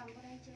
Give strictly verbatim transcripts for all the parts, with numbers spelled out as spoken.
cầm vào đây chưa?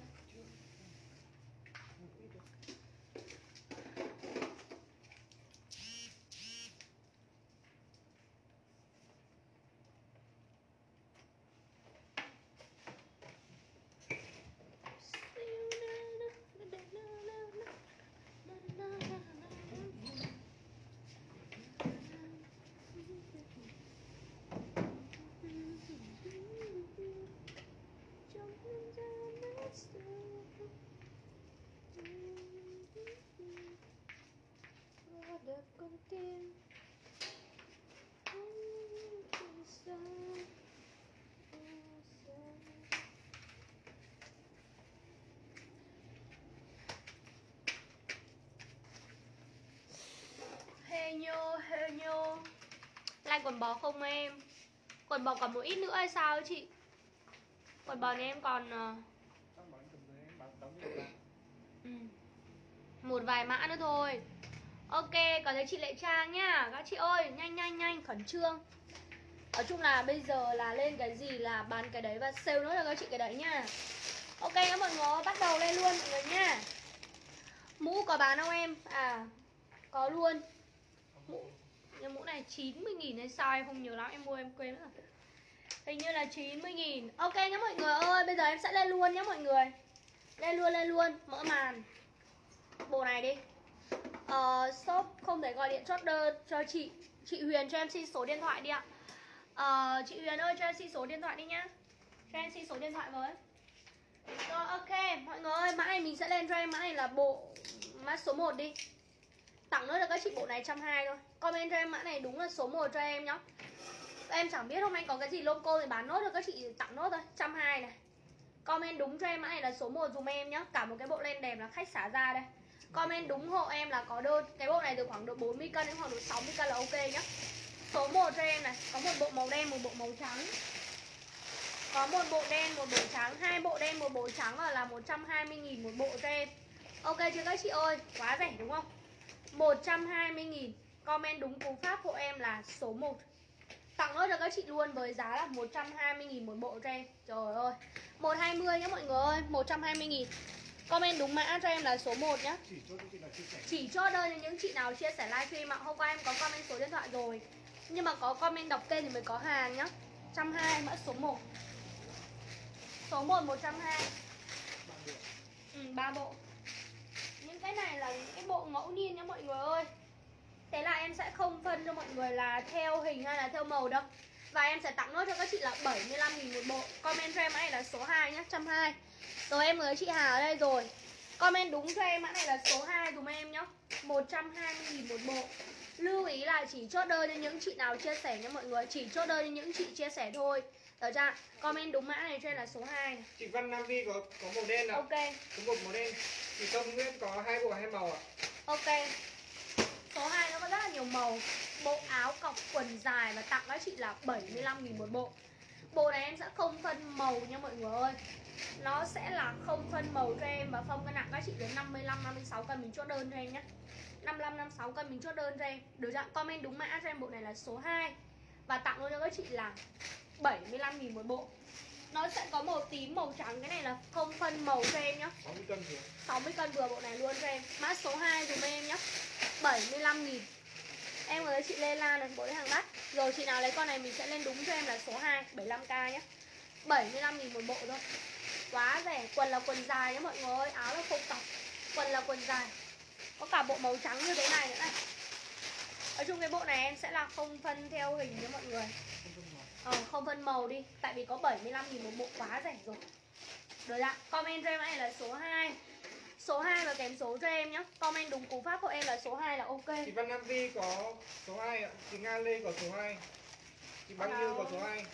Hê nhô, hê nhô. Like quần bò không em? Quần bò còn một ít nữa hay sao chị? Quần bò này em còn uh... ừ. một vài mã nữa thôi. Ok, còn thấy chị Lệ Trang nhá. Các chị ơi, nhanh nhanh nhanh, khẩn trương. Nói chung là bây giờ là lên cái gì là bán cái đấy và sale nữa cho các chị cái đấy nhá. Ok các mọi người, bắt đầu lên luôn mọi người nhá. Mũ có bán không em? À, có luôn. Mũ, nhưng mũ này chín mươi nghìn hay sao em không nhớ lắm, em mua em quên nữa. Hình như là chín mươi nghìn. Ok nhá mọi người ơi, bây giờ em sẽ lên luôn nhá mọi người. Lên luôn, lên luôn, mở màn. Bộ này đi. Ờ, shop không thể gọi điện chốt đơn cho chị. Chị Huyền cho em xin số điện thoại đi ạ. Ờ, chị Huyền ơi cho em xin số điện thoại đi nhá. Cho em xin số điện thoại với. Rồi ok, mọi người ơi, mã này mình sẽ lên cho em. Mã này là bộ mã số một đi. Tặng nữa là các chị bộ này một trăm hai mươi thôi. Comment cho em mã này đúng là số một cho em nhá. Em chẳng biết hôm nay có cái gì logo thì bán nốt được, các chị tặng nốt thôi, một trăm hai mươi này. Comment đúng cho em mã này là số một dùm em nhá. Cả một cái bộ len đẹp là khách xả ra đây. Comment đúng hộ em là có đơn. Cái bộ này từ khoảng độ bốn mươi cân đến khoảng độ sáu mươi cân là ok nhá. Số một cho em này. Có một bộ màu đen, một bộ màu trắng. Có một bộ đen, một bộ trắng. Hai bộ đen, một bộ trắng là một trăm hai mươi nghìn một bộ cho em. Ok chưa các chị ơi? Quá rẻ đúng không? một trăm hai mươi nghìn. Comment đúng cú pháp hộ em là số một. Tặng nốt cho các chị luôn với giá là một trăm hai mươi nghìn một bộ cho em. Trời ơi, một trăm hai mươi nhá mọi người ơi, một trăm hai mươi nghìn. Comment đúng mã cho em là số một nhá. Chỉ chốt những chị nào chia sẻ. Chỉ chốt đơn cho những chị nào chia sẻ livestream ạ. Hôm qua em có comment số điện thoại rồi, nhưng mà có comment đọc tên thì mới có hàng nhá. một trăm hai mươi mã số một. Số một một trăm hai mươi. Ừ, ba bộ. Những cái này là những cái bộ ngẫu nhiên nhá mọi người ơi. Thế là em sẽ không phân cho mọi người là theo hình hay là theo màu đâu. Và em sẽ tặng nốt cho các chị là bảy mươi lăm nghìn một bộ. Comment cho em mã này là số hai nhá, một trăm hai mươi. Rồi em mời chị Hà ở đây rồi. Comment đúng cho em mã này là số hai dùm em nhá, một trăm hai mươi nghìn một bộ. Lưu ý là chỉ chốt đơn cho những chị nào chia sẻ nha mọi người. Chỉ chốt đơn cho những chị chia sẻ thôi. Được chưa? Comment đúng mã này cho em là số hai này. Chị Văn Nam Vi có có màu đen ạ. Ok. Có một màu đen. Chị Công Nguyễn có hai bộ hai màu ạ. Ok. Số hai nó có rất là nhiều màu. Bộ áo cọc quần dài và tặng các chị là bảy mươi lăm nghìn một bộ. Bộ này em sẽ không phân màu nha mọi người ơi. Nó sẽ là không phân màu cho em và không cân nặng các chị đến năm mươi lăm, năm mươi sáu cân mình chốt đơn cho em nhé. năm mươi lăm, năm mươi sáu cân mình chốt đơn cho em. Được chưa? Comment đúng mã cho em bộ này là số hai. Và tặng luôn cho các chị là bảy mươi lăm nghìn một bộ. Nó sẽ có màu tím, màu trắng. Cái này là không phân màu cho em nhá. sáu mươi cân vừa. sáu mươi cân vừa bộ này luôn cho em. Mã số hai dùm em nhá, bảy mươi lăm nghìn. Em với chị Lê Lan này, bộ đấy hàng đắt. Rồi chị nào lấy con này mình sẽ lên đúng cho em là số hai, bảy mươi lăm k nhé. bảy mươi lăm nghìn một bộ thôi. Quá rẻ. Quần là quần dài nhé mọi người ơi. Áo là không cọc. Quần là quần dài. Có cả bộ màu trắng như thế này nữa này. Ở chung cái bộ này em sẽ là không phân theo hình nhé mọi người. Ờ, không phân màu đi. Tại vì có bảy mươi lăm nghìn một bộ, quá rẻ rồi. Được ạ. Comment cho em này là số hai. Số hai và kèm số cho em nhé. Comment đúng cú pháp của em là số hai là ok. Chị Văn Nam Vi có số hai ạ. Chị Nga Lê có số hai. Chị Băng Như có số hai.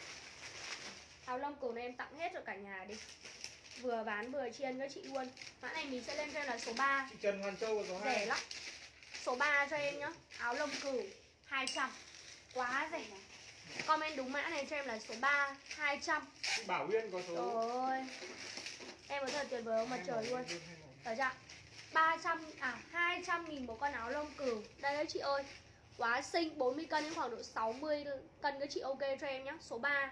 Áo lông cừu này em tặng hết cho cả nhà đi. Vừa bán vừa chiên cho chị luôn. Mã này mình sẽ lên cho em là số ba. Chị Trần Hoàn Châu có số hai. Rẻ lắm. Số ba cho em nhá. Áo lông cừu hai trăm. Quá rẻ. Comment đúng mã này cho em là số ba, hai trăm. Chị Bảo Uyên có số. Trời ơi. Em có thật tuyệt vời không mặt trời luôn. Ở chưa? ba trăm, à hai trăm nghìn một con áo lông cừu. Đây đấy chị ơi. Quá xinh, bốn mươi cân đến khoảng độ sáu mươi cân các chị ok cho em nhá. Số ba.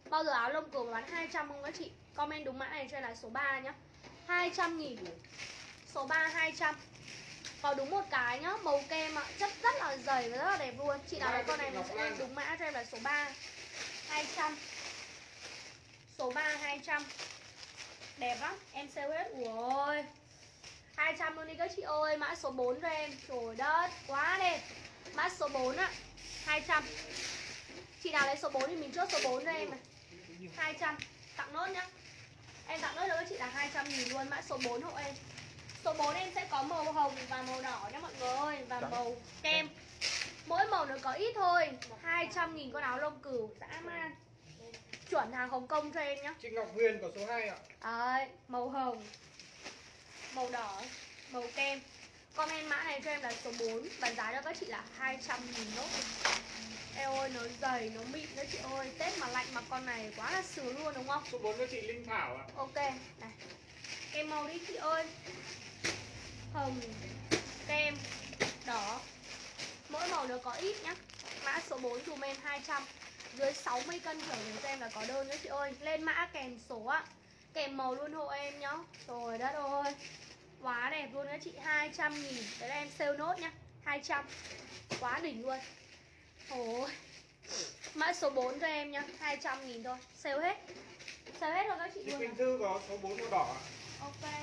Bao giờ áo lông cừu bán hai trăm không các chị? Comment đúng mã này cho em là số ba nhá. Hai trăm nghìn. Số ba hai trăm. Có đúng một cái nhá, màu kem ạ, chất rất là dày và rất là đẹp luôn. Chị nào lấy con này mình sẽ lên đúng mã cho em là số ba hai trăm. Số ba hai trăm. Đẹp lắm, em sale hết. Ui, hai trăm luôn đi các chị ơi. Mã số bốn cho em. Trời đất, quá đẹp. Mã số bốn ạ, hai trăm. Chị nào lấy số bốn thì mình chốt số bốn cho em này. Hai trăm. Tặng nốt nhá. Em tặng nốt cho các chị là hai trăm nghìn luôn. Mã số bốn hộ em. Số bốn em sẽ có màu hồng và màu đỏ nhá mọi người ơi. Và màu kem. Mỗi màu nó có ít thôi. Hai trăm nghìn con áo lông cừu dã man. Chuẩn hàng Hồng Kông cho em nhá. Chị Ngọc Huyền có số hai ạ. Đấy, màu hồng, màu đỏ, màu kem. Comment mã này cho em là số bốn. Bán giá cho các chị là hai trăm nghìn nốt. Eo ơi, nó dày, nó mịn đó chị ơi. Tết mà lạnh mà con này quá là sướng luôn đúng không? Số bốn cho chị Linh Thảo ạ. Ok, này. Kem màu đi chị ơi. Hồng, kem, đỏ. Mỗi màu nó có ít nhá. Mã số bốn dùm em hai trăm. Dưới sáu mươi cân trở về cho em là có đơn nữa chị ơi. Lên mã kèm số ạ. Kèm màu luôn hộ em nhá. Trời đất ơi, quá đẹp luôn đó chị. Hai trăm nghìn. Đấy là em sale nốt nhá. Hai trăm. Quá đỉnh luôn. Ôi. Mã số bốn cho em nhá. Hai trăm nghìn thôi. Sale hết. Sale hết rồi các chị Chị luôn. Quỳnh Thư có số bốn màu đỏ ạ. Ok.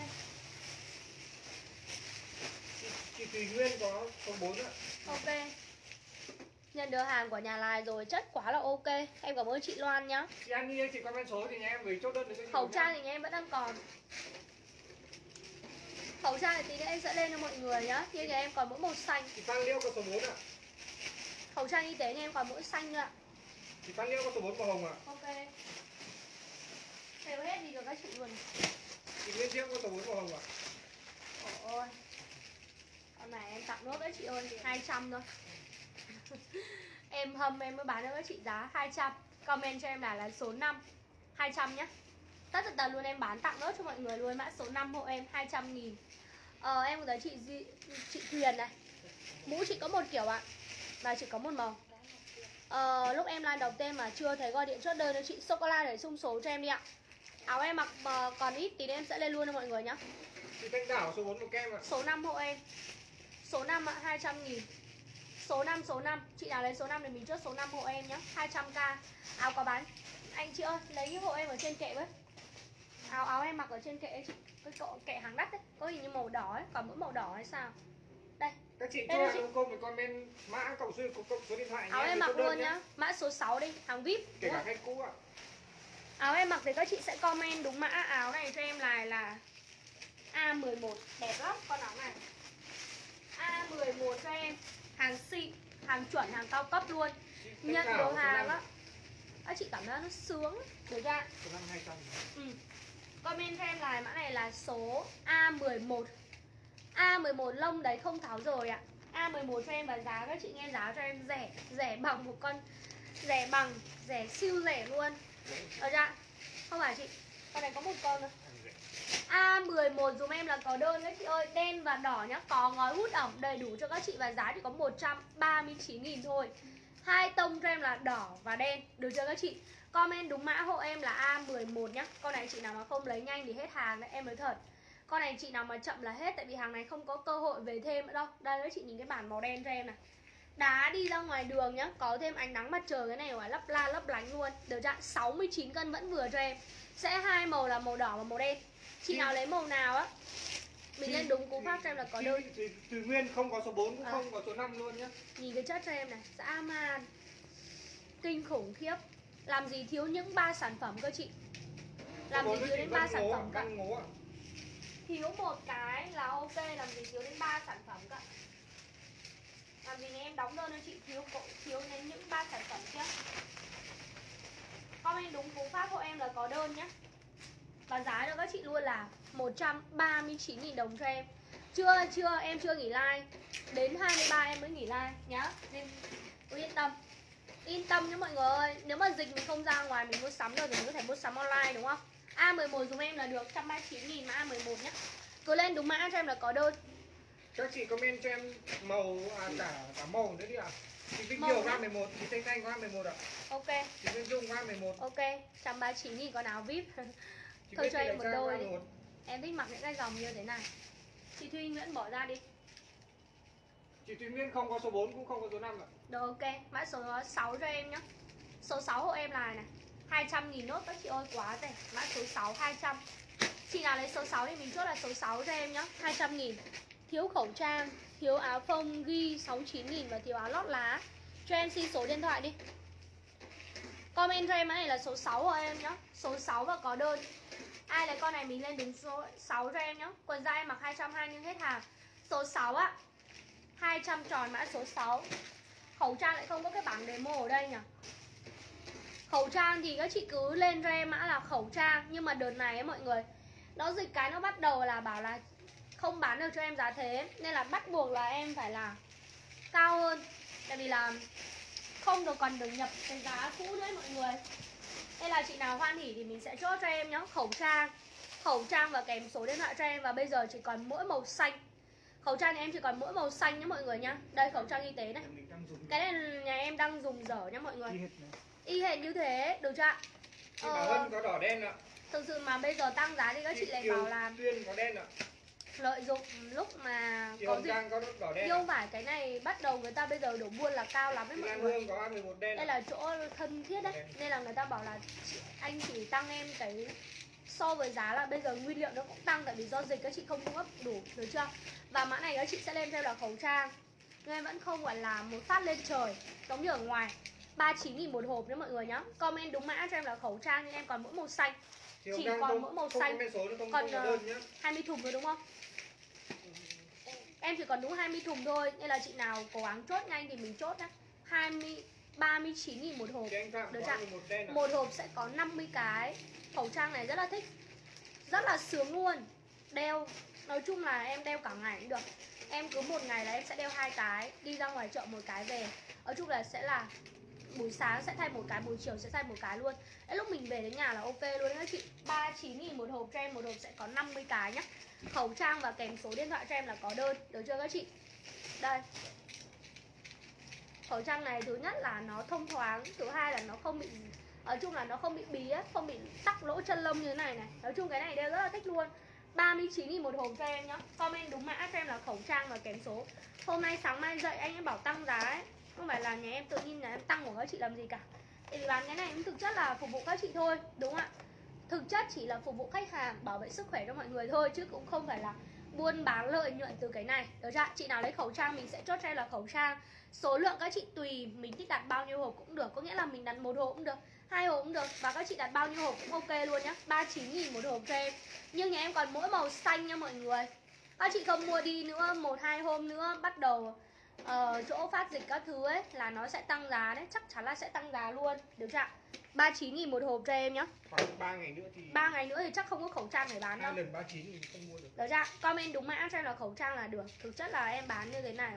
Chị, chị Thùy Nguyên có số bốn ạ. Ok. Nhận được hàng của nhà Lài rồi, chất quá là ok. Em cảm ơn chị Loan nhá. Chị Annie ơi, chị comment số thì nhà em gửi chốt đơn được cho chị. Khẩu trang thì nhà em vẫn đang còn. Khẩu trang thì tí nữa em sẽ lên cho mọi người nhá. Như nhà em còn mỗi màu xanh. Chị Phan Liêu có số bốn ạ. Khẩu trang y tế nhà em còn mỗi xanh nữa ạ. Chị Phan Liêu có số bốn màu hồng ạ. Ok. Sale hết đi được các chị luôn. Chị Nguyên Diễm có số bốn màu hồng ạ. Ôi. Con này em tặng nốt đấy chị ơi, hai trăm thôi. Em hâm em mới bán cho các chị giá hai trăm. Comment cho em là là số năm hai trăm nhá. Tất tật tật luôn em bán tặng nốt cho mọi người luôn. Mã số năm hộ em hai trăm nghìn. Ờ em thấy chị Di, chị Thuyền này. Mũ chị có một kiểu ạ. Và chỉ có một màu. Ờ lúc em live đọc tên mà chưa thấy gọi điện chốt đơn cho chị. Sô-cô-la để xung số cho em đi ạ. Áo em mặc mà còn ít thì em sẽ lên luôn cho mọi người nhá. Chị Thanh Đảo số bốn màu kem ạ. Số năm hộ em. Số năm ạ, hai trăm nghìn. Số năm, số năm. Chị nào lấy số năm thì mình chốt số năm hộ em nhá. Hai trăm k. Áo có bán. Anh chị ơi, lấy hộ em ở trên kệ với. Áo áo em mặc ở trên kệ ấy chị. Cái cộ kệ hàng đắt đấy. Có hình như màu đỏ ấy, còn mỗi màu đỏ hay sao? Đây. Các chị Đây cho là chị. hàng công với comment mã cộng số cộng số điện thoại Áo nhé, em gửi mặc chốt đơn luôn nhá. Mã số sáu đi, hàng vi ai pi. Kể cả khách cũ ạ. Áo em mặc thì các chị sẽ comment đúng mã áo này cho em là là A mười một. Đẹp lắm con áo này. A mười một cho em. Hàng xịn, hàng chuẩn, hàng cao cấp luôn. Nhận được hàng á. Các chị cảm thấy nó sướng. Được chưa? Số năm hai trăm. Ừ. Comment cho em là mã này là số A mười một. A mười một lông đấy không tháo rời ạ. A mười một cho em và giá các chị nghe giá cho em rẻ. Rẻ bằng một con. Rẻ bằng, rẻ siêu rẻ luôn. Được chưa? Không phải chị. Con này có một con nữa. A mười một dùm em là có đơn đấy chị ơi. Đen và đỏ nhá. Có ngói hút ẩm đầy đủ cho các chị. Và giá chỉ có một trăm ba mươi chín nghìn thôi. Hai tông cho em là đỏ và đen. Được chưa các chị? Comment đúng mã hộ em là A mười một nhá. Con này chị nào mà không lấy nhanh thì hết hàng đấy. Em nói thật. Con này chị nào mà chậm là hết. Tại vì hàng này không có cơ hội về thêm nữa đâu. Đây các chị nhìn cái bản màu đen cho em này. Đá đi ra ngoài đường nhá. Có thêm ánh nắng mặt trời cái này phải lấp la lấp lánh luôn. Được chưa? sáu mươi chín cân vẫn vừa cho em. Sẽ hai màu là màu đỏ và màu đen. Chị nào lấy màu nào á mình lên đúng cú pháp cho em là có đơn. Từ, từ Nguyên không có số bốn cũng à. không có số năm luôn nhá. Nhìn cái chất cho em này, dã man. Kinh khủng khiếp. Làm gì thiếu những ba sản phẩm cơ chị. Làm gì thiếu đến ba sản phẩm cả. Thiếu một cái là ok, làm gì thiếu đến ba sản phẩm cả. Làm gì này em đóng đơn cho chị thiếu thiếu đến những ba sản phẩm chứ. Comment đúng cú pháp hộ em là có đơn nhá. Và giá cho các chị luôn là một trăm ba mươi chín nghìn đồng cho em. Chưa, chưa, em chưa nghỉ like. Đến hai mươi ba em mới nghỉ like nhá. Nên yên tâm. Yên tâm nhá mọi người ơi. Nếu mà dịch mình không ra ngoài mình mua sắm được thì mình có thể mua sắm online đúng không? A mười một dùm em là được một trăm ba mươi chín nghìn mà A mười một nhá. Cứ lên đúng mã cho em là có đơn. Các chị comment cho em màu à, cả cả màu nữa đi ạ. Chị Vinh Màu Kiều nhá. qua mười một, chị Thanh Thanh qua mười một ạ. Ok. Chị Vinh Dung qua mười một. Ok, một trăm ba mươi chín nghìn con áo vê i pê. Chị Thôi biết cho chị em lại một Trang đôi qua đi. mười một. Em thích mặc những cái dòng như thế này. Chị Thùy Nguyễn bỏ ra đi. Chị Thùy Nguyễn không có số bốn cũng không có số năm ạ. Được ok, mã số sáu cho em nhá. Số sáu hộ em là này, hai trăm nghìn nốt các chị ơi, quá rẻ. Mã số sáu hai trăm. Chị nào lấy số sáu thì mình chốt là số sáu cho em nhá, hai trăm nghìn. Thiếu khẩu trang, thiếu áo phông ghi sáu mươi chín nghìn và thiếu áo lót lá. Cho em xin số điện thoại đi. Comment cho em này là số sáu của em nhá. Số sáu và có đơn. Ai lấy con này mình lên đúng số sáu cho em nhá. Quần da em mặc hai trăm hai mươi nhưng hết hàng. Số sáu á, hai trăm tròn mã số sáu. Khẩu trang lại không có cái bảng demo ở đây nhỉ. Khẩu trang thì các chị cứ lên cho em mã là khẩu trang. Nhưng mà đợt này ấy mọi người, nó dịch cái nó bắt đầu là bảo là không bán được cho em giá thế, nên là bắt buộc là em phải là cao hơn. Tại vì là không được còn được nhập cái giá cũ nữa mọi người. Nên là chị nào hoan hỉ thì mình sẽ chốt cho em nhá. Khẩu trang, khẩu trang và kèm số điện thoại cho em. Và bây giờ chỉ còn mỗi màu xanh. Khẩu trang nhà em chỉ còn mỗi màu xanh nhá mọi người nhá. Đây khẩu trang y tế này. Cái này nhà em đang dùng dở nhá mọi người. Y hệt như thế, được chưa? Chị Bảo Hân có đỏ đen ạ. Thực sự mà bây giờ tăng giá thì các chị lại bảo là Tuyên có đen ạ. lợi dụng lúc mà chị có Hồng dịch. Trang có đỏ đen. Nhưng không phải cái này bắt đầu người ta bây giờ đổ buôn là cao lắm ấy chị mọi Lan người. Hương có mười một đen. Đây là chỗ thân thiết đấy. Nên là người ta bảo là anh chỉ tăng em cái so với giá là bây giờ nguyên liệu nó cũng tăng. Tại vì do dịch các chị không cung cấp đủ, được chưa? Và mã này các chị sẽ lên theo là khẩu trang. Nhưng em vẫn không gọi là một phát lên trời giống như ở ngoài. Ba mươi chín nghìn một hộp nhé mọi người nhá. Comment đúng mã cho em là khẩu trang. Nhưng em còn mỗi màu xanh. Chị Chỉ còn còn mỗi màu xanh. Còn Còn uh, hai mươi thùng rồi đúng không? Em chỉ còn đúng hai mươi thùng thôi. Nên là chị nào cố gắng chốt nhanh thì mình chốt nhá. hai mươi, ba mươi chín nghìn một hộp. Được chưa? Một hộp sẽ có năm mươi cái. Khẩu trang này rất là thích, rất là sướng luôn. Đeo, nói chung là em đeo cả ngày cũng được. Em cứ một ngày là em sẽ đeo hai cái. Đi ra ngoài chợ một cái về. Nói chung là sẽ là buổi sáng sẽ thay một cái, buổi chiều sẽ thay một cái luôn. Đến lúc mình về đến nhà là ok luôn các chị. Ba mươi chín nghìn một hộp cho em, một hộp sẽ có năm mươi cái nhá. Khẩu trang và kèm số điện thoại cho em là có đơn, được chưa các chị? Đây. Khẩu trang này thứ nhất là nó thông thoáng, thứ hai là nó không bị, nói chung là nó không bị bí á, không bị tắc lỗ chân lông như thế này này. Nói chung cái này đeo rất là thích luôn. Ba mươi chín nghìn một hộp cho em nhá. Comment đúng mã cho em là khẩu trang và kèm số. Hôm nay sáng mai dậy anh ấy bảo tăng giá ấy, không phải là nhà em tự nhiên là em tăng của các chị làm gì cả. Tại vì bán cái này cũng thực chất là phục vụ các chị thôi, đúng không ạ? Thực chất chỉ là phục vụ khách hàng, bảo vệ sức khỏe cho mọi người thôi, chứ cũng không phải là buôn bán lợi nhuận từ cái này. Được chưa? Chị nào lấy khẩu trang mình sẽ chốt cho em là khẩu trang. Số lượng các chị tùy mình thích đặt bao nhiêu hộp cũng được. Có nghĩa là mình đặt một hộp cũng được, hai hộp cũng được. Và các chị đặt bao nhiêu hộp cũng ok luôn nhá. Ba mươi chín nghìn một hộp cho em. Nhưng nhà em còn mỗi màu xanh nha mọi người. Các chị không mua đi nữa, một hai hôm nữa bắt đầu uh, chỗ phát dịch các thứ ấy là nó sẽ tăng giá đấy. Chắc chắn là sẽ tăng giá luôn. Được chưa? Ba mươi chín nghìn một hộp cho em nhá. Khoảng ba ngày nữa thì ba ngày nữa thì chắc không có khẩu trang để bán đâu. hai lần ba mươi chín thì không mua được. Được chưa? Comment đúng mã cho em là khẩu trang là được. Thực chất là em bán như thế này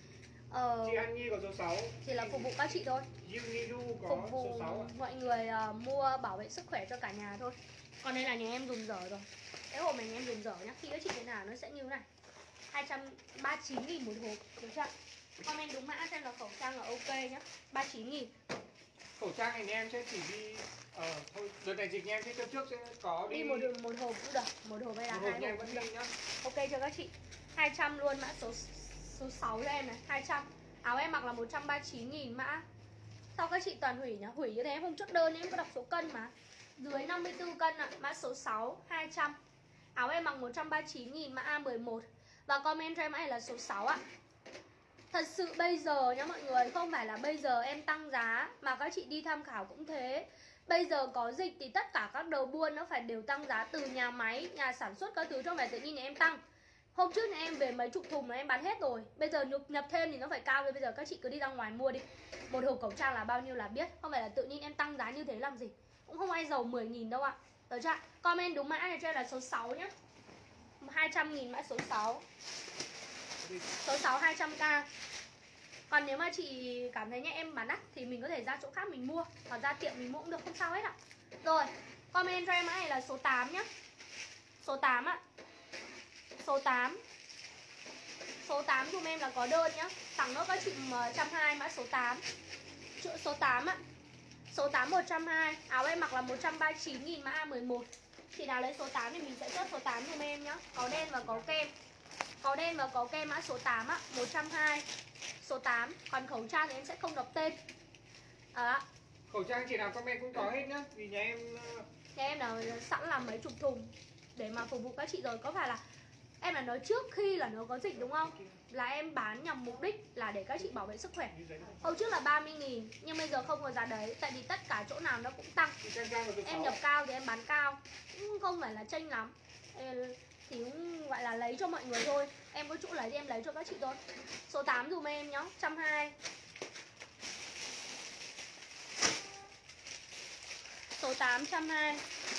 Ờ, chị An Nhi có số sáu. Chỉ là phục vụ các chị thôi. có Phục vụ số sáu ạ. mọi người uh, mua bảo vệ sức khỏe cho cả nhà thôi. Còn đây là nhà em dùng dở rồi. Cái hộp này nhà em dùng dở nhá. Khi các chị đến nào nó sẽ như thế này. Hai trăm ba mươi chín nghìn một hộp. Được chưa? Comment đúng mã xem là khẩu trang là ok nhá. Ba mươi chín nghìn. Khẩu trang này nhà em sẽ chỉ đi Ờ, thôi, đợt này dịch nhà em sẽ cho trước sẽ có đi Đi một, một hộp cũng được. Một hộp hay là một hai hộp hộp vẫn cũng đi được. nhá. Ok cho các chị. Hai trăm luôn, mã số số sáu cho em này, hai trăm. Áo em mặc là một trăm ba mươi chín nghìn mã. Sao các chị toàn hủy nhá? Hủy như thế em không chốt đơn, em có đọc số cân mà. Dưới năm mươi tư cân ạ, à. Mã số sáu, hai trăm. Áo em mặc một trăm ba mươi chín nghìn mã A mười một. Và comment cho em mã này là số sáu ạ. Thật sự bây giờ nhá mọi người, không phải là bây giờ em tăng giá mà các chị đi tham khảo cũng thế. Bây giờ có dịch thì tất cả các đầu buôn nó phải đều tăng giá, từ nhà máy, nhà sản xuất các thứ, cho phải tự nhiên em tăng. Hôm trước nhà em về mấy chục thùng là em bán hết rồi. Bây giờ nhập, nhập thêm thì nó phải cao. Bây giờ các chị cứ đi ra ngoài mua đi. Một hộp khẩu trang là bao nhiêu là biết. Không phải là tự nhiên em tăng giá như thế làm gì. Cũng không ai giàu mười nghìn đâu ạ. Được chưa? Comment đúng mã này cho em là số sáu nhá. Hai trăm nghìn mã số sáu. Số sáu hai trăm k. Còn nếu mà chị cảm thấy nhà em bán đắt thì mình có thể ra chỗ khác mình mua, hoặc ra tiệm mình mua cũng được, không sao hết ạ. Rồi, comment cho em mã này là số tám nhá. Số tám ạ. Số tám. Số tám dùm em là có đơn nhá. Tặng nốt các chị một trăm hai mươi mã số tám. Số tám ạ. Số tám một trăm hai mươi. Áo em mặc là một trăm ba mươi chín nghìn mã A mười một. Chị nào lấy số tám thì mình sẽ chốt số tám dùm em nhá. Có đen và có kem. Có đen và có kem mã số tám á, một trăm hai mươi. Số tám. Còn khẩu trang thì em sẽ không đọc tên. À, khẩu trang chị nào comment cũng có hết nhá. Vì nhà em nhà em là sẵn làm mấy chục thùng để mà phục vụ các chị rồi. Có phải là em là nói trước khi là nó có dịch đúng không? Là em bán nhằm mục đích là để các chị bảo vệ sức khỏe. Hôm trước là ba mươi nghìn nhưng bây giờ không có giá đấy. Tại vì tất cả chỗ nào nó cũng tăng. Em nhập cao thì em bán cao, cũng không phải là chênh lắm. Thì cũng gọi là lấy cho mọi người thôi. Em có chỗ lấy thì em lấy cho các chị thôi. Số tám dùm em nhá, một trăm hai mươi. Số tám một trăm hai mươi.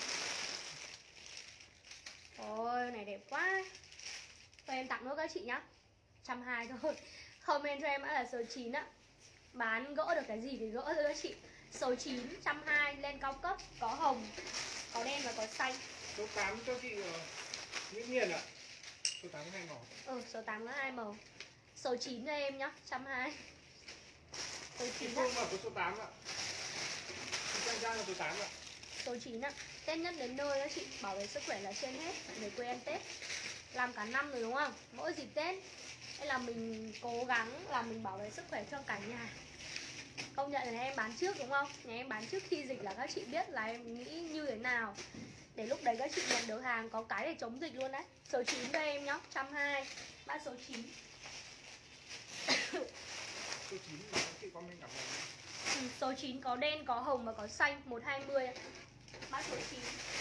Ôi này đẹp quá. Thôi em tặng nữa các chị nhá, một trăm hai mươi thôi. Comment cho em đã là số chín á. Bán gỡ được cái gì thì gỡ thôi các chị. Số chín, một trăm hai mươi, lên cao cấp. Có hồng, có đen và có xanh. Số tám cho chị Nguyễn Hiền ạ. Số tám có hai màu. Ừ, số tám có hai màu. Số chín cho em nhá, một trăm hai mươi. Số chín á. Mà có số tám ạ. Trang Trang là số tám ạ. Số chín ạ. Tết nhất đến nơi các chị, bảo vệ sức khỏe là trên hết. Để quê ăn Tết. Làm cả năm rồi đúng không? Mỗi dịp Tết hay là mình cố gắng là mình bảo vệ sức khỏe cho cả nhà. Công nhận là em bán trước đúng không? Nhà em bán trước khi dịch là các chị biết là em nghĩ như thế nào. Để lúc đấy các chị nhận được hàng có cái để chống dịch luôn đấy. Số chín cho em nhá, một trăm hai mươi. Mã số chín. Số chín là chị có mình cảm ơn. Ừ, số chín có đen, có hồng và có xanh, một trăm hai mươi. Mã số chín.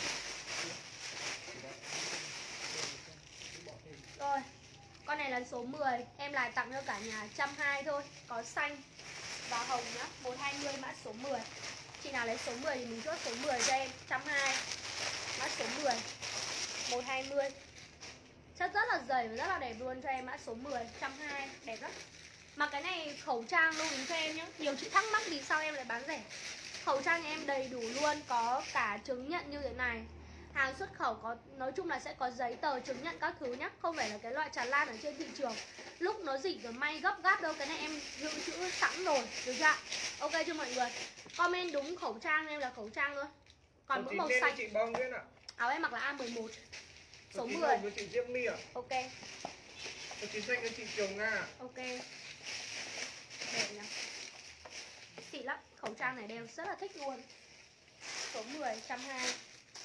Rồi, con này là số mười. Em lại tặng cho cả nhà một trăm hai mươi thôi. Có xanh và hồng nhá, một trăm hai mươi mã số mười. Chị nào lấy số mười thì mình chốt số mười cho em, một trăm hai mươi. Mã số mười, một trăm hai mươi. Chất rất là dày và rất là đẹp luôn cho em. Mã số mười, một trăm hai mươi, đẹp lắm. Mà cái này khẩu trang lưu ý cho em nhé. Nhiều chị thắc mắc vì sao em lại bán rẻ. Khẩu trang nhà em đầy đủ luôn. Có cả chứng nhận như thế này. Hàng xuất khẩu có, nói chung là sẽ có giấy tờ chứng nhận các thứ nhá. Không phải là cái loại tràn lan ở trên thị trường. Lúc nó dịch rồi may gấp gáp đâu. Cái này em dự trữ sẵn rồi, được chưa? Ok chưa mọi người? Comment đúng khẩu trang em là khẩu trang thôi. Còn mỗi màu xanh chị Bông Nguyễn ạ. Áo em mặc là A mười một. Số, số mười với chị Diễm My ạ. Ok. Số chín xanh với chị Kiều Nga. Ok. Đẹp nhá. Xịn lắm. Khẩu trang này đeo rất là thích luôn. Số mười, một trăm hai mươi.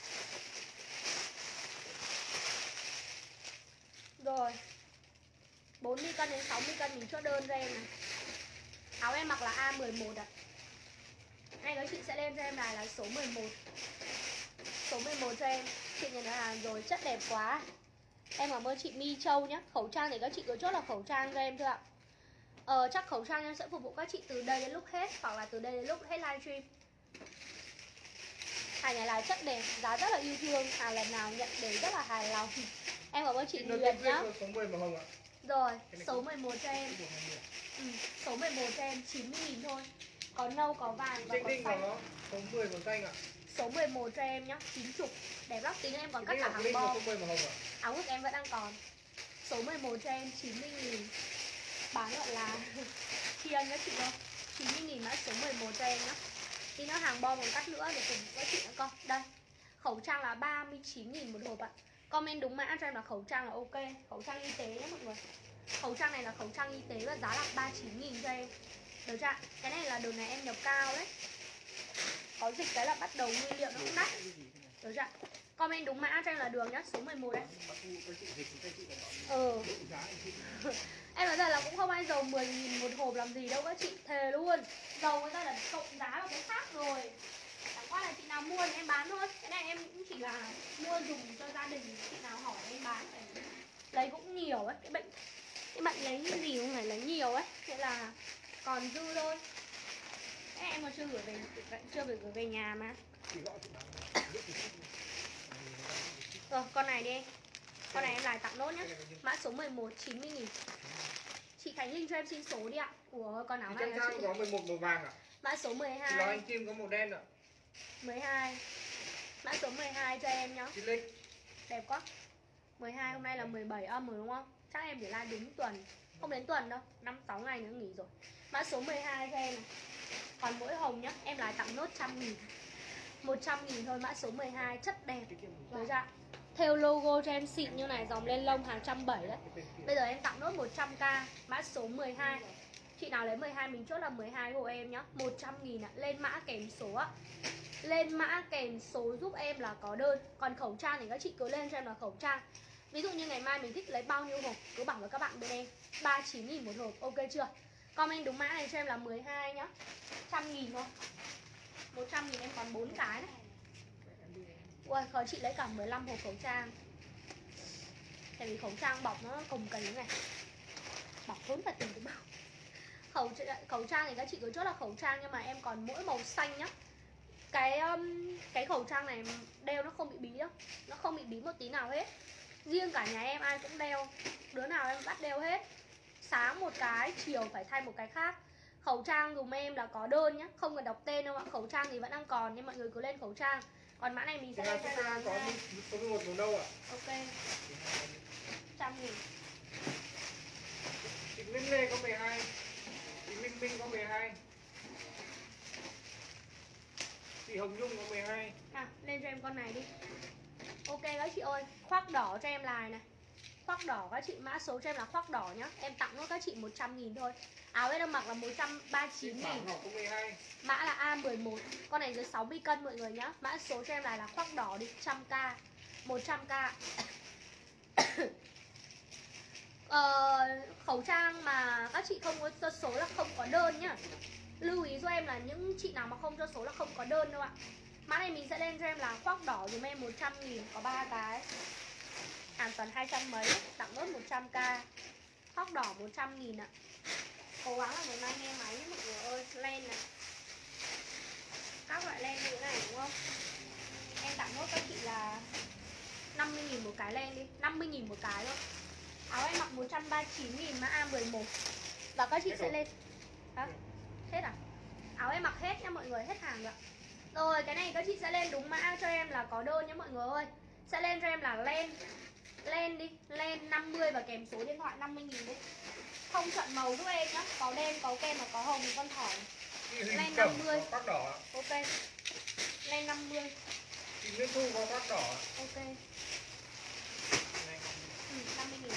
Rồi, bốn mươi cân đến sáu mươi cân mình chốt đơn cho em này. Áo em mặc là A mười một ạ. Này các chị sẽ lên cho em này là số mười một. Số mười một cho em. Chị nhận được hàng rồi, chất đẹp quá. Em cảm ơn chị My Châu nhé. Khẩu trang thì các chị cứ chốt là khẩu trang cho em thôi ạ. Ờ, chắc khẩu trang em sẽ phục vụ các chị từ đây đến lúc hết. Hoặc là từ đây đến lúc hết livestream. Hàng này là chất đẹp, giá rất là yêu thương. Hàng lần nào nhận đến rất là hài lòng. Em cảm ơn chị Nguyệt nhá. Số mười màu hồng ạ. Rồi, số mười một cho em. Ừ, số mười một cho em chín mươi nghìn thôi. Có nâu, có vàng và có xanh. Có số mười màu xanh ạ. Số mười một cho em nhá, chín mươi. Đẹp lắm, tí nữa em còn cắt cả hàng bo. Áo ngực em vẫn đang còn. Số mười một cho em chín mươi nghìn. Bán gọi là tri ân các chị thôi. chín mươi nghìn mã số mười một cho em nhá. Tí nữa hàng bo còn cắt nữa để cùng các chị nữa con. Đây. Khẩu trang là ba mươi chín nghìn một hộp ạ. Comment đúng mã cho em là khẩu trang là ok. Khẩu trang y tế nhé mọi người. Khẩu trang này là khẩu trang y tế và giá là ba mươi chín nghìn cho em. Được chưa? Cái này là đồ này em nhập cao đấy. Có dịch cái là bắt đầu nguyên liệu nó cũng đắt. Được chưa? Comment đúng mã cho em là đường nhá, số mười một đấy. Ừ. Em nói thật là cũng không ai dầu mười nghìn một hộp làm gì đâu các chị, thề luôn. Dầu người ta là cộng giá vào cái khác rồi. Chẳng qua là chị nào mua thì em bán thôi. Cái này em cũng chỉ là mua dùng cho gia đình. Chị nào hỏi em bán phải lấy cũng nhiều ấy. Cái bệnh cái bệnh lấy cái gì cũng phải lấy nhiều ấy. Thế là còn dư thôi. Thế em còn chưa gửi về, chưa phải gửi về nhà mà. Rồi con này đi. Con này em lại tặng nốt nhá. Mã số mười một, chín mươi nghìn. Chị Khánh Linh cho em xin số đi ạ. Của con áo này là chị có mười một màu vàng ạ. Mã số mười hai. Chị nói anh Kim có màu đen ạ. mười hai. Mã số mười hai cho em nhá. Chị Linh. Đẹp quá. mười hai hôm nay là mười bảy âm rồi đúng không? Chắc em để like đúng tuần. Không đến tuần đâu, năm sáu ngày nữa nghỉ rồi. Mã số mười hai cho em này. Còn mỗi hồng nhá, em lại tặng nốt một trăm nghìn. một trăm nghìn thôi, mã số mười hai, chất đẹp. Được chưa? Theo logo cho em xịn như này, dòng lên lông hàng trăm bảy đấy. Bây giờ em tặng nốt một trăm k, mã số mười hai. Chị nào lấy mười hai mình chốt là mười hai hộ em nhá. một trăm nghìn ạ, lên mã kèm số ạ. Lên mã kèm số giúp em là có đơn. Còn khẩu trang thì các chị cứ lên cho em là khẩu trang. Ví dụ như ngày mai mình thích lấy bao nhiêu hộp, cứ bảo với các bạn bên em ba mươi chín nghìn một hộp, ok chưa? Comment đúng mã này cho em là mười hai nhá. một trăm nghìn thôi. một trăm nghìn em còn bốn cái này. Ui, khó chị lấy cả mười lăm hộp khẩu trang. Tại vì khẩu trang bọc nó cồng cành như này. Bọc tốn cả tiền cái bao. Khẩu, khẩu trang thì các chị cứ chốt là khẩu trang, nhưng mà em còn mỗi màu xanh nhá. Cái um, cái khẩu trang này đeo nó không bị bí đâu. Nó không bị bí một tí nào hết. Riêng cả nhà em ai cũng đeo. Đứa nào em bắt đeo hết. Sáng một cái, chiều phải thay một cái khác. Khẩu trang dùm em là có đơn nhá, không cần đọc tên đâu ạ. Khẩu trang thì vẫn đang còn, nhưng mọi người cứ lên khẩu trang. Còn mã này mình sẽ lên cho là có số một màu đâu ạ? Ok. Trăm nghìn. Chị Minh Lê có mười hai. Chị Minh Minh có mười hai. Chị Hồng Nhung có mười hai. À, lên cho em con này đi. Ok các chị ơi, khoác đỏ cho em lại này. Khoác đỏ các chị, mã số cho em là khoác đỏ nhá. Em tặng nốt các chị một trăm nghìn thôi. Áo em đang mặc là một trăm ba mươi chín nghìn. Mã là A mười một. Con này dưới sáu mươi cân mọi người nhá. Mã số cho em lại là khoác đỏ đi, một trăm k. một trăm k. ờ, Khẩu trang mà các chị không có cho số là không có đơn nhá. Lưu ý cho em là những chị nào mà không cho số là không có đơn đâu ạ. Mã này mình sẽ lên cho em là khoác đỏ dùm em một trăm nghìn, có ba cái. Hàng tuần hai trăm mấy, tặng nốt một trăm k. Khoác đỏ một trăm nghìn ạ. Cố gắng là ngày mai nghe máy mọi người ơi. Len này, các loại len như thế này đúng không? Em tặng nốt các chị là năm mươi nghìn một cái len đi, năm mươi nghìn một cái thôi. Áo em mặc một trăm ba mươi chín nghìn, mã A mười một. Và các chị sẽ lên. Hả? Hết à? Áo em mặc hết nha mọi người, hết hàng rồi. Rồi cái này các chị sẽ lên đúng mã cho em là có đơn nhá mọi người ơi. Sẽ lên cho em là len. Len đi, len năm mươi và kèm số điện thoại năm mươi nghìn đi. Không chọn màu giúp em nhá. Có đen, có kem và có hồng con thỏi. Len năm mươi. Khoác đỏ. Ok. Len năm mươi. Chị Nguyễn Thu có khoác đỏ. Ok. Ừ, năm mươi nghìn.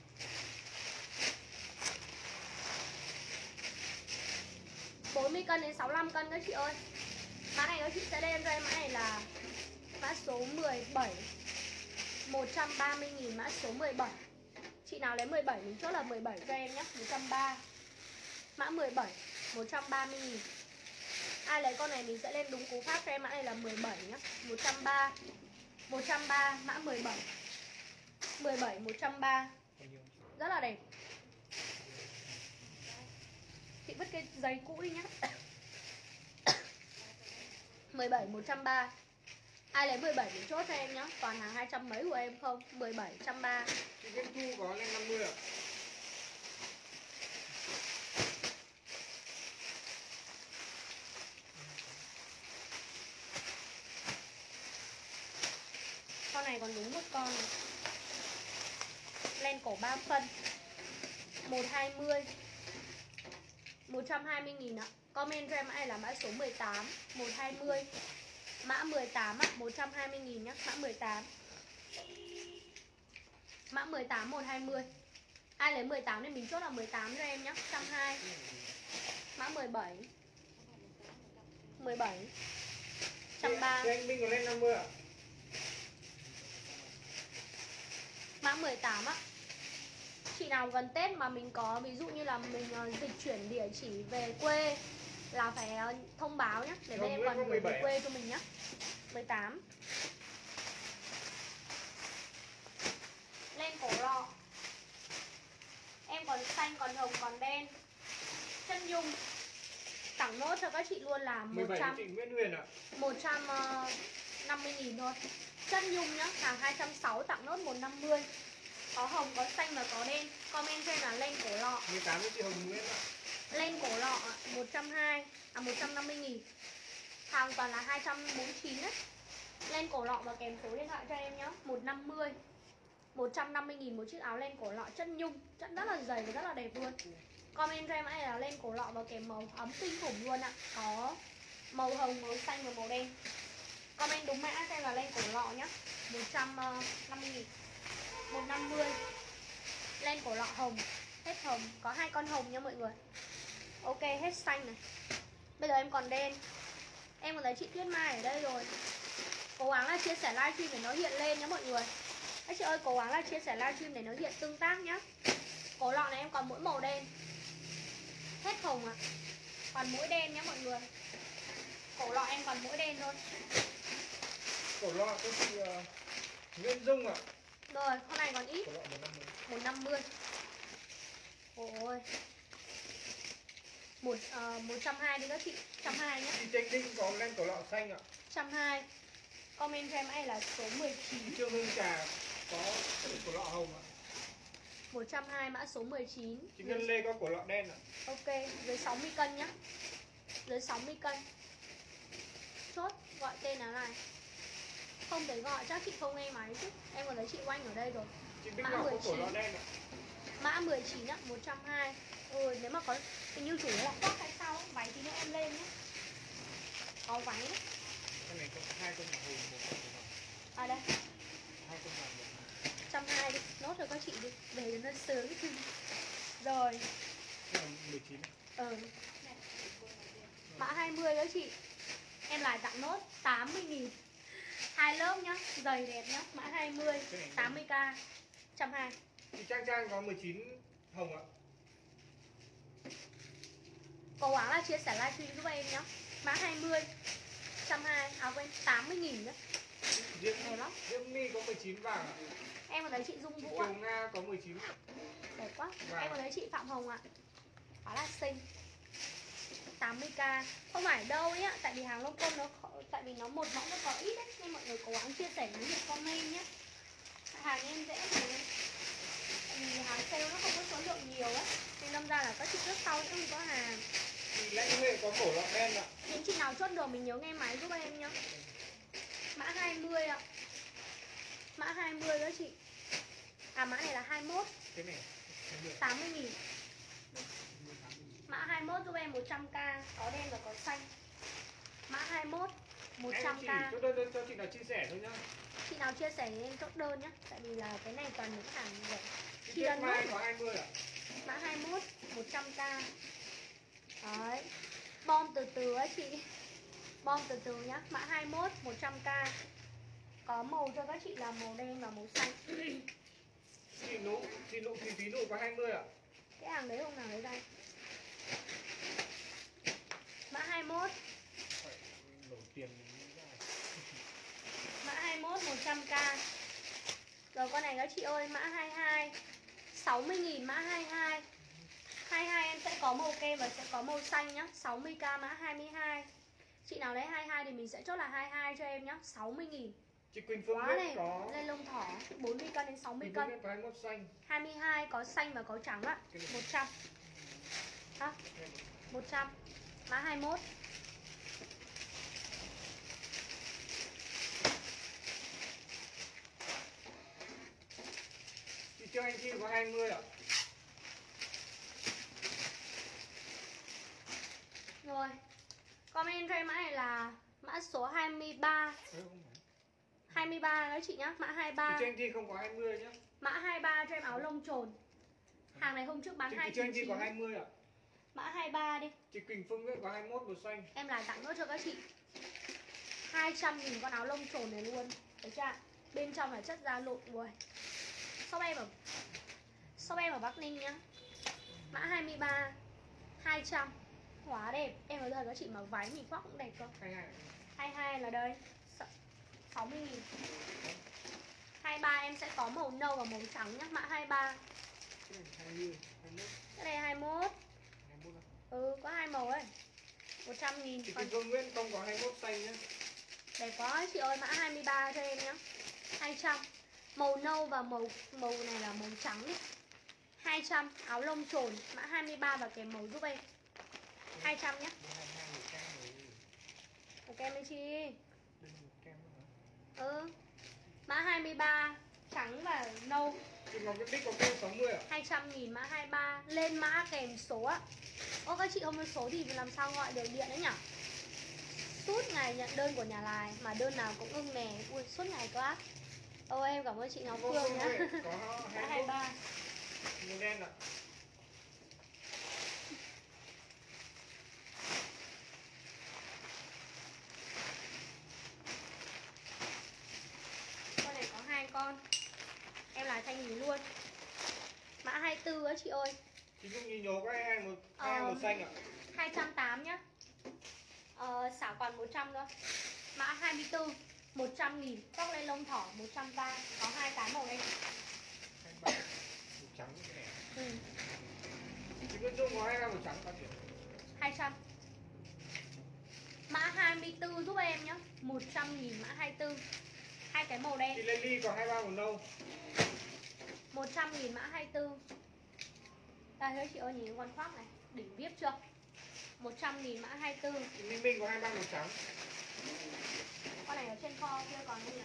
bốn mươi cân đến sáu mươi lăm cân các chị ơi. Mã này các chị sẽ lên cho em mã này là mã số mười bảy. một trăm ba mươi nghìn, mã số mười bảy. Chị nào lấy mười bảy mình chốt là mười bảy cho em nhé, một trăm ba mươi. Mã mười bảy, một trăm ba mươi nghìn. Ai lấy con này mình sẽ lên đúng cú pháp cho em, mã này là mười bảy nhé, một trăm ba mươi. một trăm ba mươi, mã mười bảy. mười bảy, một trăm ba mươi. Rất là đẹp. Chị vứt cái giấy cũ đi nhé. mười bảy, một trăm ba mươi. Ai lấy mười bảy mình chốt cho em nhá. Còn hàng hai trăm mấy của em không? mười bảy, một trăm ba mươi. Chị Nguyễn Thu có lên năm mươi ạ. Con này còn đúng một con này. Len cổ ba phân. một hai mươi. một trăm hai mươi nghìn ạ. Comment cho em mã này là mã số mười tám, một hai mươi. Mã mười tám ạ, một trăm hai mươi nghìn nhá, mã mười tám. Mã mười tám, một hai mươi. Ai lấy mười tám thì mình chốt là mười tám cho em nhá, một trăm hai mươi. Mã mười bảy. mười bảy. một trăm ba mươi. Chị anh Minh có lên năm mươi ạ. Mã mười tám á. Chị nào gần Tết mà mình có ví dụ như là mình uh, dịch chuyển địa chỉ về quê là phải uh, thông báo nhé, để bên em còn gửi về quê cho mình nhé. mười tám. Lên cổ lọ. Em còn xanh, còn hồng, còn đen. Chân dung. Tặng nốt cho các chị luôn là một trăm. Chị Nguyễn Huyền ạ. một trăm năm mươi nghìn thôi. Chân dung nhá, hàng hai trăm sáu mươi, tặng nốt một trăm năm mươi. Có hồng, có xanh và có đen. Comment cho em là lên cổ lọ. mười tám với chị Hồng Nguyễn ạ. Lên cổ lọ một trăm hai mươi, à một trăm năm mươi nghìn. Hàng toàn là hai trăm bốn mươi chín đấy. Lên cổ lọ và kèm số điện thoại cho em nhé, một trăm năm mươi. một một trăm năm mươi nghìn một chiếc áo len cổ lọ chất nhung, chất rất là dày và rất là đẹp luôn. Comment cho em mã này là len cổ lọ và kèm màu ấm kinh khủng luôn ạ. Có màu hồng, màu xanh và màu đen. Comment đúng mã xem là len cổ lọ nhá. một trăm năm mươi nghìn, một trăm năm mươi. Len cổ lọ hồng, hết hồng, có hai con hồng nha mọi người. Ok, hết xanh này. Bây giờ em còn đen. Em còn thấy chị Tuyết Mai ở đây rồi. Cố gắng là chia sẻ livestream để nó hiện lên nhá mọi người. Các chị ơi, cố gắng là chia sẻ livestream để nó hiện tương tác nhá. Cổ lọ này em còn mỗi màu đen. Hết hồng à. Còn mỗi đen nhá mọi người. Cổ lọ em còn mỗi đen thôi. Cổ lọ có chị uh, Nguyễn Dung ạ. Rồi, con này còn ít. Cổ lọ một trăm năm mươi. một trăm năm mươi. Ôi. Một, uh, một trăm hai mươi đi các chị. một trăm hai mươi nhé. Chị Trạch Đinh có len cổ lọ xanh ạ. một trăm hai mươi. Comment cho em ấy là số mười chín. Trương Hương Trà có cổ lọ hồng ạ. một trăm hai mươi mã số mười chín. Chị Ngân Lê có cổ lọ đen ạ. Ok, dưới sáu mươi cân nhá. Dưới sáu mươi cân. Chốt, gọi tên là này. Không thể gọi, chắc chị không nghe máy chứ. Em còn thấy chị Oanh ở đây rồi. Chị Bích Mã Ngọc có cổ mười chín. lọ đen ạ. Mã mười chín ạ, một trăm hai mươi. Ừ, nếu mà có hình như chủ yếu là khoác hay sao, váy tí nữa em lên nhé. Có váy ấy. Cái này có hai con hồng, một con hồng. À đây, Hai con hồng. một trăm hai mươi đi, nốt cho các chị đi, về cho nó sướng. Rồi. Cái này mười chín. Ừ. Mã hai mươi đó chị. Em lại tặng nốt tám mươi nghìn. Hai lớp nhá, giày đẹp nhá. Mã hai mươi, tám mươi k, một trăm hai mươi. Chị Trang Trang có mười chín hồng ạ. Cố gắng là chia sẻ livestream giúp em nhá. Mã hai mươi, một trăm hai mươi. À quên, tám mươi nghìn nữa. Diễm, Đẹp lắm. Diễm My có mười chín vàng ạ. Em còn thấy chị Dung Chị Vũ ạ. Kiều Nga có mười chín. Đẹp quá. Vâng. Em còn thấy chị Phạm Hồng ạ. Khá là xinh. tám mươi k. Không phải đâu ấy ạ. Tại vì hàng lông công nó khó, tại vì nó một mẫu nó có ít đấy. Nên mọi người cố gắng chia sẻ với việc comment nhé. Hàng em dễ thì tại vì hàng sale nó không có số lượng nhiều á. Nên đâm ra là các chị trước sau cũng không có hàng. Chị Lãnh Huệ có cổ lọ đen ạ. Những chị nào chốt được mình nhớ nghe máy giúp em nhá. Mã hai mươi ạ. Mã hai mươi đó chị. À mã này là hai mươi mốt. Cái này tám mươi nghìn. Mã hai mươi mốt giúp em một trăm k. Có đen và có xanh. Mã hai mươi mốt, một trăm k. Em chỉ chốt đơn cho chị nào chia sẻ thôi nhá. Chị nào chia sẻ thì em chốt đơn nhá. Tại vì là cái này toàn những hàng rẻ. Chị Chị Tuyết ấn Mai nút. có hai mươi ạ. Mã hai mươi mốt, một trăm k. Đấy. Bom từ từ á chị. Bom từ từ nhá. Mã hai mươi mốt, một trăm k. Có màu cho các chị là màu đen và màu xanh. Chị Nụ, chị Nụ thì tí Nụ có hai mươi ạ. Cái hàng đấy không nào lấy đây. Mã hai mươi mốt. Phải nổ tiền ra. Mã hai mươi mốt, một trăm k. Rồi con này các chị ơi, mã hai mươi hai, sáu mươi nghìn mã hai mươi hai. hai mươi hai em sẽ có màu kem và sẽ có màu xanh nhá. sáu mươi k mã hai mươi hai. Chị nào lấy hai mươi hai thì mình sẽ chốt là hai mươi hai cho em nhá. sáu mươi nghìn. Chị Quỳnh Phương Quá Nguyễn này, có lên lông thỏ bốn mươi cân đến sáu mươi Quỳnh Phương cân. Nguyễn có hai mươi mốt xanh. hai mươi hai có xanh và có trắng ạ. một trăm. Ha? một trăm. Mã hai mươi mốt. Chị Trương Anh Chi có hai mươi ạ. Rồi. Comment cho em mã này là mã số hai mươi ba. Ừ, không phải. hai mươi ba đó chị nhá, mã hai mươi Chị ba. Trương Anh Chi không có hai mươi nhá. Mã hai mươi ba cho em áo lông trồn. Hàng này hôm trước bán Chị, hai chị trăm Trương Anh chín Chi mươi có hai chín. mươi ạ. Mã hai mươi ba đi. Chị Quỳnh Phương Nguyễn có hai mươi mốt màu xanh. Em lại tặng nốt cho các chị hai trăm nghìn con áo lông trồn này luôn. Thấy chưa? Bên trong là chất da lụn rồi. Shop em ở Shop em ở Bắc Ninh nhá. Mã hai mươi ba, hai trăm. Quá đẹp. Em nói thật các chị mặc váy mình khoác cũng đẹp cơ. hai mươi hai. hai mươi hai là đây sáu mươi nghìn. hai mươi ba em sẽ có màu nâu và màu trắng nhá. Mã hai mươi ba. Cái này hai mươi, hai mươi mốt. Cái này hai mươi mốt. hai mươi mốt ạ. Ừ, có hai màu ấy. một trăm nghìn. Chị Còn Quỳnh Phương Nguyễn không có hai mươi mốt xanh nhá. đẹp quá chị ơi, mã hai mươi ba cho em nhá. hai trăm. Màu nâu và màu màu này là màu trắng đi. hai trăm. Áo lông trồn. Mã hai mươi ba và kèm màu giúp em. hai trăm nhá. hai mươi hai một kem rồi. Một kem đi chị. Đây một kem nữa hả? Ừ. Mã hai mươi ba, trắng và nâu. Chị Ngọc cái đích có kêu sáu mươi ạ? hai trăm nghìn mã hai mươi ba. Lên mã kèm số ạ. Ô các chị không có số thì làm sao gọi được điện đấy nhỉ? Suốt ngày nhận đơn của nhà Lài mà đơn nào cũng ưng nè. Ui suốt ngày quá. Ô em cảm ơn chị Ngọc Phương nhá. Có mã hai mươi ba. màu đen ạ. Con này có hai con. Em là thanh lý luôn. Mã hai mươi tư á chị ơi. Chị cũng nhìn nhố cái hai một hai màu xanh ạ. hai trăm tám nhá. Ờ, xả còn một trăm nữa. Mã hai mươi tư một trăm nghìn. Tóc lên lông thỏ một trăm ba. Có hai cái màu đen. hai mươi ba màu trắng cái này. Ừ. Chị Nguyễn Dung có hai mươi ba màu trắng bao nhiêu? hai trăm. Mã hai mươi tư giúp em nhá. một trăm nghìn mã hai mươi tư. Hai cái màu đen. Chị Lely có hai mươi ba màu nâu. một trăm nghìn mã hai mươi tư. Đây thôi chị ơi nhìn con khoác này. Đỉnh viếp chưa? một trăm nghìn mã hai mươi tư. Chị Minh Minh có hai mươi ba màu trắng. Con này ở trên kho kia còn không nhỉ?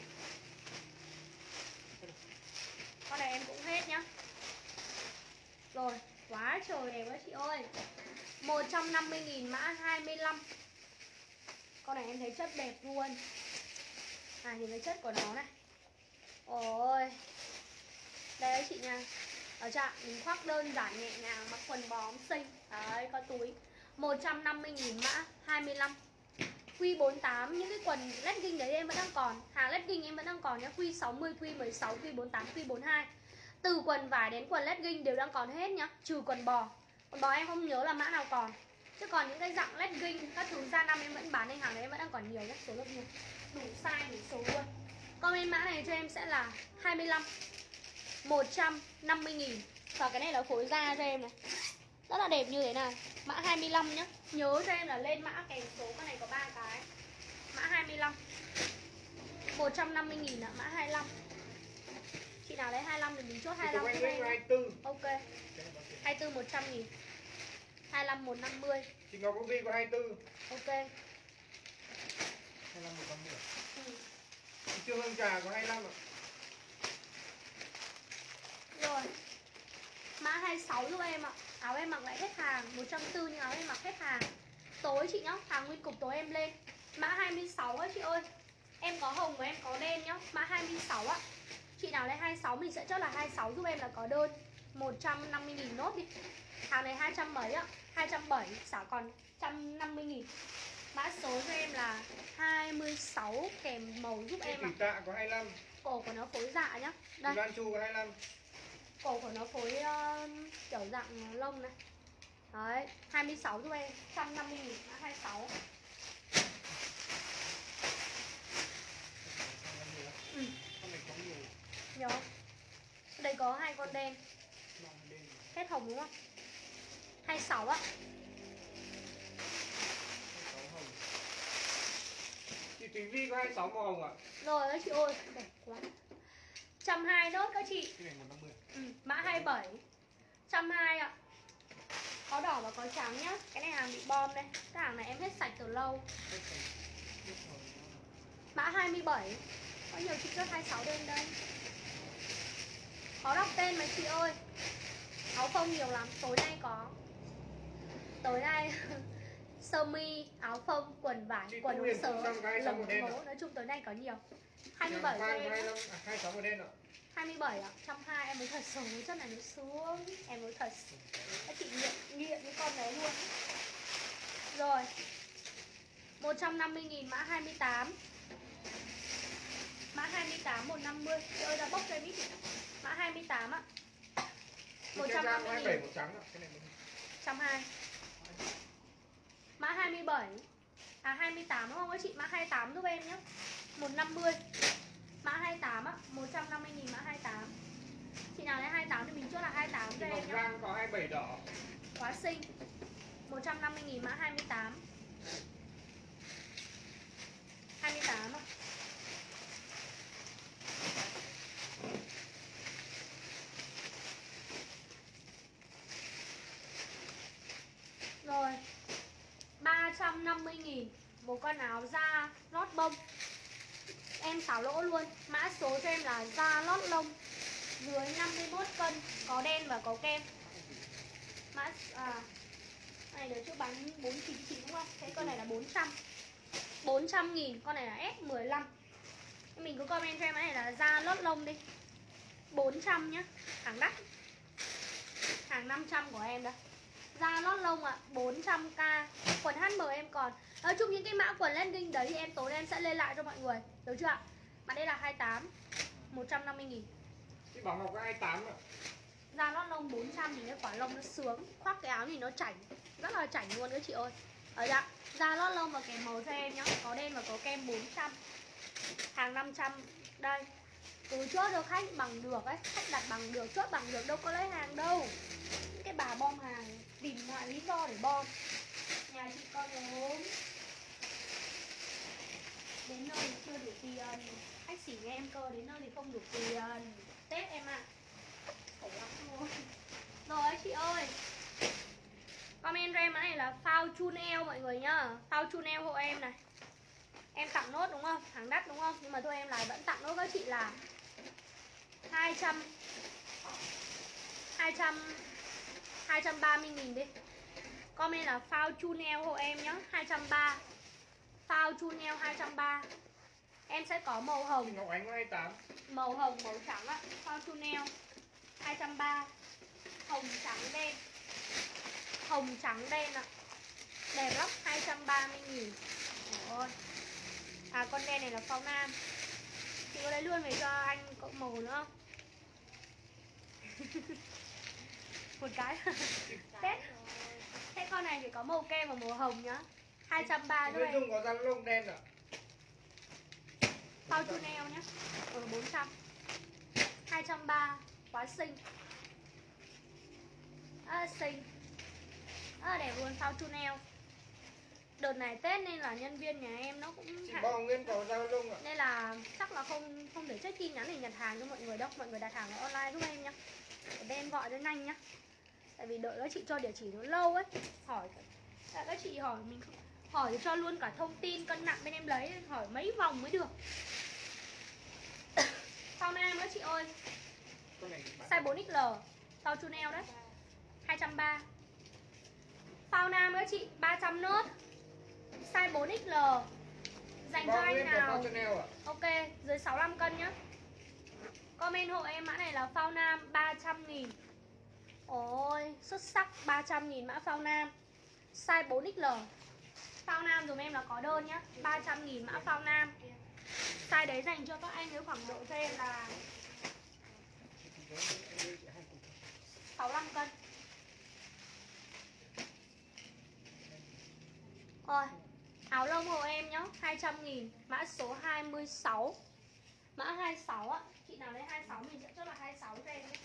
Con này em cũng hết nhá. Rồi, quá trời đẹp quá chị ơi. một trăm năm mươi nghìn mã hai mươi lăm. Con này em thấy chất đẹp luôn. À nhìn cái chất của nó này. Ôi. Đây đấy chị nha. Ở trạng mình khoác đơn giản nhẹ nhàng, mặc quần bó xinh. Đấy, có túi. một trăm năm mươi nghìn mã hai mươi lăm. Q bốn mươi tám, những cái quần legging đấy em vẫn đang còn. Hàng legging em vẫn đang còn nhá. Q sáu mươi, Q mười sáu, Q bốn mươi tám, Q bốn mươi hai. Từ quần vải đến quần legging đều đang còn hết nhá. Trừ quần bò. Quần bò em không nhớ là mã nào còn. Chứ còn những cái dạng legging, các thứ da năm em vẫn bán, anh hàng đấy em vẫn đang còn nhiều nhá. Số lượng nhiều. Đủ size, đủ số luôn. Comment mã này cho em sẽ là hai mươi lăm. một trăm năm mươi nghìn. Và cái này là phối da cho em này. Rất là đẹp như thế này. Mã hai mươi lăm nhá. Nhớ cho em là lên mã kèm số. Cái này có ba cái. Mã hai mươi lăm. một trăm năm mươi nghìn ạ. Mã hai mươi lăm. Chị nào lấy hai mươi lăm thì mình chốt hai mươi lăm. Chị có hai mươi tư. Ok. hai mươi tư một trăm nghìn. hai mươi lăm một trăm năm mươi. Chị Ngọc Công Ty có hai mươi tư. Ok. hai mươi lăm một trăm năm mươi. Ừ. Chị Trương Hương Trà có hai mươi lăm ạ. Rồi. Mã hai mươi sáu giúp em ạ. Áo em mặc lại hết hàng. một trăm bốn mươi nhưng áo em mặc hết hàng. Tối chị nhá. Hàng nguyên cục tối em lên. Mã hai mươi sáu á chị ơi. Em có hồng và em có đen nhá. Mã hai mươi sáu ạ. Chị nào lấy hai mươi sáu mình sẽ chốt là hai mươi sáu giúp em là có đơn. một trăm năm mươi nghìn nốt đi. Hàng này hai trăm mấy ạ. hai trăm bảy mươi, xả còn một trăm năm mươi nghìn. Mã số cho em là hai mươi sáu kèm màu giúp Chị em ạ. Thủy Tạ có hai mươi lăm. Cổ của nó phối dạ nhá. Chị Đây. Lan Chu có hai mươi lăm. Cổ của nó phối uh, kiểu dạng lông này. Đấy, hai mươi sáu giúp em, một trăm năm mươi nghìn mã hai mươi sáu. Ừ. Con này có nhiều. Nhớ. Đây có hai con đen. Hết hồng đúng không? hai mươi sáu ạ. Chị Thúy Vi có hai mươi sáu màu hồng ạ. Rồi đó chị ơi, đẹp quá. một trăm hai mươi nốt các chị. Cái này một trăm năm mươi. Ừ, mã hai mươi bảy. một trăm hai mươi ạ. Có đỏ và có trắng nhá. Cái này hàng bị bom đây. Cái hàng này em hết sạch từ lâu. Mã hai mươi bảy. Có nhiều chị chốt hai mươi sáu bên đây. Khó đọc tên mà chị ơi. Áo phông nhiều lắm. Tối nay có. Tối nay sơ mi, áo phông, quần vải, Chị quần Thu ống Huyền sớ, cũng đăng cái lồng một đen hố. ạ. Nói chung tối nay có nhiều. hai mươi bảy cho em hai nhá. mươi hai mươi sáu một đen ạ. hai mươi bảy ạ. một trăm hai mươi em mới thật số chất này nó xuống. Em mới thật. Các chị nghiện, nghiện cái con đấy luôn. Rồi. một trăm năm mươi nghìn mã hai mươi tám. Mã hai mươi tám một trăm năm mươi. Chị ơi ra bốc cho em ít. Mã hai mươi tám ạ. một trăm năm mươi hai mươi bảy nghìn. một trắng ạ. Cái này một một trăm hai mươi. Mã hai mươi bảy. À hai mươi tám đúng không các chị? Mã hai mươi tám giúp em nhé. một trăm năm mươi. Mã hai mươi tám á, một trăm năm mươi nghìn mã hai mươi tám. Chị nào lấy hai mươi tám thì mình chốt là hai mươi tám cho em nhé. Vang có hai mươi bảy đỏ. Quá xinh. một trăm năm mươi nghìn mã hai mươi tám. hai mươi tám ạ. Rồi. ba trăm năm mươi nghìn một con áo da lót bông. Em xáo lỗ luôn. Mã số cho em là da lót lông dưới năm mươi mốt cân, có đen và có kem. Mã à này được chữ bán bốn chín chín đúng không? Thế con này là bốn trăm. bốn trăm nghìn, con này là ép mười lăm. Mình cứ comment cho em cái này là da lót lông đi. bốn trăm nhá, hàng đắt. Hàng năm trăm của em đây. Da lót lông ạ, à, bốn trăm k. Quần hát em em còn. Nói chung những cái mã quần legging đấy thì em tối em sẽ lên lại cho mọi người. Được chưa ạ? Mà đây là hai mươi tám, một trăm năm mươi nghìn. Chị bảo Ngọc có hai mươi tám ạ. Da lót lông bốn trăm thì cái quả lông nó sướng. Khoác cái áo thì nó chảnh, rất là chảnh luôn các chị ơi. Ở dạ, da lót lông và kèm màu cho em nhá. Có đen và có kem bốn trăm. Hàng năm trăm. Đây. Cứ chốt được khách bằng được ấy. Khách đặt bằng được, chốt bằng được, đâu có lấy hàng đâu. Những cái bà bom hàng tìm lại lý do để bom. Nhà chị con ốm, đến nơi thì chưa đủ tiền. Khách xỉ nghe em cơ, đến nơi thì không đủ tiền. Tết em ạ. Khổ lắm luôn. Rồi chị ơi, comment cho em cái này là phao chun eo mọi người nhá. Phao chun eo hộ em này. Em tặng nốt đúng không? Hàng đắt đúng không? Nhưng mà thôi em lại vẫn tặng nốt các chị là hai trăm hai trăm hai trăm ba mươi nghìn đi. Comment là phao chun eo hộ em nhá, hai trăm ba mươi. Phao chun eo hai trăm ba mươi. Em sẽ có màu hồng. Ngọc Ánh có hai mươi tám. Màu hồng, màu trắng ạ. Phao chun eo hai trăm ba mươi. Hồng trắng đen. Hồng trắng đen ạ. Đẹp lắm, hai trăm ba mươi nghìn. Ôi. À con đen này là phao nam. Chị có lấy luôn về cho anh có màu nữa không? Một cái. Tết. Thế con này chỉ có màu kem và màu hồng nhá. hai trăm ba mươi Chị Dung có da lông đen ạ. Phao chun eo nhá. Ở bốn trăm. hai trăm ba mươi. Quá xinh. À, xinh. À, đẹp luôn, phao chun eo. Đợt này Tết nên là nhân viên nhà em nó cũng Chị hạn. Bao Nguyên có da lông ạ. Nên là chắc là không không để check tin nhắn để nhận hàng cho mọi người đâu. Mọi người đặt hàng ở online giúp em nhá. Để em gọi cho nhanh nhá. Tại vì đợi các chị cho địa chỉ nó lâu ấy. Hỏi à, các chị hỏi mình hỏi cho luôn cả thông tin cân nặng bên em lấy, hỏi mấy vòng mới được. Phao nam nữa chị ơi. Size bốn ích lờ. Phao chun eo đấy. hai trăm ba mươi. Phao nam nữa chị, ba trăm nốt. Size bốn ích lờ. Dành cho anh nào. Ok, dưới sáu mươi lăm cân nhá. Comment hộ em mã này là phao nam ba trăm nghìn. Ôi, xuất sắc, ba trăm nghìn mã phao nam. Size bốn ích lờ. Phao nam dùm em là có đơn nhá, ba trăm nghìn mã phao nam. Size đấy dành cho các anh với khoảng độ cho em là sáu mươi lăm cân. Rồi, áo lông hộ em nhá, hai trăm nghìn. Mã số hai mươi sáu. Mã hai mươi sáu ạ. Chị nào lấy hai mươi sáu mình sẽ chốt là hai mươi sáu cho em nhé.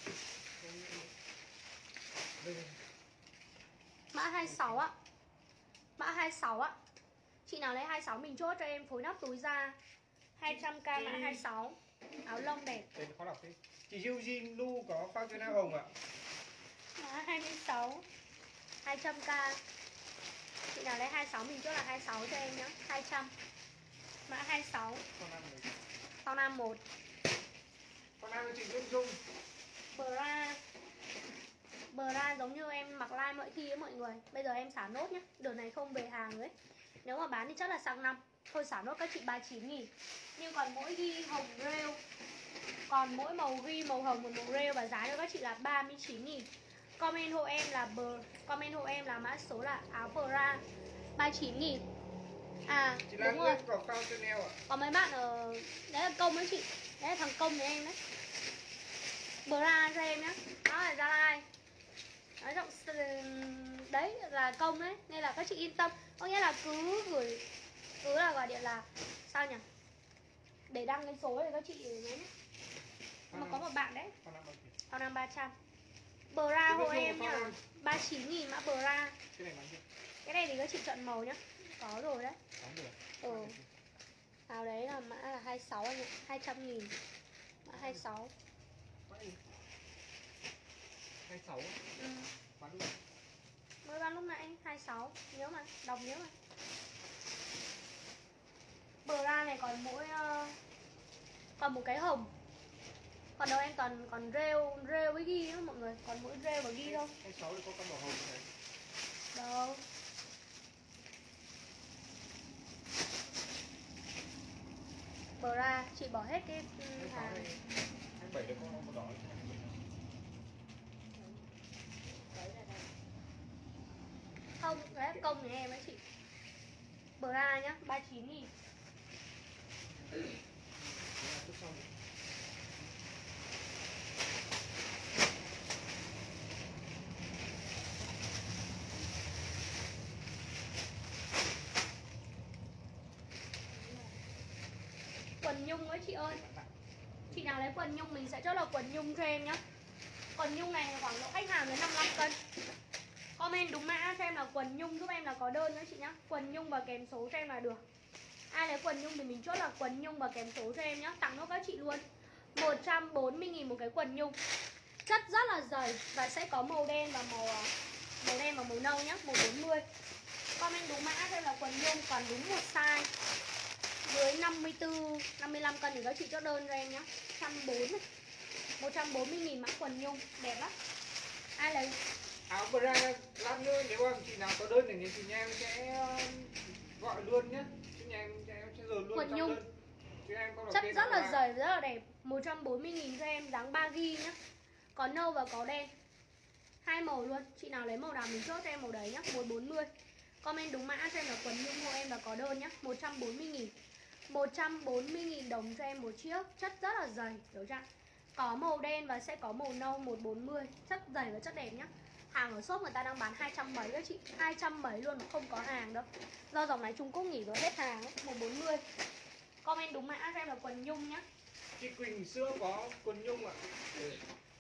Mã hai mươi sáu ạ. Mã hai mươi sáu ạ. Chị nào lấy hai mươi sáu mình chốt cho em phối nắp túi da. hai trăm k mã hai mươi sáu. Áo lông đẹp. Chị Eugene Lu có phao chun eo hồng ạ. Mã hai mươi sáu. hai trăm k. Chị nào lấy hai mươi sáu mình chốt là hai mươi sáu cho em nhé. hai trăm. Mã hai mươi sáu. Phao nam một. Con nam chị Nguyễn Dung. Bra. Bra giống như em mặc like mọi khi ấy mọi người. Bây giờ em xả nốt nhé. Đợt này không về hàng nữa ấy. Nếu mà bán thì chắc là sang năm. Thôi xả nốt các chị ba mươi chín nghìn. Nhưng còn mỗi ghi hồng rêu. Còn mỗi màu ghi màu hồng và màu rêu và giá cho các chị là ba mươi chín nghìn. Comment hộ em là bờ. Comment hộ em là mã số là áo bra ba mươi chín nghìn. À chị đúng rồi. Có phao chun eo ạ. Có mấy bạn ở đấy là công đấy chị. Đấy là thằng công với em đấy. Bra cho em nhá. Đó là Gia Lai. Nói rộng đấy là công đấy. Nên là các chị yên tâm. Có nghĩa là cứ gửi. Cứ là gọi điện là sao nhỉ, để đăng cái số để các chị nhé. Mà có một bạn đấy. Phao nam ba trăm. Bra hộ em nhá. ba mươi chín nghìn mã bra. Cái này thì các chị chọn màu nhá. Có rồi đấy. Ừ. Áo đấy là mã là hai mươi sáu anh ạ. hai trăm nghìn. Mã hai mươi sáu. hai mươi sáu. Ừ. Mới bán lúc nãy hai mươi sáu. Nhớ mà, đọc nhớ mà. Bra này còn mỗi uh, Còn một cái hồng. Còn đâu em còn còn rêu rêu với ghi nữa mọi người, còn mỗi rêu và ghi thôi. Cái sáu thì có con màu hồng này. Đâu. Bờ ra chị bỏ hết cái hàng. Hai bảy được con màu đỏ. Không, cái công này em ấy chị. Bờ ra nhá, ba mươi chín nghìn. Quần nhung ấy chị ơi. Chị nào lấy quần nhung mình sẽ chốt là quần nhung cho em nhá. Quần nhung này khoảng độ khách hàng đến năm mươi lăm cân. Comment đúng mã cho em là quần nhung, giúp em là có đơn nữa chị nhá. Quần nhung và kèm số cho em là được. Ai lấy quần nhung thì mình chốt là quần nhung và kèm số cho em nhá. Tặng nốt các chị luôn. Một trăm bốn mươi nghìn một cái quần nhung. Chất rất là dày và sẽ có màu đen và màu màu đen và màu nâu nhá, một bốn mươi. Comment đúng mã cho em là quần nhung, còn đúng một size dưới năm mươi tư, năm mươi lăm cân thì các chị chốt đơn cho em nhá. một trăm bốn mươi. một trăm bốn mươi nghìn mã quần nhung, đẹp lắm. Ai lấy áo bra lát nữa nếu mà chị nào có đơn này thì nhà em sẽ gọi luôn nhé. Chứ nhà em sẽ sẽ rồi luôn quần trong nhung. đơn. Chứ em có Chất rất là dày, rất là đẹp. Một trăm bốn mươi nghìn cho em, dáng ba gi nhá. Có nâu và có đen. Hai màu luôn. Chị nào lấy màu nào mình chốt cho em màu đấy nhá. một bốn mươi. Comment đúng mã cho em là quần nhung hộ em và có đơn nhá. một trăm bốn mươi nghìn. một trăm bốn mươi nghìn đồng cho em một chiếc. Chất rất là dày, hiểu chưa? Có màu đen và sẽ có màu nâu, một bốn mươi. Chất dày và chất đẹp nhá. Hàng ở shop người ta đang bán hai trăm mấy đó chị. Hai trăm mấy luôn mà không có hàng đâu. Do dòng này Trung Quốc nghỉ rồi hết hàng ấy. một bốn mươi. Comment đúng mã cho em là quần nhung nhá. Chị Quỳnh xưa có quần nhung ạ. Ừ.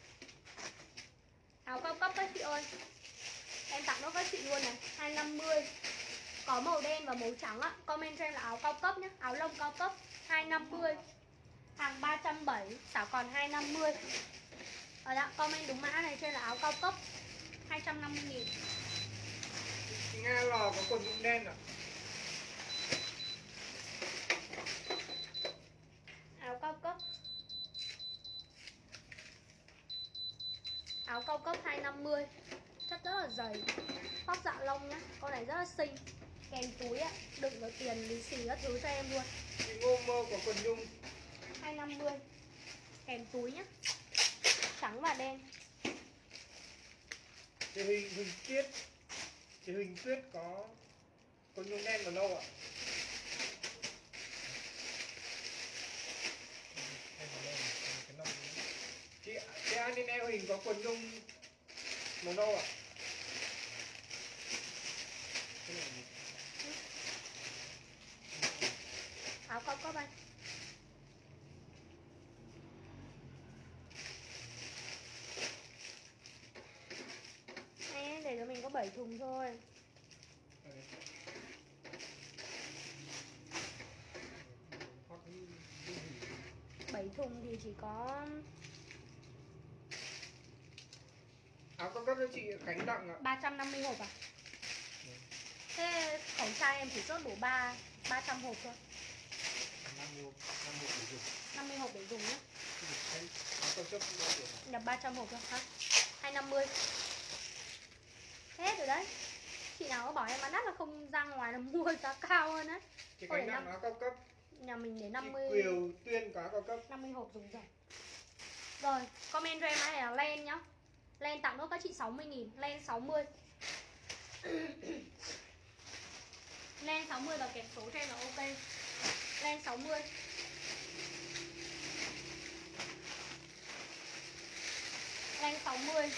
Áo cao cấp các chị ơi. Em tặng nó các chị luôn này. Hai năm mươi. Có màu đen và màu trắng ạ. Comment cho em là áo cao cấp nhé. Áo lông cao cấp hai năm mươi. Hàng ba trăm bảy mươi, xả còn hai năm mươi. Ở đó, comment đúng mã này cho em là áo cao cấp hai trăm năm mươi nghìn. Chị Nga Lò có quần nhung đen ạ. Áo cao cấp. Áo cao cấp hai năm mươi. Chất rất là dày. Khoác dạ lông nhá. Con này rất là xinh. Kèm túi ạ. Đựng có tiền lì xì các thứ cho em luôn. Chị Ngô Mơ có quần nhung hai năm mươi. Kèm túi nhá. Trắng và đen. Chị Huỳnh, Huỳnh Tuyết. Chị Huỳnh Tuyết có quần nhung đen và nâu ạ. Chị, chị Anine Huỳnh có quần nhung màu nâu ạ. Áo cao cấp anh. Em để cho mình có bảy thùng thôi. bảy thùng thì chỉ có Áo cao cấp cho chị Khánh Đặng ạ. ba trăm năm mươi hộp à? Thế khẩu trang em chỉ chốt đủ ba ba trăm hộp thôi. năm mươi hộp để dùng nhé. Áo cao cấp Nhập ba trăm hộp thôi hả? hai năm mươi. Hết rồi đấy. Chị nào có bảo em bán đắt là không ra ngoài là mua giá cao hơn đấy. chị Khánh Đặng áo cao cấp. Nhà mình để năm mươi. Chị Kiều Tuyên có áo cao cấp. năm mươi hộp dùng rồi. Rồi, comment cho em này là len nhá. Len tặng nốt các chị sáu mươi nghìn. Len sáu mươi. Len sáu mươi và kèm số cho em là ok. Len sáu mươi. Len sáu mươi.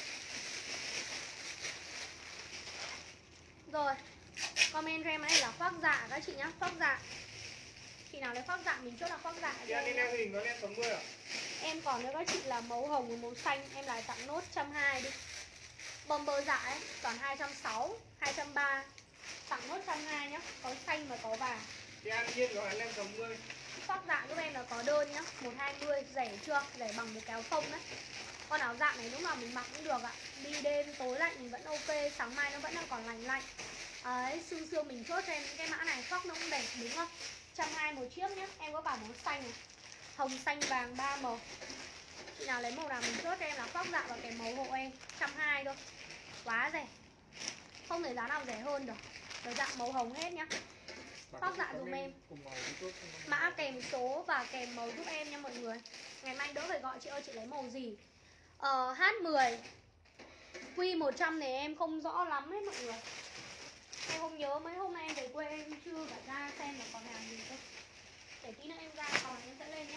Rồi, comment cho em này là khoác dạ các chị nhá. Khoác dạ. Chị nào lấy khoác dạ mình chốt là khoác dạ. Chị Anine Huỳnh có len sáu mươi ạ. Em còn nữa các chị là màu hồng và màu xanh. Em lại tặng nốt một trăm hai mươi đi. Bomber dạ ấy, còn hai trăm sáu mươi, hai trăm ba mươi. Tặng nốt một trăm hai mươi nhá. Có xanh và có vàng. Chị An Nhiên có len sáu mươi. Khoác dạ giúp em là có đơn nhá. một hai mươi, rẻ chưa? Rẻ bằng một cái áo phông đấy. Con áo dạ này lúc nào mình mặc cũng được ạ. Đi đêm tối lạnh mình vẫn ok. Sáng mai nó vẫn đang còn lành lạnh. Đấy, sương sương mình chốt cho em những cái mã này. Khoác nó cũng đẹp đúng không? một trăm hai mươi một chiếc nhá. Em có cả màu xanh này. hồng xanh vàng ba màu. Chị nào lấy màu nào mình chốt cho em là khoác dạ và kèm màu hộ em. một trăm hai mươi thôi. Quá rẻ. Không thể giá nào rẻ hơn được. Được dạ màu hồng hết nhá. Khoác dạ dùm em. Mã kèm số và kèm màu giúp em nha mọi người. Ngày mai đỡ phải gọi chị ơi chị lấy màu gì. Ờ, hát mười Q một trăm này em không rõ lắm hết mọi người. Em không nhớ mấy hôm nay em về quê em chưa cả ra xem là còn hàng gì thôi. Để tí nữa em ra còn em sẽ lên nhé.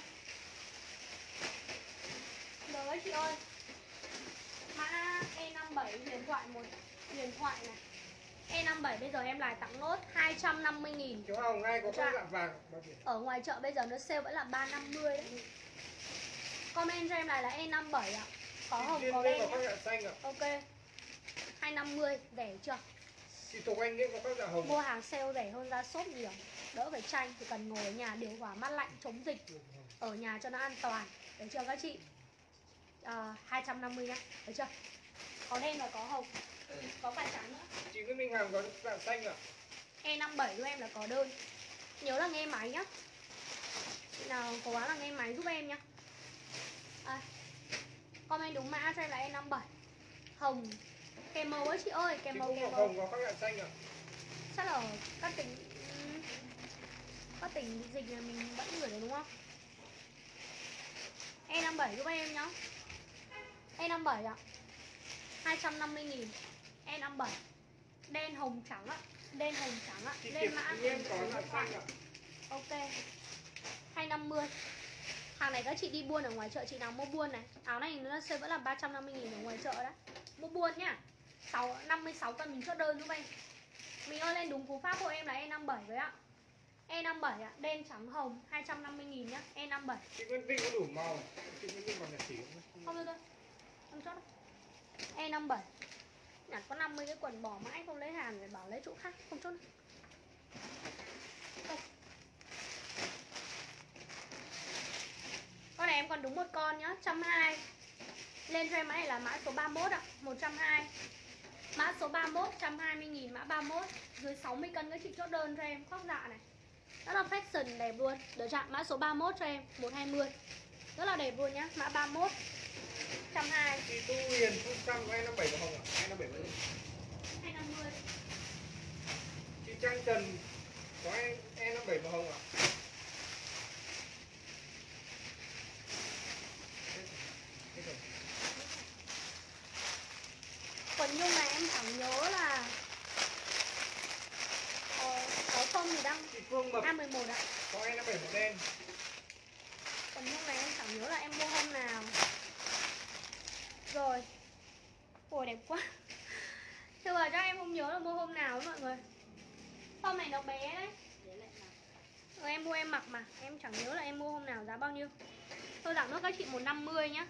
Rồi chị ơi. Mã E năm bảy huyền thoại một huyền thoại này. E năm bảy bây giờ em lại tặng nốt hai trăm năm mươi nghìn. Chỗ hồng ngay có các dạng vàng. Ở ngoài chợ bây giờ nó sale vẫn là ba trăm năm mươi đấy. Comment cho em này là E năm bảy ạ. Có hồng có đen nhá. Ok. hai trăm năm mươi rẻ chưa? Chị Tùng Anh có các dạng hồng. Mua hàng sale rẻ hơn ra shop nhiều. Đỡ phải tranh thì cần ngồi ở nhà điều hòa mát lạnh chống dịch. Ở nhà cho nó an toàn. Được chưa các chị? À, hai trăm năm mươi nhá. Được chưa? Có đen và có hồng. Có vải trắng nữa. Chị Nguyễn Minh Hằng có dạng xanh ạ. E năm bảy của em là có đơn. Nhớ là nghe máy nhá. Chị nào cố gắng là nghe máy giúp em nhá. À, comment đúng mã cho em là E năm bảy. Hồng kèm màu ấy chị ơi, kèm Chị màu cũng kèm có màu. hồng có các dạng xanh ạ. Chắc là ở các tỉnh các tỉnh dịch là mình vẫn gửi được đúng không? E năm bảy giúp em nhá. E năm bảy ạ. hai trăm năm mươi nghìn. E năm bảy. Đen hồng trắng ạ. Đen hồng trắng ạ. Chị Lên mã em có dạng xanh ạ. Ok. hai trăm năm mươi. Hàng này các chị đi buôn ở ngoài chợ, chị nào mua buôn này. Áo này nó sẽ vẫn là ba trăm năm mươi nghìn ở ngoài chợ đấy. Mua buôn nhá. năm mươi sáu cân mình chốt đơn giúp em. Mình ơi lên đúng cú pháp của em là E năm bảy với ạ. E năm bảy ạ, đen trắng hồng hai trăm năm mươi nghìn nhá, E năm bảy. Chị Nguyễn Vinh có đủ màu. Chị Nguyễn Vinh còn nhật chỉ không? Không được thôi. Không chốt đâu. E năm bảy. Nhặt có năm mươi cái quần bỏ mãi không lấy hàng rồi bảo lấy chỗ khác, không chốt đâu. Đây. Con này em còn đúng một con nhá, một trăm hai mươi. Lên cho em mã này là mã số ba mươi mốt ạ, một trăm hai mươi. Mã số ba mươi mốt, một trăm hai mươi nghìn, mã ba mươi mốt. Dưới sáu mươi cân các chị chốt đơn cho em, khoác dạ này. Rất là fashion đẹp luôn. Được chưa? Mã số ba mươi mốt cho em, một trăm hai mươi. Rất là đẹp luôn nhá, mã ba mươi mốt, một trăm hai mươi. Chị Tu Hiền, Tu Trăng có E năm bảy có hồng ạ, E năm bảy có hai trăm năm mươi. Chị Trang Trần có E năm bảy màu hồng ạ. Quần nhung này em chẳng nhớ là ờ, có không thì đăng. Chị Phương Mập A mười một ạ. có E năm bảy màu đen. Quần nhung này em chẳng nhớ là em mua hôm nào. Rồi. Ôi đẹp quá. Chứ mà cho em không nhớ là mua hôm nào mọi người. Hôm này nó bé đấy. Rồi em mua em mặc mà, em chẳng nhớ là em mua hôm nào giá bao nhiêu. Tôi giảm nốt các chị một trăm năm mươi nhá.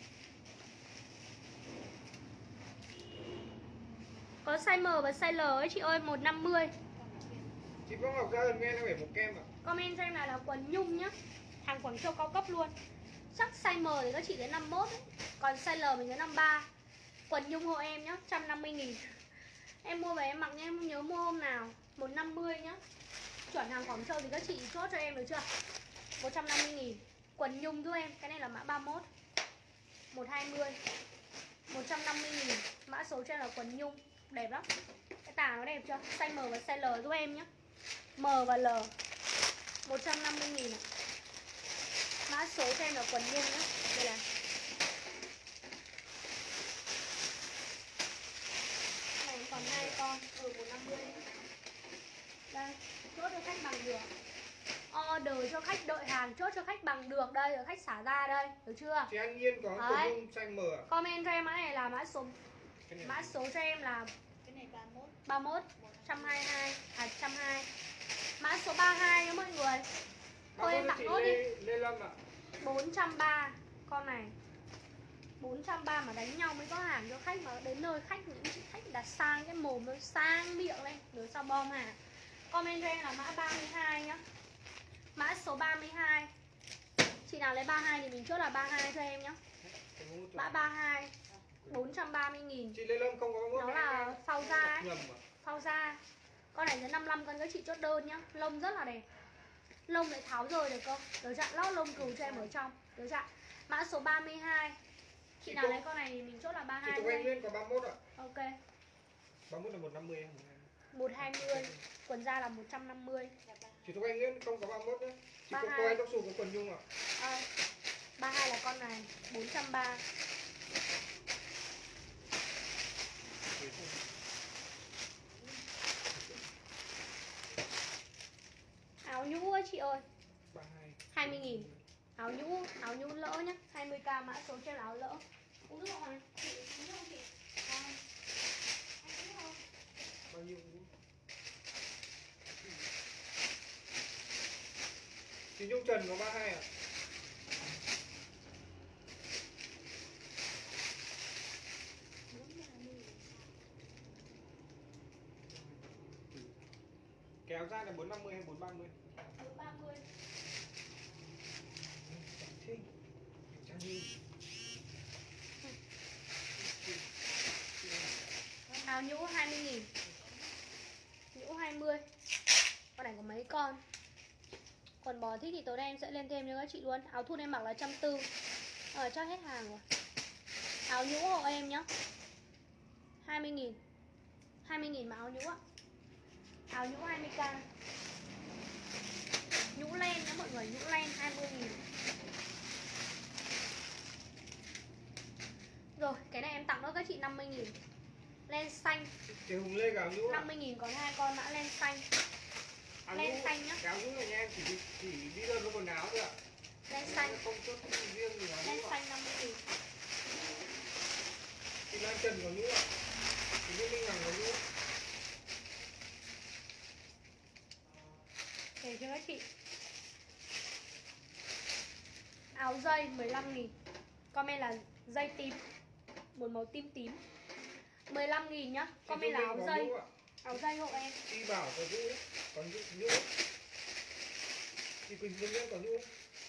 Có size M và size L ấy chị ơi, một trăm năm mươi. Chị có Ngọc Gia Ân E năm bảy một kem ạ. Comment cho em này là quần nhung nhá. Hàng Quảng Châu cao cấp luôn. Chắc size M thì các chị đến năm mươi mốt ấy. Còn size L mình đến năm mươi ba. Quần nhung hộ em nhá, một trăm năm mươi nghìn. Em mua về em mặc nha, em không nhớ mua hôm nào. Một trăm năm mươi nhá. Chuẩn hàng Quảng Châu thì các chị chốt cho em được chưa? Một trăm năm mươi nghìn. Quần nhung giúp em, cái này là mã ba mươi mốt, một trăm hai mươi. Một trăm năm mươi nghìn. Mã số trên là quần nhung. Đẹp lắm. Cái tà nó đẹp chưa? Size M và size L giúp em nhé. M và L. Một trăm năm mươi nghìn ạ. Mã số cho em là quần nhung nhé. Đây là này còn hai con. Ừ, một trăm năm mươi. Đây, chốt cho khách bằng được. Order cho khách đợi hàng, chốt cho khách bằng được. Đây, ở khách xả ra đây, được chưa? Chị An Nhiên có quần nhung xanh M ạ. Comment cho em mã này là mã số mã số cho em là Cái này ba mươi mốt. ba mươi mốt, một trăm hai mươi hai, à một trăm hai mươi. Mã số ba mươi hai nha mọi người. Thôi em tặng nốt đi. Lê Lâm ạ. bốn trăm ba mươi con này. bốn trăm ba mươi mà đánh nhau mới có hàng cho khách, mà đến nơi khách những chị khách đặt sang cái mồm nó sang miệng lên, rồi sao bom hàng. Comment cho em là mã ba mươi hai nhá. Mã số ba mươi hai. Chị nào lấy ba mươi hai thì mình chốt là ba mươi hai cho em nhá. Mã ba mươi hai, bốn trăm ba mươi nghìn. Chị Lê Lâm không có mốt. Nó là phao da ấy. Nhầm à? Phao da. Con này đến năm mươi lăm cân các chị chốt đơn nhá. Lông rất là đẹp. lông lại tháo rời được cơ. Được chưa? Lót lông cừu cho em ở trong. Được chưa? Mã số ba mươi hai. Chị, chị nào lấy con này thì mình chốt là ba mươi hai. Chị Tùng Anh Nguyên có ba mươi mốt ạ. Ok. ba mươi mốt là một trăm năm mươi em. một trăm hai mươi. Quần da là một trăm năm mươi. Chị Tùng Anh Nguyên không có ba mươi mốt nữa. Chị có cô anh tóc xù có quần nhung ạ. À, ba mươi hai là con này, bốn trăm ba mươi. Áo nhũ ấy chị ơi. ba mươi hai. hai mươi nghìn. Áo nhũ, áo nhũ lỡ nhá, hai mươi k mã số trên áo lỡ. Uống nước không? Chị uống nước không chị? À. Anh uống nước không? Bao nhiêu? Chị Nhung Trần có ba mươi hai ạ. Kéo ra là bốn trăm năm mươi hay bốn trăm ba mươi? bốn trăm ba mươi. Áo nhũ hai mươi nghìn. Nhũ hai mươi. Con này có mấy con. Quần bò thích thì tối nay em sẽ lên thêm cho các chị luôn. Áo thun em mặc là một trăm bốn mươi. Ờ cho hết hàng rồi. Áo nhũ hộ em nhá, hai mươi nghìn. hai mươi nghìn mà áo nhũ ạ. Áo nhũ hai mươi k. Nhũ len nhá mọi người, nhũ len hai mươi nghìn. Rồi, cái này em tặng cho các chị năm mươi nghìn. Len xanh. Chị Hùng Lê cả áo nhũ ạ. năm mươi nghìn còn hai con mã len xanh. Áo Len nhũ, xanh nhá. cái áo nhũ này nha em chỉ chỉ đi đơn với quần áo thôi ạ. Len xanh. Không chốt riêng gì áo Len nhũ ạ. xanh năm mươi nghìn. Chị Lan Trần có nhũ ạ. Chị Nguyễn Minh Hằng có nhũ. Để cho các chị. Áo dây mười lăm nghìn. Comment là dây tím, một màu tím tím. mười lăm nghìn nhá. Comment là áo dây. Áo dây hộ em. Chị Bảo có nhũ, có nhũ, nhũ. Chị Quỳnh Dương có nhũ.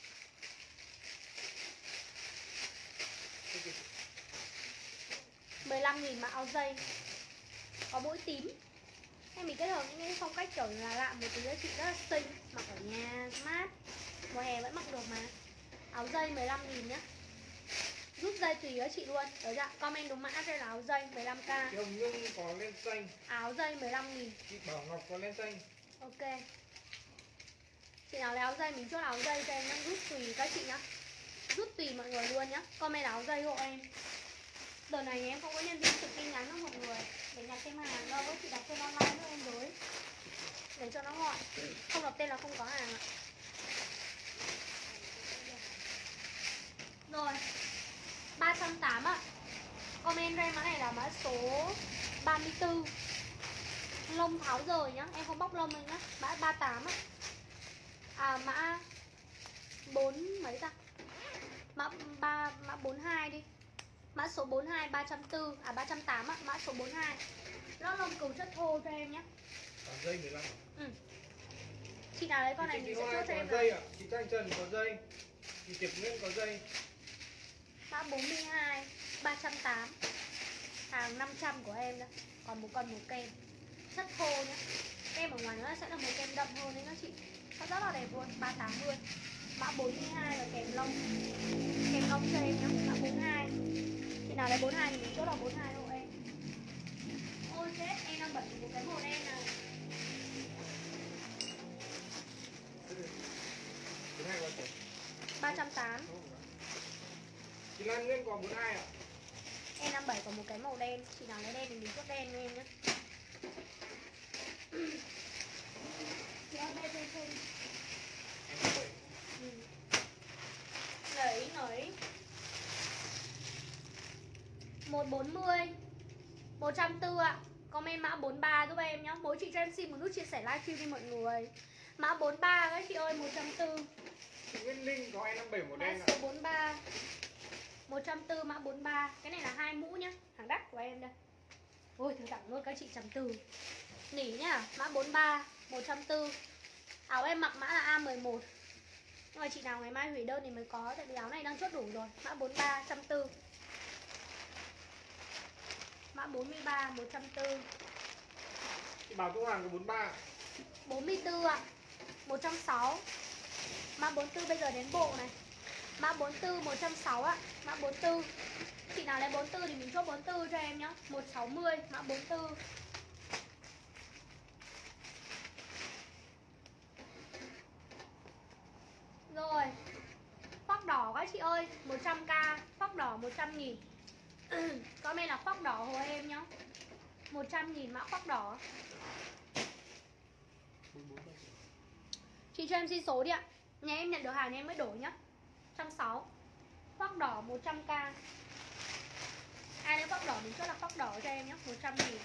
mười lăm nghìn mã áo dây. Có mũi tím. Em mình kết hợp những cái phong cách kiểu là lạ một tí cho chị rất là xinh. Mặc ở nhà mát, mùa hè vẫn mặc được mà. Áo dây mười lăm nghìn nhá. Rút dây tùy các chị luôn. Đấy dạ, comment đúng mã đây là áo dây mười lăm k. Chị Hồng Nhung có len xanh. Áo dây mười lăm nghìn. Chị Bảo Ngọc có len xanh. Ok. Chị nào lấy áo dây mình chốt áo dây cho em nhá. Rút tùy các chị nhá. Rút tùy mọi người luôn nhá. Comment áo dây hộ em. Đợt này em không có nhân viên trực tin nhắn đâu mọi người. Để nhặt thêm hàng đâu, các chị đặt trên online nữa em đối. Để cho nó gọn. Không đọc tên là không có hàng ạ. Rồi ba trăm tám mươi ạ. Comment cho em mã này là mã số ba mươi tư. Lông tháo rời nhá, em không bóc lông đâu nhá. Mã ba mươi tám ạ. À mã bốn mấy ta? Mã ba mã bốn mươi hai đi. Mã số bốn mươi hai ba trăm bốn mươi, à ba trăm tám mươi ạ, mã số bốn mươi hai. Lót lông cừu chất thô cho em nhé. Áo dây mười lăm. Ừ. Chị nào lấy con này chị mình sẽ chốt cho em dây ạ. Chị Thanh Trần có dây. Chị Tiệp Nguyên có dây. Mã bốn mươi hai ba trăm tám mươi. Hàng năm trăm của em đó. Còn một con một kem. Chất thô nhé. Kem ở ngoài nó sẽ là một kem đậm hơn đấy các chị. Nó rất là đẹp luôn, ba trăm tám mươi. Mã bốn mươi hai là kèm lông. Kèm lông cho em nhé, mã bốn mươi hai. Chị nào lấy bốn mươi hai thì mình chốt là bốn mươi hai hộ em. Ôi chết, em đang bật một cái màu đen này. ba trăm tám mươi. Chị Lan Nguyên còn bốn mươi hai ạ. Em năm bảy có một cái màu đen. Chị nào lấy đen thì mình chốt đen cho em nhé. Chị ơi, đây, đây, đây. Ừ. Lấy, lấy một bốn mươi. một trăm bốn mươi ạ. Comment mã bốn ba giúp em nhé. Mỗi chị cho em xin một nút chia sẻ livestream đi mọi người. Mã bốn ba các chị ơi, một trăm bốn mươi. Chị Nguyên Linh có hai năm bảy màu Mã đen ạ. số bốn ba. một trăm bốn mươi mã bốn ba. Cái này là hai mũ nhá. Hàng đắt của em đây. Ôi thử tặng luôn các chị trăm tư. Nỉ nhá. Mã bốn ba một trăm bốn mươi. Áo em mặc mã là A mười một. Nhưng mà chị nào ngày mai hủy đơn thì mới có. Tại vì áo này đang chốt đủ rồi. Mã bốn ba một trăm bốn mươi. Mã bốn mươi ba một trăm bốn mươi. Chị Bảo Thu Hoàng có bốn mươi ba. bốn mươi tư ạ. một trăm sáu mươi. Mã bốn tư bây giờ đến bộ này. Mã bốn tư một trăm sáu mươi ạ. Mã bốn tư. Chị nào lấy bốn tư thì mình chốt bốn tư cho em nhá. một sáu mươi mã bốn tư. Rồi. Khoác đỏ các chị ơi, một trăm k, khoác đỏ một trăm nghìn. Comment là khoác đỏ hộ em nhá. một trăm nghìn mã khoác đỏ. Chị cho em xin số đi ạ. Nhà em nhận được hàng em mới đổi nhá. một trăm sáu mươi. Khoác đỏ một trăm k. Ai lấy khoác đỏ mình chốt là khoác đỏ cho em nhé, một trăm nghìn.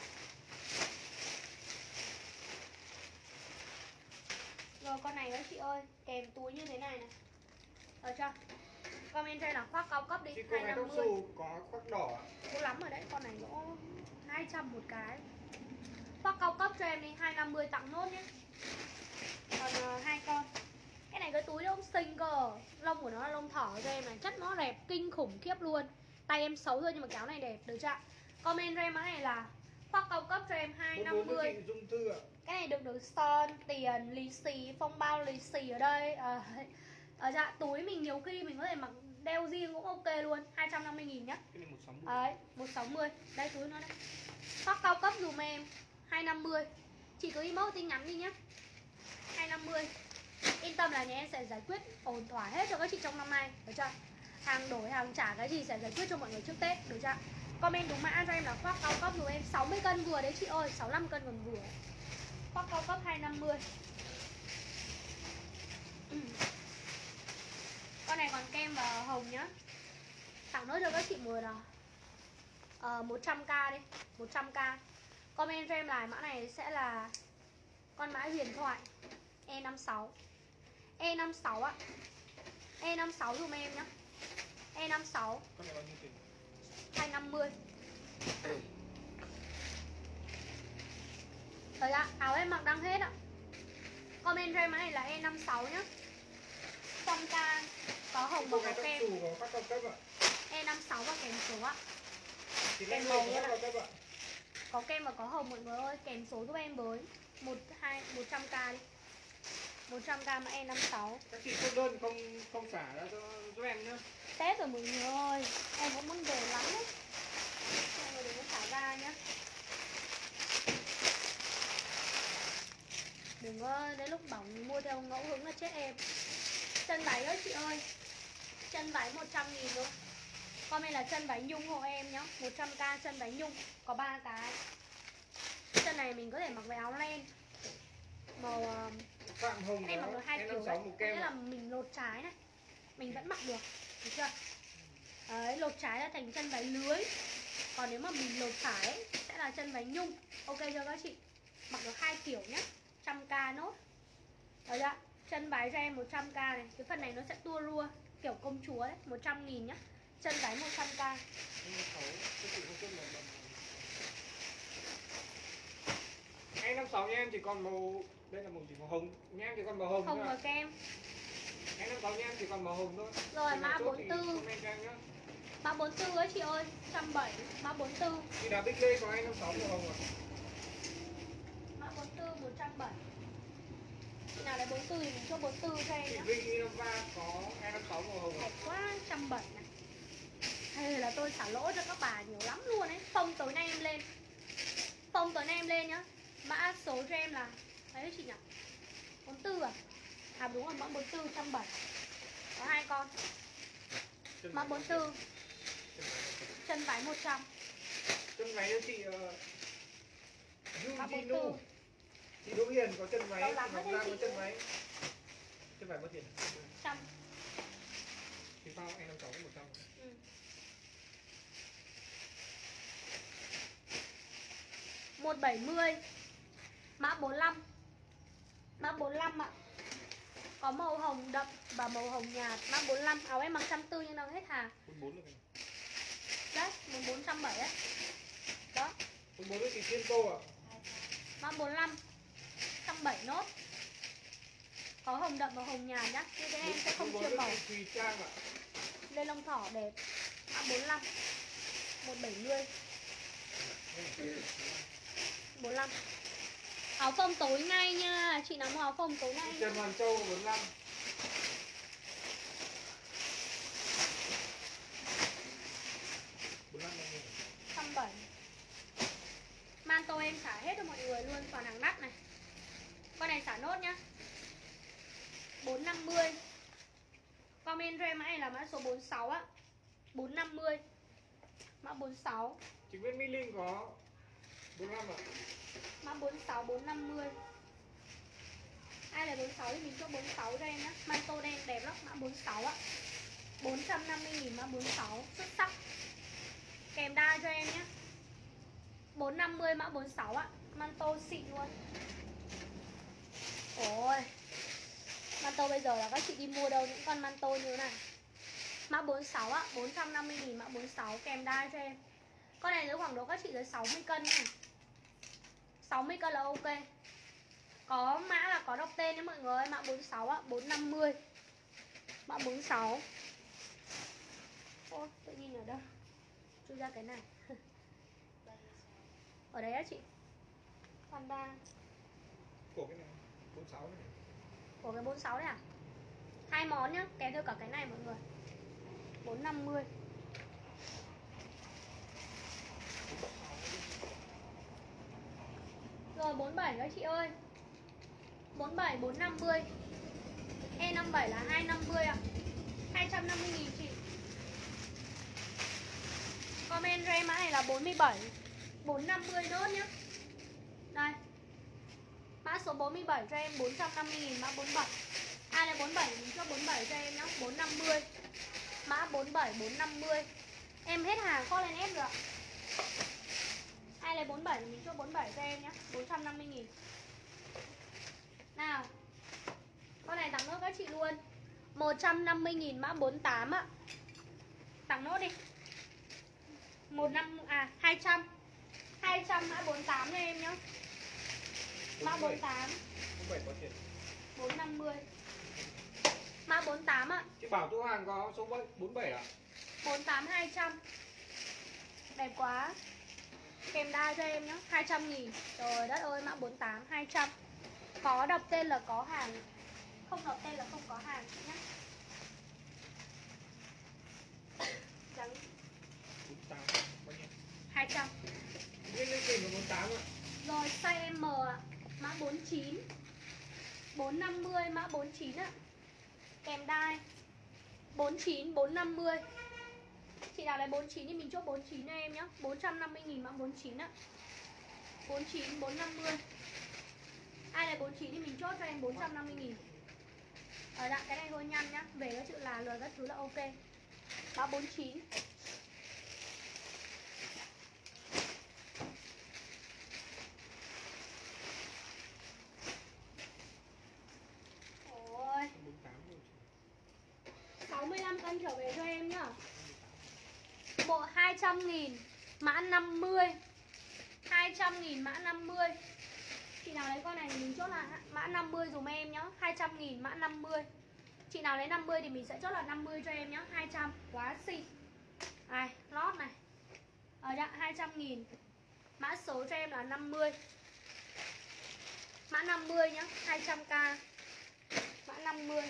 Rồi con này các chị ơi, kèm túi như thế này này. Được chưa? Comment cho em là khoác cao cấp đi. Chị cô gái tóc xù có khoác đỏ ạ. Cô lắm rồi đấy, con này nó hai trăm một cái. Khoác cao cấp cho em đi, hai năm mươi tặng nốt nhé. Còn uh, hai con. Cái này cái túi nó cũng xinh cơ. Lông của nó là lông thỏ cho em này, chất nó đẹp kinh khủng khiếp luôn. Tay em xấu thôi nhưng mà cái áo này đẹp, được chưa? Comment cho em mã này là khoác cao cấp cho em hai năm mươi. Dung Thư ạ. Cái này được được son, tiền, lì xì, phong bao lì xì ở đây. À, ở dạ, túi mình nhiều khi mình có thể mặc đeo riêng cũng ok luôn. Hai trăm năm mươi nghìn nhá. Cái này một sáu mươi. Đấy, một sáu mươi. Đây túi nó đây. Khoác cao cấp dùm em hai năm mươi. Chị cứ emoji tin nhắn đi nhá. hai năm mươi. Yên tâm là nhà em sẽ giải quyết ổn thỏa hết cho các chị trong năm nay, được chưa? Hàng đổi, hàng trả cái gì sẽ giải quyết cho mọi người trước Tết, được chưa? Comment đúng mã cho em là khoác cao cấp dùm em sáu mươi cân vừa đấy chị ơi, sáu mươi lăm cân còn vừa. Khoác cao cấp hai năm mươi. Ừ. Con này còn kem và hồng nhá. Tặng nốt cho các chị một uh, một trăm k đi, một trăm k. Comment cho em lại mã này sẽ là con mã huyền thoại E năm sáu. E năm sáu ạ. E năm sáu dùm em nhá. E năm sáu. Con này bao nhiêu tiền? hai năm mươi. Rồi ạ, áo em mặc đang hết ạ. Comment cho em mã này là E năm sáu nhá. Phong ca có hồng và có kem. Có các cao cấp ạ. E năm sáu và kèm số ạ. Kèm màu luôn ạ. Có kem và có hồng mọi người ơi, kèm số giúp em với một hai một trăm k đi. một trăm k mã E năm sáu. Các chị chốt đơn không không xả ra cho giúp em nhá. Tết rồi mọi người ơi, em cũng muốn về lắm đấy. Mọi người đừng có xả ra nhá. Đừng có đến lúc bỏng mua theo ngẫu hứng là chết em. Chân váy ơi chị ơi. Chân váy một trăm nghìn thôi. Comment là chân váy nhung hộ em nhá. một trăm k chân váy nhung. Có ba cái. Chân này mình có thể mặc với áo len màu Phạm Hồng này mặc được hai kiểu đấy. Nghĩa là mình lột trái này, mình vẫn mặc được, được chưa? Đấy, lột trái là thành chân váy lưới. Còn nếu mà mình lột phải ấy, sẽ là chân váy nhung. Ok chưa các chị? Mặc được hai kiểu nhá. một trăm k nốt. Đấy ạ. Chân váy cho em một trăm k này. Cái phần này nó sẽ tua rua kiểu công chúa đấy, một trăm nghìn nhá. Chân váy một trăm k. E năm sáu nha em chỉ còn màu, đây là màu chỉ màu hồng nha em, chỉ còn màu hồng Hồng thôi. và kem. E năm sáu nha em chỉ còn màu hồng thôi. Rồi mã bốn tư. Mã bốn tư ấy chị ơi, một trăm bảy mươi. Mã bốn tư. Chị nào Big Lê có E năm sáu màu hồng à? Mã bốn tư một trăm bảy mươi. Chị nào lấy bốn tư thì mình cho bốn tư cho em nhá. Chị Vinh Innova có E năm sáu màu hồng à? Đẹp quá, một trăm bảy mươi này. Hay là tôi xả lỗ cho các bà nhiều lắm luôn ấy. Phong tối nay em lên. Phong tối nay em lên nhá. Mã số cho em là đấy chị nhỉ? bốn tư à? À đúng rồi, mã bốn tư một trăm bảy mươi. Có hai con. Mã bốn tư. Chân váy một trăm. Chân váy cho chị uh, Mã bốn Jujinu. tư. Chị Đỗ Hiền có chân váy, Đâu làm Ngọc hết Lam đấy có chị. chân váy. Chân váy bao tiền? Trăm. Thì phao E năm sáu một trăm. Ừ. một bảy mươi. Mã bốn lăm. Mã bốn lăm ạ. Có màu hồng đậm và màu hồng nhạt. Mã bốn lăm. Áo em mặc một trăm bốn mươi nhưng đang hết hàng. bốn bốn được rồi. Đấy, một bốn trăm bảy mươi ấy. Đó. bốn bốn thì Thiên Tô ạ. Mã bốn lăm. một trăm bảy mươi nốt. Có hồng đậm và hồng nhạt nhá. Như thế em sẽ không chia màu. Thùy Trang ạ. Lên lông thỏ đẹp. Mã bốn lăm. một bảy mươi. bốn lăm. Áo phông tối ngay nha. Chị nào mua áo phông tối nay. Trần Hoàn Châu bốn lăm. em xả hết cho mọi người luôn, toàn hàng đắt này. Con này xả nốt nhá. bốn năm mươi. Comment cho em mã này là mã số bốn sáu á. bốn năm mươi. Mã bốn sáu. Chị Nguyễn Mỹ Linh có bốn lăm ạ. Mã bốn sáu bốn năm mươi. Ai là bốn sáu thì mình cho bốn sáu cho em nhá. Manto đen đẹp lắm, mã bốn sáu ạ. bốn trăm năm mươi nghìn mã bốn sáu, xuất sắc. Kèm đai cho em nhé. bốn năm mươi mã bốn sáu ạ. Manto xịn luôn. Ôi, Manto bây giờ là các chị đi mua đâu những con Manto như thế này. Mã bốn sáu ạ, bốn trăm năm mươi nghìn mã bốn sáu, kèm đai cho em. Con này dưới khoảng độ các chị dưới sáu mươi cân này. sáu mươi cân là ok. Có mã là có đọc tên đấy mọi người. Mã bốn sáu ạ, bốn năm mươi. Mã bốn sáu. Ô, tự nhiên ở đâu chui ra cái này. Ở đấy á chị. Panda. Của cái này bốn sáu này. Của cái bốn sáu đấy à? Hai món nhá, kèm theo cả cái này mọi người. bốn năm mươi. Rồi bốn bảy các chị ơi. bốn bảy bốn năm mươi. E năm bảy là hai năm mươi ạ. hai trăm năm mươi nghìn chị. Comment cho em mã này là bốn mươi bảy. bốn năm mươi nốt nhá. Đây. Mã số bốn mươi bảy cho em bốn trăm năm mươi nghìn mã bốn mươi bảy. Ai là bốn mươi bảy mình cho bốn mươi bảy cho em nhá, bốn năm mươi. Mã bốn mươi bảy bốn năm mươi. Em hết hàng kho lên ép rồi ạ. Ai lấy bốn mươi bảy mình cho bốn mươi bảy cho em nhé, bốn trăm năm mươi nghìn. Nào. Con này tặng nốt các chị luôn. một trăm năm mươi nghìn mã bốn mươi tám ạ. Tặng nốt đi. một năm à hai trăm. hai trăm mã bốn mươi tám cho em nhé. Mã bốn mươi tám. bốn mươi bảy có tiền. bốn năm mươi. Mã bốn mươi tám ạ. Chị bảo chỗ hàng có số bốn mươi bảy à? bốn mươi tám hai trăm. Đẹp quá. Kèm đai cho em nhé, hai trăm nghìn. Trời đất ơi, mã bốn mươi tám hai trăm. Có đọc tên là có hàng, không đọc tên là không có hàng nhé. Trắng bốn mươi tám bao nhiêu? hai trăm. Lên lên tiền là bốn mươi tám ạ. Rồi size M ạ, mã bốn mươi chín. bốn năm mươi mã bốn mươi chín ạ. Kèm đai. bốn mươi chín bốn năm mươi. Chị nào lấy bốn mươi chín thì mình chốt bốn mươi chín cho em nhé, bốn trăm năm mươi nghìn mã bốn mươi chín ạ. bốn mươi chín bốn năm mươi. Ai lấy bốn mươi chín thì mình chốt cho em bốn trăm năm mươi nghìn. Ở dạng cái này thôi nhăn nhá, về cái chữ là lời các thứ là ok. Mã bốn mươi chín. Ôi, sáu mươi lăm cân trở về cho em nhá. Bộ hai trăm nghìn mã năm mươi. hai trăm nghìn mã năm mươi. Chị nào lấy con này thì mình chốt là mã năm mươi dùm em nhá, hai trăm nghìn mã năm mươi. Chị nào lấy năm mươi thì mình sẽ chốt là năm mươi cho em nhá, hai trăm. Quá xịn. Này, lót này. Ở dạng hai trăm nghìn. Mã số cho em là năm mươi. Mã năm mươi nhá, hai trăm k. Mã năm mươi.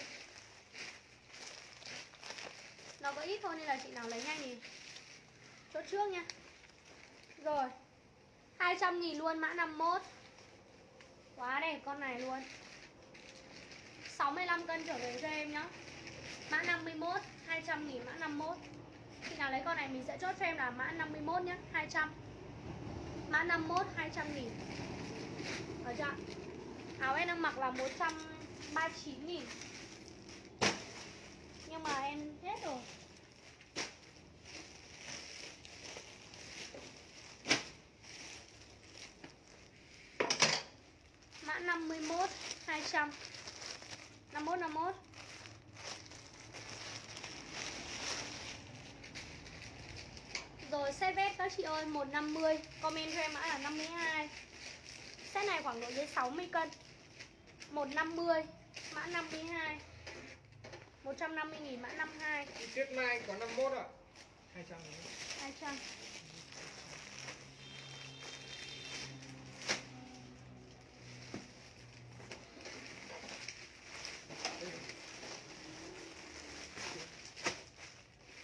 Nó có ít thôi nên là chị nào lấy nhanh thì chốt trước nha. Rồi hai trăm nghìn luôn mã năm mươi mốt. Quá đẹp con này luôn. sáu mươi lăm cân trở về cho em nhá. Mã năm mươi mốt, hai trăm nghìn mã năm mươi mốt. Khi nào lấy con này mình sẽ chốt cho em là mã năm mươi mốt nhá, hai trăm. Mã năm mươi mốt, hai trăm nghìn. Được chưa? Áo em đang mặc là một trăm ba mươi chín nghìn. Nhưng mà em hết rồi. Mã năm mươi mốt, hai trăm. năm mươi mốt, năm mươi mốt. Rồi set vest các chị ơi, một trăm năm mươi. Comment cho em mã là năm mươi hai. Set này khoảng độ dưới sáu mươi cân. một trăm năm mươi. Mã năm mươi hai. một trăm năm mươi nghìn mã năm mươi hai. Tiết mai có năm mươi mốt ạ. hai trăm. hai trăm.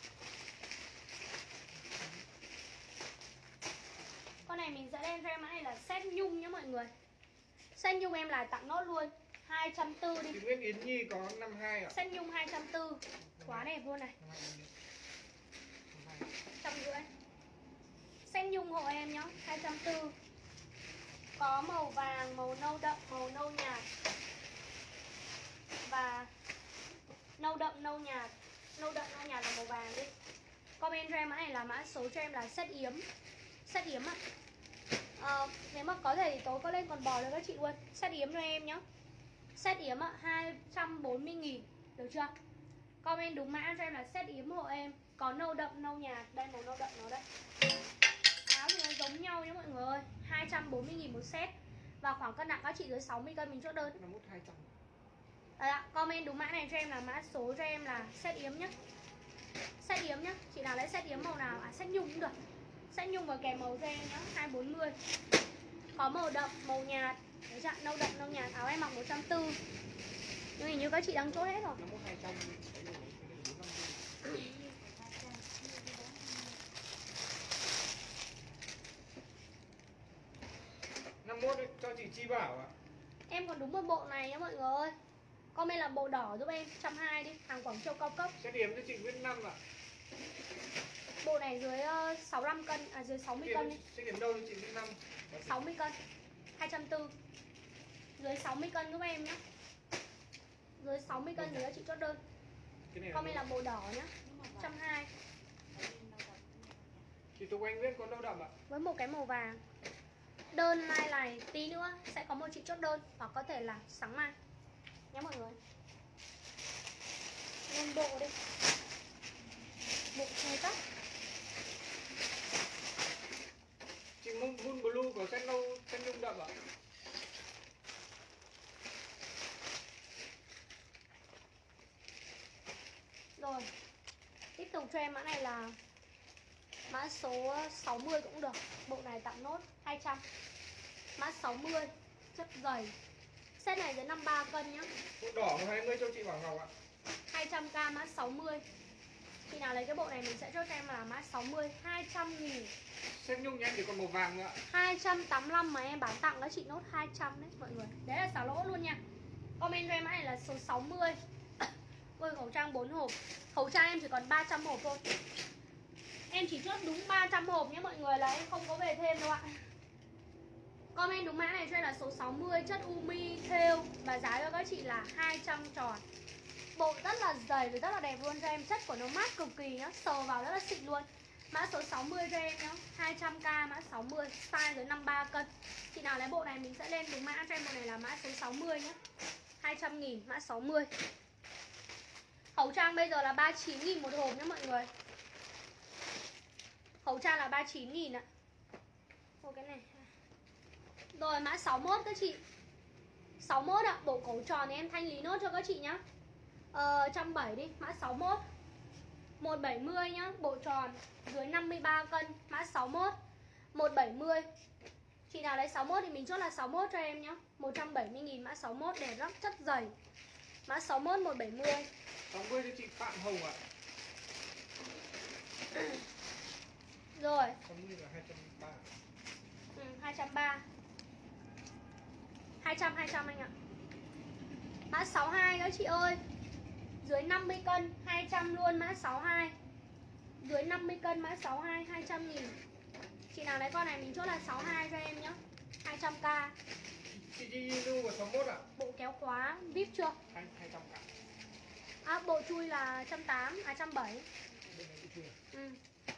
Con này mình sẽ lên cho em mã này là là set nhung nhá mọi người. Set nhung em là tặng nốt luôn hai trăm bốn mươi đi. Chị Nguyễn Yến Nhi có năm hai ạ. Set nhung hai trăm bốn mươi. Quá đẹp luôn này. Trăm rưỡi. Set nhung hộ em nhá, hai trăm bốn mươi. Có màu vàng, màu nâu đậm, màu nâu nhạt và nâu đậm, nâu nhạt. Nâu đậm, nâu nhạt là màu vàng đi. Comment cho em mã này là mã số cho em là set yếm. Set yếm ạ. À, nếu mà có thể thì tối có lên còn bò cho các chị luôn. Set yếm cho em nhá. Set yếm ạ, hai trăm bốn mươi nghìn. Được chưa? Comment đúng mã cho em là set yếm hộ em. Có nâu đậm, nâu nhạt. Đây màu nâu đậm nó đây. Áo thì nó giống nhau nhé mọi người ơi. Hai trăm bốn mươi nghìn một set. Và khoảng cân nặng các chị dưới sáu mươi cân mình chốt đơn. năm mốt hai trăm. Đấy ạ, comment đúng mã này cho em là mã số cho em là set yếm nhá. Set yếm nhá, chị nào lấy set yếm màu nào? À, set nhung cũng được. Set nhung và kèm màu cho em nhá, hai trăm bốn mươi. Có màu đậm, màu nhạt. Đấy chưa? Nâu đậm, nâu nhạt. Áo em mặc một trăm bốn mươi. Nhưng hình như các chị đang chốt hết rồi. năm mốt hai trăm. năm mốt ấy, cho chị Chi Bảo ạ. Em còn đúng một bộ này nhá mọi người ơi. Comment là bộ đỏ giúp em, một trăm hai mươi đi. Hàng Quảng Châu cao cấp. Set điểm cho chị Nguyễn Năm ạ. Bộ này dưới uh, sáu mươi lăm cân, à dưới sáu mươi cân đi. Set điểm đâu cho chị Nguyễn Năm? sáu mươi cân, hai trăm bốn mươi. Dưới sáu mươi cân giúp em nhé. Dưới sáu mươi cân thì các chị chốt đơn. Comment là bộ đỏ nhá, một trăm hai mươi. Chị Tùng Anh Nguyễn có đâu đậm ạ? Với một cái màu vàng. Đơn mai này tí nữa sẽ có một chị chốt đơn. Hoặc có thể là sáng mai nhé mọi người. Lên bộ đi. Bộ xe cắt. Chị Moon, Moon Blue có set nâu, set nhung đậm ạ? Rồi. Tiếp tục cho em mã này là mã số sáu mươi cũng được. Bộ này tặng nốt hai trăm. Mã sáu mươi, chất dày. Set này dưới năm mươi ba cân nhá. Bộ đỏ một hai mươi cho chị Bảo Ngọc ạ. hai trăm k mã sáu mươi. Khi nào lấy cái bộ này mình sẽ chốt cho em là mã sáu mươi, hai trăm nghìn. Set nhung nhanh thì còn màu vàng nữa ạ. Hai trăm tám mươi lăm mà em bán tặng các chị nốt hai trăm đấy mọi người. Đấy là xả lỗ luôn nha. Comment cho em mã này là số sáu mươi. Ôi khẩu trang bốn hộp. Khẩu trang em chỉ còn ba trăm hộp thôi. Em chỉ chốt đúng ba trăm hộp nhé mọi người, là em không có về thêm đâu ạ. Comment đúng mã này cho em là số sáu mươi, chất umi thêu và giá cho các chị là hai trăm tròn. Bộ rất là dày và rất là đẹp luôn cho em, chất của nó mát cực kỳ nhá, sờ vào rất là xịn luôn. Mã số sáu mươi cho em nhá, hai trăm k mã sáu mươi, size dưới năm mươi ba cân. Chị nào lấy bộ này mình sẽ lên đúng mã cho em, bộ này là mã số sáu mươi nhá. hai trăm nghìn mã sáu mươi. Khẩu trang bây giờ là ba mươi chín nghìn một hộp nhé mọi người. Khẩu trang là ba mươi chín nghìn ạ. Ô cái này. Rồi mã sáu mươi mốt các chị. sáu mươi mốt ạ, bộ cổ tròn thì em thanh lý nốt cho các chị nhá. Ờ, một trăm bảy mươi đi, mã sáu mươi mốt. một trăm bảy mươi nhá, bộ tròn dưới năm mươi ba cân, mã sáu mươi mốt. một trăm bảy mươi. Chị nào lấy sáu mươi mốt thì mình chốt là sáu mươi mốt cho em nhá. một trăm bảy mươi nghìn mã sáu mươi mốt, đẹp lắm, chất dày. Mã sáu mươi mốt, một trăm bảy mươi. sáu mươi cho chị Phạm Hồng ạ. Rồi. sáu mươi là hai trăm ba mươi. Ừ, hai trăm ba mươi. hai trăm, hai trăm anh ạ. Mã sáu mươi hai các chị ơi. Dưới năm mươi cân, hai trăm luôn, mã sáu mươi hai. Dưới năm mươi cân, mã sáu mươi hai, hai trăm nghìn. Chị nào lấy con này mình chốt là sáu mươi hai cho em nhá. hai trăm k. Chị Di Du là sáu mươi mốt ạ. Bộ kéo khóa, vê i pê chưa? hai trăm k. À, bộ chui là một trăm tám mươi, à một trăm bảy mươi. Bên này chị chưa. Ừ.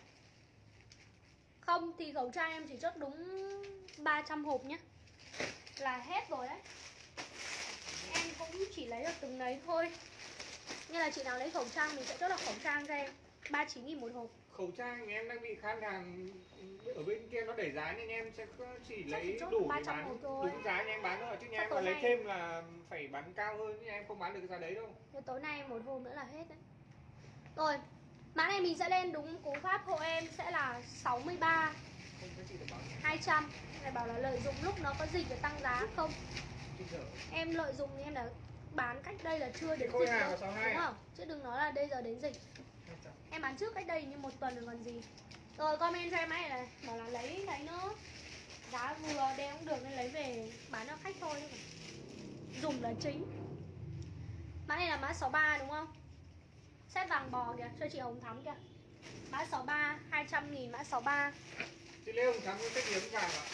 Không thì khẩu trang em chỉ chốt đúng ba trăm hộp nhá, là hết rồi đấy. Em cũng chỉ lấy được từng đấy thôi. Như là chị nào lấy khẩu trang mình sẽ chốt là khẩu trang cho em ba mươi chín nghìn một hộp. Khẩu trang thì em đang bị khan hàng ở bên kia nó đẩy giá nên em sẽ chỉ Chắc lấy chỉ chốt đủ ba để trăm bán hộp thôi. đúng giá như em bán thôi, chứ nhà Chắc em mà tối lấy nay- thêm là phải bán cao hơn, nhưng em không bán được cái giá đấy đâu. Thế tối nay một hôm nữa là hết đấy. Rồi, mã này mình sẽ lên đúng cú pháp hộ em sẽ là sáu mươi ba, Không có chị được bảo hai trăm. Này bảo là lợi dụng lúc nó có dịch để tăng giá không? chị dở. Em lợi dụng thì em đã bán cách đây là chưa đến Khôi dịch Hà đâu, có sáu mươi hai đúng à? không? Chứ đừng nói là bây giờ đến dịch. hai trăm. Em bán trước cách đây như một tuần rồi còn gì. Rồi comment cho em này này, bảo là lấy lấy nữa. Giá vừa đeo cũng được nên lấy về bán cho khách thôi chứ dùng là chính. Mã này là mã sáu ba đúng không? Set vàng bò kìa, cho chị Hồng Thắm kìa. Mã sáu ba, hai trăm nghìn mã sáu ba. Chị Lê Hồng Thắm có cách hiếm vàng ạ.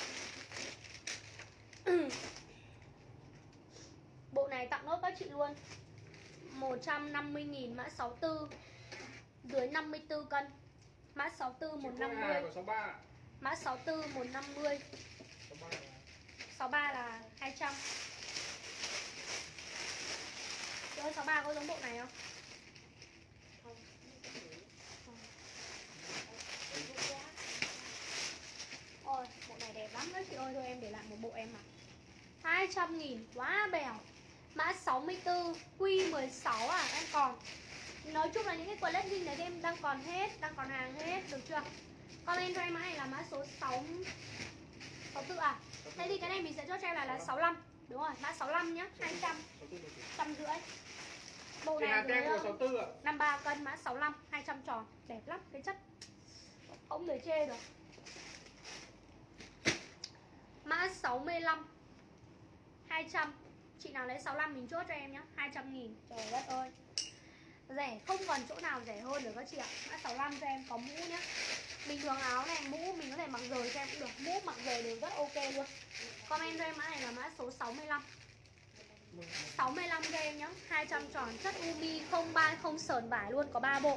Bộ này tặng nốt các chị luôn. một trăm năm mươi nghìn mã sáu tư. Dưới năm mươi tư cân. Mã sáu tư một trăm năm mươi. sáu ba. Mã sáu tư một trăm năm mươi. sáu ba là hai trăm. Chị ơi sáu ba có giống bộ này không? Không. Ôi, bộ này đẹp lắm đấy chị ơi, thôi em để lại một bộ em mặc. hai trăm nghìn, quá bèo. Mã sáu mươi tư, Q mười sáu à, em còn. Nói chung là những cái quần legging này em đang còn hết, đang còn hàng hết, được chưa? Comment cho em mã này là mã số sáu sáu tư à? Thế thì cái này mình sẽ chốt cho em là, là sáu lăm. Đúng rồi, mã sáu lăm nhá, hai trăm. Trăm rưỡi. Bộ này tem của sáu tư ạ. năm mươi ba cân mã sáu lăm, hai trăm tròn, đẹp lắm, cái chất không thể chê được. Mã sáu mươi lăm hai trăm. Chị nào lấy sáu lăm mình chốt cho em nhá, hai trăm nghìn. Trời đất ơi, rẻ không còn chỗ nào rẻ hơn được các chị ạ. Mã sáu lăm cho em, có mũ nhá. Bình thường áo này mũ mình có thể mặc rời cho em cũng được, mũ mặc rời đều rất ok luôn. Comment cho em mã này là mã số sáu mươi lăm. sáu mươi lăm cho em nhá, hai trăm tròn, chất umi, không ba không sờn vải luôn, có ba bộ.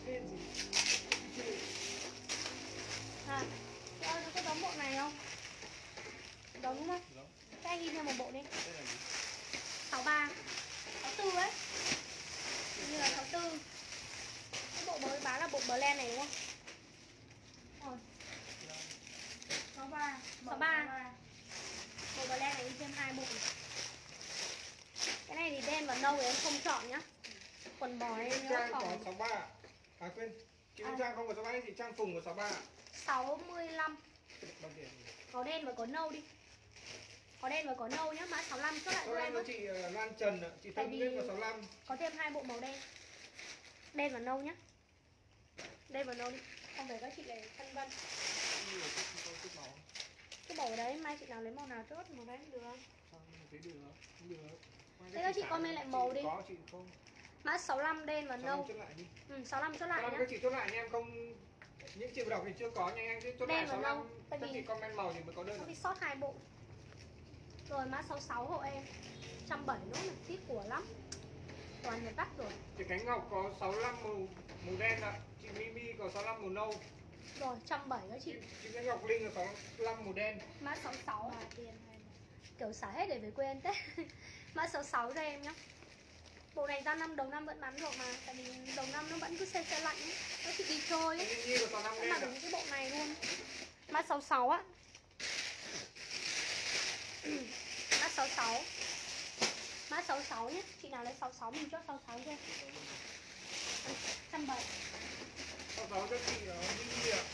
À, chị ơi nó có giống bộ này không? Giống đúng không? Các anh ghi thêm một bộ đi. sáu ba, sáu tư ấy. Như là sáu tư. Cái bộ mới bán là bộ blend này đúng không? Rồi. sáu ba, sáu ba. Bộ blend này đi thêm hai bộ này. Cái này thì đen và nâu thì em không chọn nhá. Quần bò em nhớ Trang còn có sáu ba. À quên, chị à. Trang không có sáu ba thì Trang Phùng có sáu ba. sáu mươi lăm. Có đen và có nâu đi. Có đen và có nâu nhá, mã sáu mươi lăm chốt lại cho em. Cho chị Lan Trần, chị Tâm Nguyễn có sáu mươi lăm. Có thêm hai bộ màu đen. Đen và nâu nhá. Đen và nâu đi. Không phải các chị lại phân vân. Cái màu đấy mai chị nào lấy màu nào chốt màu đấy cũng được. Thấy được, được. Thế các chị comment lại màu đi. Có chị không. Mã sáu mươi lăm đen và nâu. Chốt lại đi. Ừ, sáu mươi lăm chốt lại nhá. Các chị chốt lại nha em, không những chị đọc thì chưa có nha em, chốt lại sáu mươi lăm. Các chị comment màu thì mới có đơn. Có bị sót hai bộ. Rồi mã sáu mươi sáu hộ em. một trăm bảy mươi nốt này, tiếc của lắm. Toàn nhập đắt rồi. Chị Cánh Ngọc có sáu mươi lăm màu màu đen ạ. Chị Mimi có sáu mươi lăm màu nâu. Rồi, một trăm bảy mươi các chị. Chị Cánh Ngọc Linh có sáu mươi lăm màu đen. Mã sáu mươi sáu. Kiểu xả hết để về quê ăn Tết. Mã sáu mươi sáu cho em nhá. Bộ này ra năm đầu năm vẫn bán được mà. Tại vì đầu năm nó vẫn cứ xe xe lạnh ấy. Các chị đi chơi ấy. Em mặc những cái bộ này luôn. Mã sáu mươi sáu á. Mã sáu mươi sáu. Mã sáu mươi sáu nhé. Chị nào lấy sáu mươi sáu mình chốt sáu mươi sáu cho em. một trăm bảy mươi. sáu mươi sáu cho chị Mimi ạ.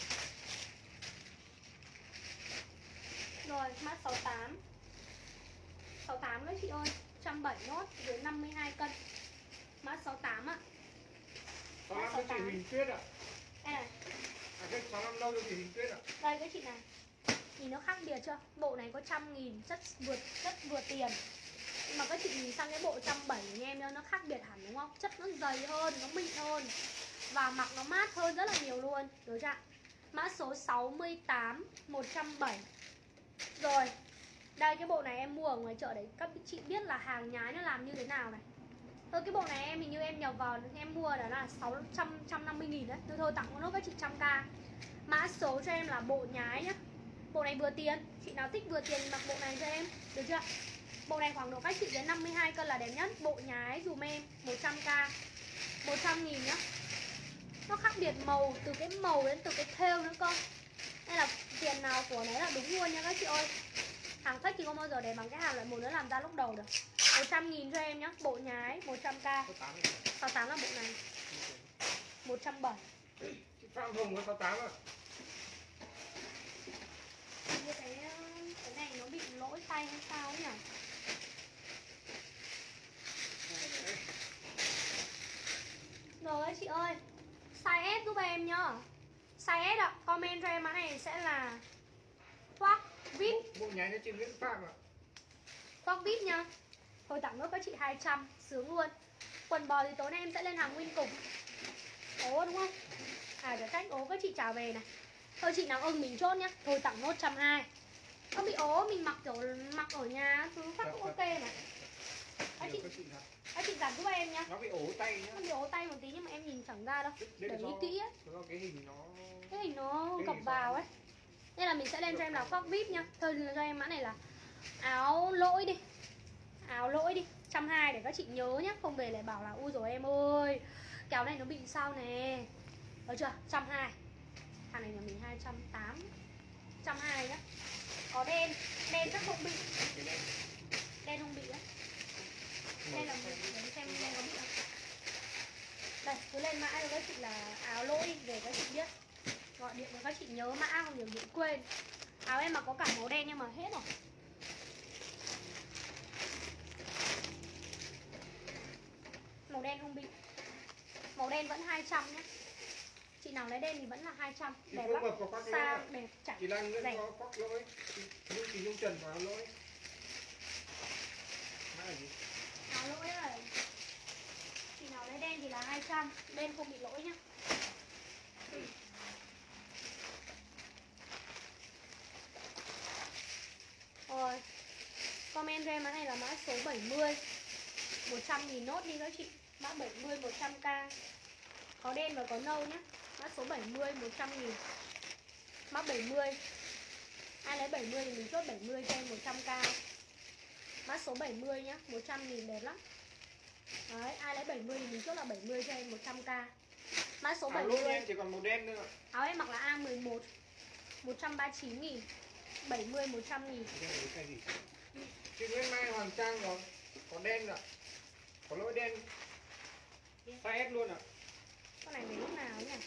Rồi, mã sáu mươi tám. sáu mươi tám đấy chị ơi. một trăm bảy mươi nốt, dưới năm mươi hai cân. Mã sáu mươi tám ạ. sáu mươi lăm cho chị Huỳnh Tuyết ạ. Đây này. À cái sáu mươi lăm đâu cho chị Huỳnh Tuyết ạ. Đây cái chị này. Nhìn nó khác biệt chưa? Bộ này có trăm nghìn, chất vượt chất vừa tiền. Nhưng mà các chị nhìn sang cái bộ một trăm bảy mươi nha em nhá, nó khác biệt hẳn đúng không? Chất nó dày hơn, nó mịn hơn. Và mặc nó mát hơn rất là nhiều luôn. Được chưa? Mã số sáu mươi tám, một trăm bảy mươi. Rồi. Đây cái bộ này em mua ở ngoài chợ đấy. Các chị biết là hàng nhái nó làm như thế nào này. Thôi cái bộ này em hình như em nhập vào em mua đó là sáu trăm năm mươi nghìn đấy. Thôi thôi tặng nó các chị trăm k. Mã số cho em là bộ nhái nhá. Bộ này vừa tiền. Chị nào thích vừa tiền mặc bộ này cho em. Được chưa? Bộ này khoảng độ các chị đến năm mươi hai cân là đẹp nhất. Bộ nhái dùm em một trăm k, một trăm nghìn nhá. Nó khác biệt màu, từ cái màu đến từ cái thêu nữa cơ. Nên là tiền nào của nó là đúng luôn nha các chị ơi. Hàng fake thì không bao giờ để bằng cái hàng loại một nữa làm ra lúc đầu được. Một trăm nghìn cho em nhá. Bộ nhái một trăm k. sáu mươi tám là bộ này. Một trăm bảy mươi. Chị Phạm Hồng có sáu mươi tám ạ. Như cái, cái này nó bị lỗi tay hay sao ấy nhỉ? Rồi chị ơi, size S giúp em nhá. Size S ạ, comment cho em mã này sẽ là khoác vê i pê. Bộ nháy cho chị Nguyễn Phạm ạ. Khoác vê i pê nha. Thôi tặng nốt các chị hai trăm, sướng luôn. Quần bò thì tối nay em sẽ lên hàng nguyên cục. Ố đúng không? À cái cách ố các chị trả về này. Thôi chị nào ưng mình chốt nhá. Thôi tặng nốt một trăm hai mươi. Nó bị ố mình mặc kiểu mặc ở nhà thứ phát cũng ok mà. Các chị, các chị giặt giúp em nhá. Nó bị ố tay nhá. Nó bị ố tay một tí nhưng mà em nhìn chẳng ra đâu. Để ý kỹ á. Do cái hình nó Cái hình nó gập vào ấy. Nên là mình sẽ lên cho em là khoác vê i pê nhá. Thôi cho em mã này là áo lỗi đi. Áo lỗi đi, một trăm hai mươi để các chị nhớ nhá. Không về lại bảo là ui rồi em ơi, kéo này nó bị sao nè. Được chưa? một trăm hai mươi. Hàng này nhà mình hai trăm tám mươi. một trăm hai mươi nhá. Có đen, đen chắc không bị. Đen không bị á. Đen là để xem đen có bị không. Đây, cứ lên mã cho các chị là áo lỗi để các chị biết. Gọi điện cho các chị nhớ mã không nhiều điện quên. Áo em mà có cả màu đen nhưng mà hết rồi. Màu đen không bị. Màu đen vẫn hai trăm nhé. Chị nào lấy đen thì vẫn là hai trăm. Đẹp lắm. Sang đẹp chặt. Chị đang vẫn có khoác lỗi. Nhưng chị Nhung Trần có áo lỗi. Mã là gì? Áo lỗi rồi. Chị nào lấy đen thì là hai trăm. Đen không bị lỗi nhá. Rồi. Comment cho em mã này là mã số bảy mươi. một trăm nghìn nốt đi các chị. Mã bảy mươi một trăm k. Có đen và có nâu nhé. Mã số bảy mươi một trăm nghìn. Mã bảy mươi. Ai lấy bảy mươi thì mình chốt bảy mươi cho em một trăm k. Mã số bảy mươi nhá, một trăm nghìn đẹp lắm. Đấy, ai lấy bảy mươi thì mình chốt là bảy mươi cho em một trăm k. Mã số bảy mươi. Áo em chỉ còn màu đen nữa. Áo em mặc là A mười một. một trăm ba mươi chín nghìn. bảy mươi một trăm nghìn. Chị Nguyễn Mai Hoàng Trang rồi. Có đen ạ. Có lỗi đen. Size S luôn ạ. Con này về lúc nào nhỉ?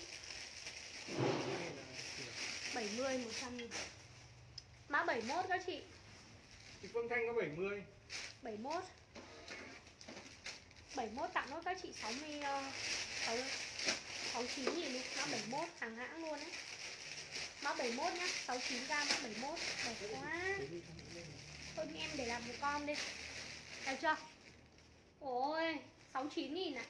bảy mươi một trăm nghìn. Mã bảy mươi mốt các chị. Chị Phương Thanh có bảy mươi. bảy mươi mốt. bảy mươi mốt tặng nốt các chị sáu mươi sáu sáu mươi chín nghìn đi. Mã bảy mươi mốt hàng hãng luôn đấy. Mã bảy mươi mốt nhá, sáu mươi chín k mã bảy mươi mốt. Đẹp quá. Thôi em để làm một con đi. Được chưa? Ôi, sáu mươi chín nghìn ạ.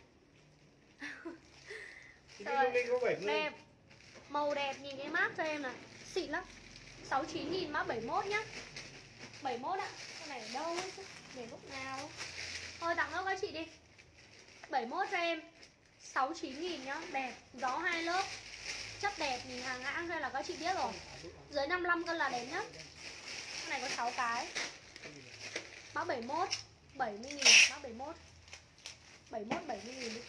Chị Linh Linh có bảy mươi. Đẹp. Màu đẹp, nhìn cái mát cho em này. Xịn lắm. sáu mươi chín nghìn mã bảy mươi mốt nhá. bảy mươi mốt ạ. Con này ở đâu ấy chứ? Để lúc nào? Thôi tặng nó các chị đi. bảy mươi mốt cho em. sáu mươi chín nghìn nhá, đẹp. Gió hai lớp. Chất đẹp, nhìn hàng hãng đây là các chị biết rồi. Dưới năm mươi lăm cân là đẹp nhất. Con này có sáu cái. Mã bảy mươi mốt, bảy mươi nghìn, mã bảy mươi mốt. bảy mươi mốt bảy mươi nghìn đi.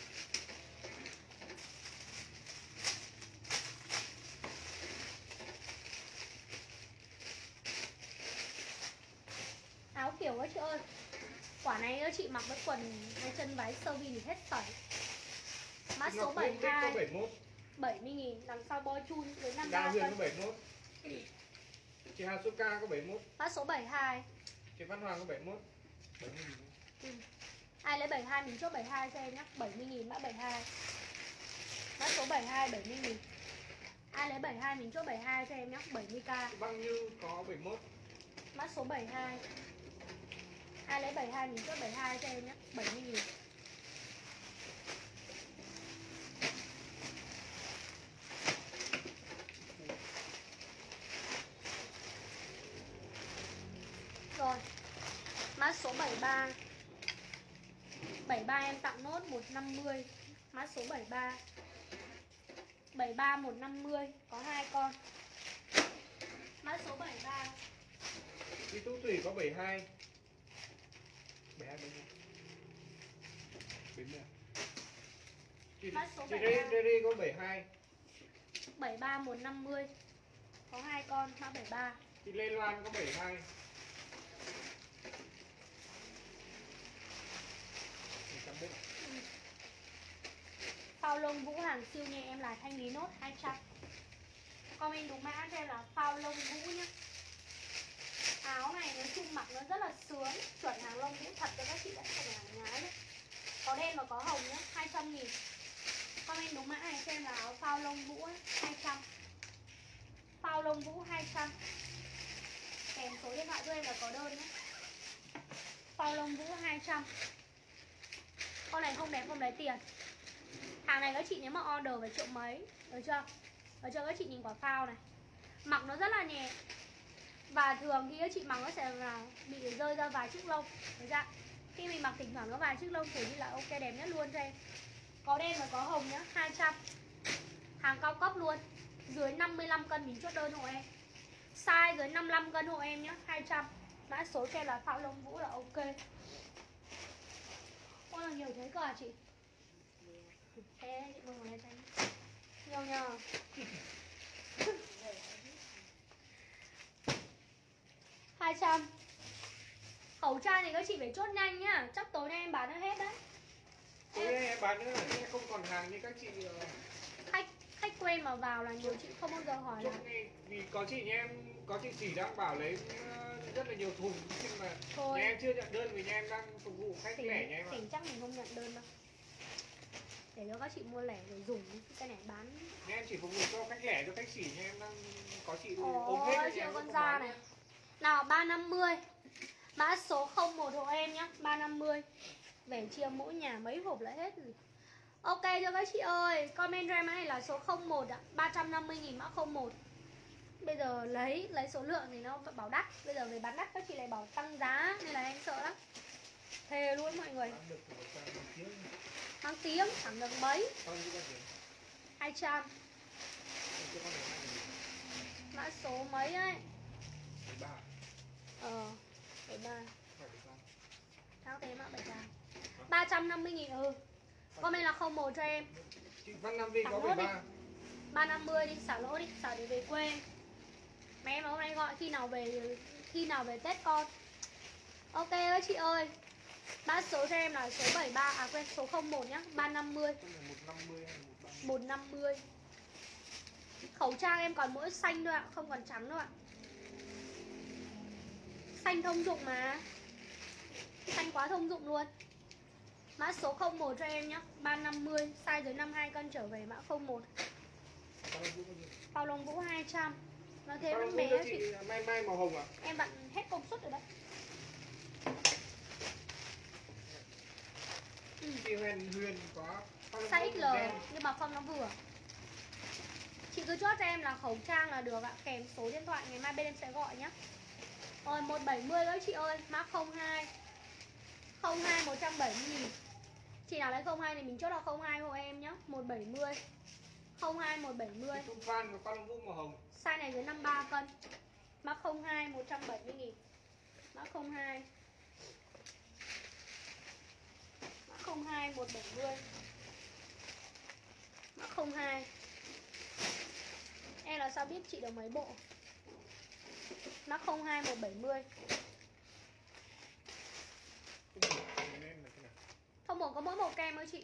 Áo kiểu các chị ơi. Quả này các chị mặc với quần hay chân váy sơ vi thì hết sảy. Mã số bảy mươi hai. bảy mươi nghìn, đằng sau boy chun với năm mươi ba Huyền cân. có bảy mươi mốt. Chị Hà Suka có bảy mươi mốt. Mã số bảy mươi hai. Chị Văn Hoàng có bảy mươi mốt. bảy mươi nghìn. Ừ. Ai lấy bảy mươi hai mình chốt bảy mươi hai cho em nhé. bảy mươi nghìn mã bảy mươi hai. Mã số bảy mươi hai bảy mươi nghìn. Ai lấy bảy mươi hai mình chốt bảy mươi hai cho em nhé. bảy mươi k. Băng Như có bảy mươi mốt. Mã số bảy mươi hai. Ai lấy bảy mươi hai mình chốt bảy mươi hai cho em nhé. bảy mươi nghìn. Rồi. Mã số bảy mươi ba. bảy mươi ba em tặng nốt một trăm năm mươi. Mã số bảy mươi ba. bảy mươi ba một trăm năm mươi, có hai con. Mã số bảy mươi ba. Chị Tú Thủy có bảy mươi hai. bảy mươi hai bảy mươi. bảy mươi. Chị Mã số chị bảy mươi ba. Rê Rê có bảy mươi hai. bảy mươi ba một trăm năm mươi. Có hai con, mã bảy mươi ba. Chị Lê Loan có bảy mươi hai. Ừ. Phao lông Vũ hàng siêu nha em là thanh lý nốt hai trăm. Comment đúng mã cho em là phao lông Vũ nhá. Áo này nói chung mặc nó rất là sướng. Chuẩn hàng lông Vũ thật cho các chị đã, không phải hàng nhái đấy. Có đen và có hồng nhá, hai trăm nghìn. Comment đúng mã này cho em là áo phao lông Vũ ấy, hai trăm. Phao lông Vũ hai trăm. kèm số điện thoại cho em là có đơn nhé. Phao lông vũ hai trăm. Con này không đẹp không lấy tiền. Hàng này các chị nếu mà order phải triệu mấy, được chưa? Được chưa? Các chị nhìn quả phao này, mặc nó rất là nhẹ. Và thường khi các chị mặc nó sẽ là bị rơi ra vài chiếc lông, được chưa? Khi mình mặc thỉnh thoảng nó vài chiếc lông thì như là ok, đẹp nhất luôn cho em. Có đen và có hồng nhá, hai trăm. Hàng cao cấp luôn. Dưới năm mươi lăm cân mình chốt đơn hộ em. Size dưới năm mươi lăm cân hộ em nhá, hai trăm. Mã số cho em là phao lông vũ là ok. Ôi là nhiều thế cơ à chị? Thế chị mừng ngồi lên cho em. Nhiều nhờ. hai trăm. Khẩu trang thì các chị phải chốt nhanh nhá, chắc tối nay em bán nó hết đấy. Tối nay em bán nữa là không còn hàng như các chị. Khách khách quen mà vào là nhiều chị không bao giờ hỏi là. Vì có chị nhà em, có chị chỉ đang bảo lấy rất là nhiều thùng, nhưng mà Thôi. nhà em chưa nhận đơn vì nhà em đang phục vụ khách Tỉnh, lẻ nhà em ạ. tỉnh chắc mình không nhận đơn đâu. Để cho các chị mua lẻ rồi dùng, cái này bán. Nhà em chỉ phục vụ cho khách lẻ, cho khách xỉ, nhà em đang có chị Ồ, ôm hết. chị con da này. Nào ba năm mươi. Mã số không một hộ em nhá, ba năm mươi. Về chia mỗi nhà mấy hộp là hết rồi. Ok cho các chị ơi, comment cho em này là số không một ạ, ba trăm năm mươi nghìn mã không một. Bây giờ lấy lấy số lượng thì nó bảo đắt, bây giờ về bán đắt các chị lại bảo tăng giá nên là em sợ lắm. Thề luôn mọi người. Mang tiếng chẳng được mấy. hai trăm. Mã số mấy ấy? Ờ, bảy ba. Tháng thế mã bảy ba. ba trăm năm mươi nghìn ừ. Comment là không một cho em. Chị Văn Nam Vi có bảy ba. ba năm mươi đi, xả lỗ đi, xả để về quê. Mẹ em hôm nay gọi khi nào về khi nào về Tết con. Ok các chị ơi. Mã số cho em là số bảy ba, à quên số không một nhá, ba năm mươi. một năm mươi. Khẩu trang em còn mỗi xanh thôi ạ, không còn trắng đâu ạ. Xanh thông dụng mà. Xanh quá thông dụng luôn. Mã số không một cho em nhá, ba năm mươi, size dưới năm mươi hai cân trở về mã không một. Phao lông vũ hai trăm. Nó thế vẫn bé chị. chị. Mai mai màu hồng à? Em bận hết công suất rồi đấy. Ừ. Chị Huyền Huyền có Size ích lờ nhưng mà phong nó vừa. Chị cứ chốt cho em là khẩu trang là được ạ, kèm số điện thoại ngày mai bên em sẽ gọi nhá. Rồi một trăm bảy mươi đó chị ơi, mã không hai. không hai một trăm bảy mươi nghìn. Chị nào lấy không hai thì mình chốt là không hai hộ em nhá, một trăm bảy mươi. không hai một trăm bảy mươi. Trung Phan và Phan Long Vũ màu hồng. Size này dưới năm mươi ba cân. Mã không hai một trăm bảy mươi nghìn. Mã không hai. Mã không hai một trăm bảy mươi. Mã không hai. Em là sao biết chị được mấy bộ? Mã không hai một trăm bảy mươi. Không một có mỗi màu kem thôi chị.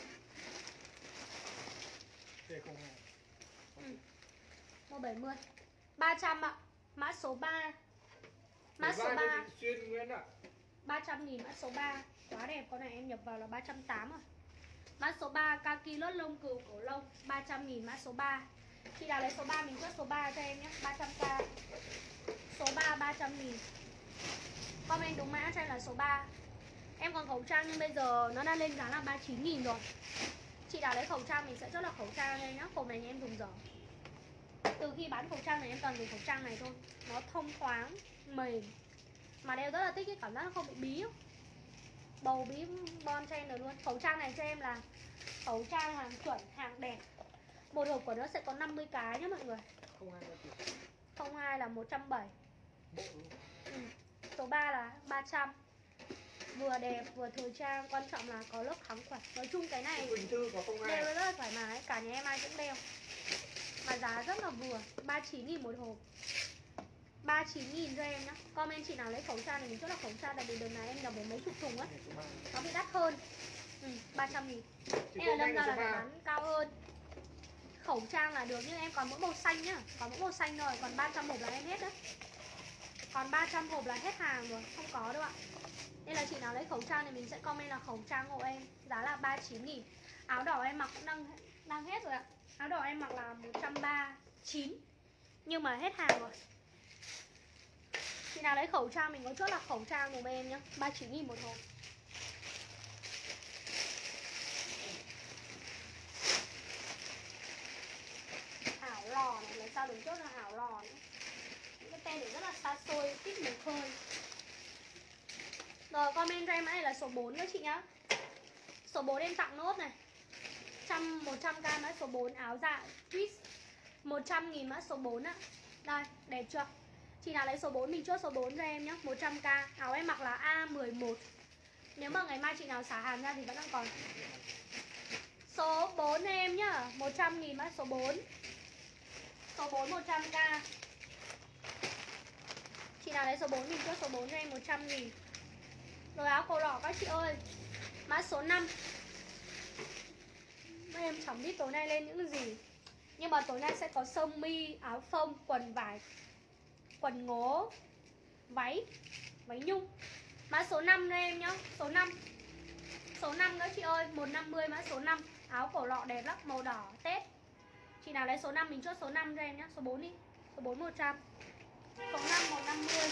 không hai. Ừ. một trăm bảy mươi. ba trăm ạ. Mã số ba. Mã số ba. Xuyên Nguyễn ạ. ba trăm nghìn mã số ba. Quá đẹp, con này em nhập vào là ba trăm tám mươi rồi. Mã số ba kaki lót lông cừu cổ lông, ba trăm nghìn mã số ba. Chị nào lấy số ba mình chốt số ba cho em nhé, ba trăm k. Số ba ba trăm nghìn. Comment đúng mã cho em là số ba. Em còn khẩu trang nhưng bây giờ nó đang lên giá là ba mươi chín nghìn rồi. Chị nào lấy khẩu trang mình sẽ chốt là khẩu trang đây nhá. Hộp này em dùng dở. Từ khi bán khẩu trang này em toàn dùng khẩu trang này thôi. Nó thông thoáng, mềm. Mà đeo rất là thích cái cảm giác nó không bị bí. Bầu bí bon cho em được luôn. Khẩu trang này cho em là khẩu trang hàng chuẩn, hàng đẹp. Một hộp của nó sẽ có năm mươi cái nhá mọi người. không hai là một trăm bảy mươi. Ừ. Số ba là ba trăm. Vừa đẹp vừa thời trang, quan trọng là có lớp kháng khuẩn. Nói chung cái này đeo rất là thoải mái, cả nhà em ai cũng đeo. Mà giá rất là vừa, ba mươi chín nghìn một hộp. ba mươi chín nghìn cho em nhá. Comment chị nào lấy khẩu trang này mình chốt là khẩu trang, tại vì đợt này em nhập với mấy chục thùng á, nó bị đắt hơn. Ừ, ba trăm nghìn. Em là đâm ra là phải bán cao hơn. Khẩu trang là được, nhưng em còn mỗi màu xanh nhá. Còn mỗi màu xanh rồi, còn ba trăm hộp là em hết đó. Còn ba trăm hộp là hết hàng rồi, không có đâu ạ. Nên là chị nào lấy khẩu trang thì mình sẽ comment là khẩu trang hộ em. Giá là ba mươi chín nghìn. Áo đỏ em mặc cũng đang, đang hết rồi ạ. Áo đỏ em mặc là một trăm ba mươi chín. Nhưng mà hết hàng rồi. Chị nào lấy khẩu trang mình có chốt là khẩu trang dùm em nhá, ba mươi chín nghìn một hộp. Hảo lò này, lấy sao đừng chốt là hảo lò nữa. Những cái tem này rất là xa xôi, thích mùi khơi. Rồi comment cho em mã này là số bốn nữa chị nhá. Số bốn em tặng nốt này. Trăm, một trăm k mã số bốn, áo dạ twist một trăm nghìn mã số bốn á. Đây, đẹp chưa? Chị nào lấy số bốn mình chốt số bốn cho em nhá, một trăm k. Áo em mặc là A mười một. Nếu mà ngày mai chị nào xả hàng ra thì vẫn đang còn. Số bốn em nhá, một trăm nghìn mã số bốn. Số bốn một trăm k. Chị nào lấy số bốn mình chốt số bốn cho em một trăm nghìn. Rồi áo cổ lọ các chị ơi, mã số năm. Em chẳng biết tối nay lên những gì, nhưng mà tối nay sẽ có sơ mi, áo phông, quần vải, quần ngố, váy, váy nhung. Mã số năm đây em nhá, số năm. Số năm nữa chị ơi, một trăm năm mươi mã số năm. Áo cổ lọ đẹp lắm, màu đỏ, Tết. Chị nào lấy số năm mình chốt số năm cho em nhá, số bốn đi. Số bốn một trăm. Số năm một trăm năm mươi.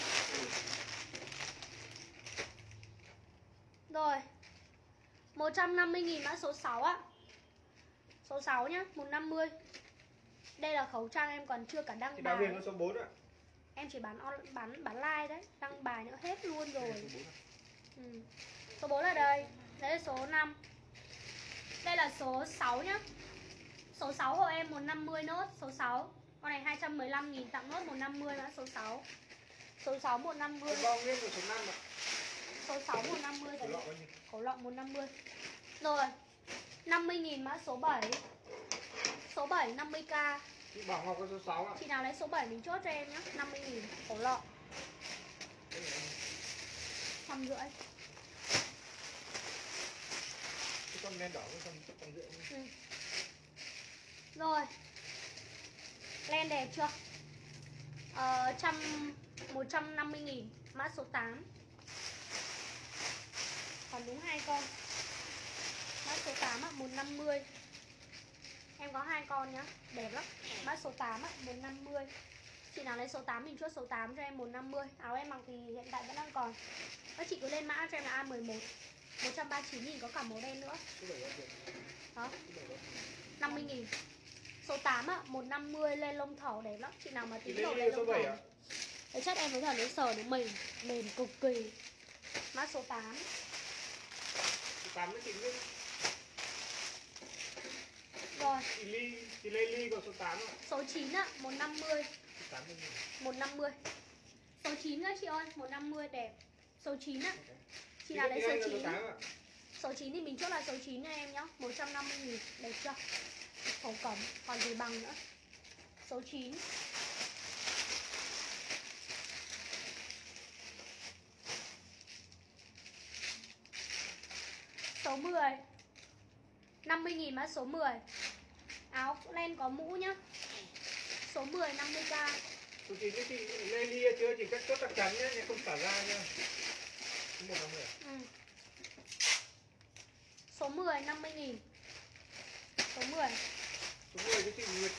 Rồi một trăm năm mươi nghìn mã số sáu ạ. Số sáu nhá, một trăm năm mươi. Đây là khẩu trang em còn chưa cả đăng Thì bài. Đào Huyền nó số bốn ạ. Em chỉ bán on, bán bán like đấy, đăng bài nữa hết luôn rồi. Ừ. Số bốn là đây. Đây là số năm. Đây là số sáu nhá. Số sáu hộ em một trăm năm mươi nốt, số sáu. Con này hai trăm mười lăm nghìn tặng nốt một trăm năm mươi mã số sáu. Số sáu một trăm năm mươi. Bao nguyên là số năm ạ. Số sáu một trăm năm mươi. Cổ lọ bao nhiêu? Cổ lọ một trăm năm mươi. Rồi năm mươi nghìn mã số bảy. Số bảy năm mươi k. Chị Bảo Ngọc có số sáu ạ. Chị nào lấy số bảy mình chốt cho em nhé, năm mươi nghìn cổ lọ. Trăm rưỡi. Cái con len đỏ với con con rưỡi. Ừ. Rồi len đẹp chưa? Ờ, trăm, một trăm năm mươi nghìn mã số tám. Còn đúng hai con. Mã số tám ạ, một trăm năm mươi. Em có hai con nhá, đẹp lắm. Mã số tám ạ, một trăm năm mươi. Chị nào lấy số tám mình chốt số tám cho em một trăm năm mươi. Áo em mặc thì hiện tại vẫn đang còn. Các chị cứ lên mã cho em là A mười một. một trăm ba mươi chín nghìn có cả màu đen nữa. Đó. năm mươi nghìn. Số tám ạ, một trăm năm mươi lên lông thỏ đẹp lắm. Chị nào mà tí đầu lên lông thỏ. Đấy chắc em có thể lấy sờ nó mềm, mềm cực kỳ. Mã số tám. Số tám với chị biết. Rồi. Chị Ly, chị Lê Ly có số tám ạ. Số chín ạ, một trăm năm mươi. một trăm năm mươi. Số chín nữa chị ơi, một trăm năm mươi đẹp. Số chín ạ. Chị nào lấy số chín. Số chín thì mình chốt là số chín nha em nhá, một trăm năm mươi nghìn, đẹp chưa? Khẩu cẩm, còn gì bằng nữa. Số chín. Số mười. năm mươi nghìn mã số mười. Áo len có mũ nhá. Số mười năm mươi k. Số chín với chị Lê Ly chưa, chị cắt chốt chắc chắn nhé, không xả ra nha. Số một năm mươi à? Ừ. Số mười năm mươi nghìn. Số mười. Số mười với chị Nguyệt.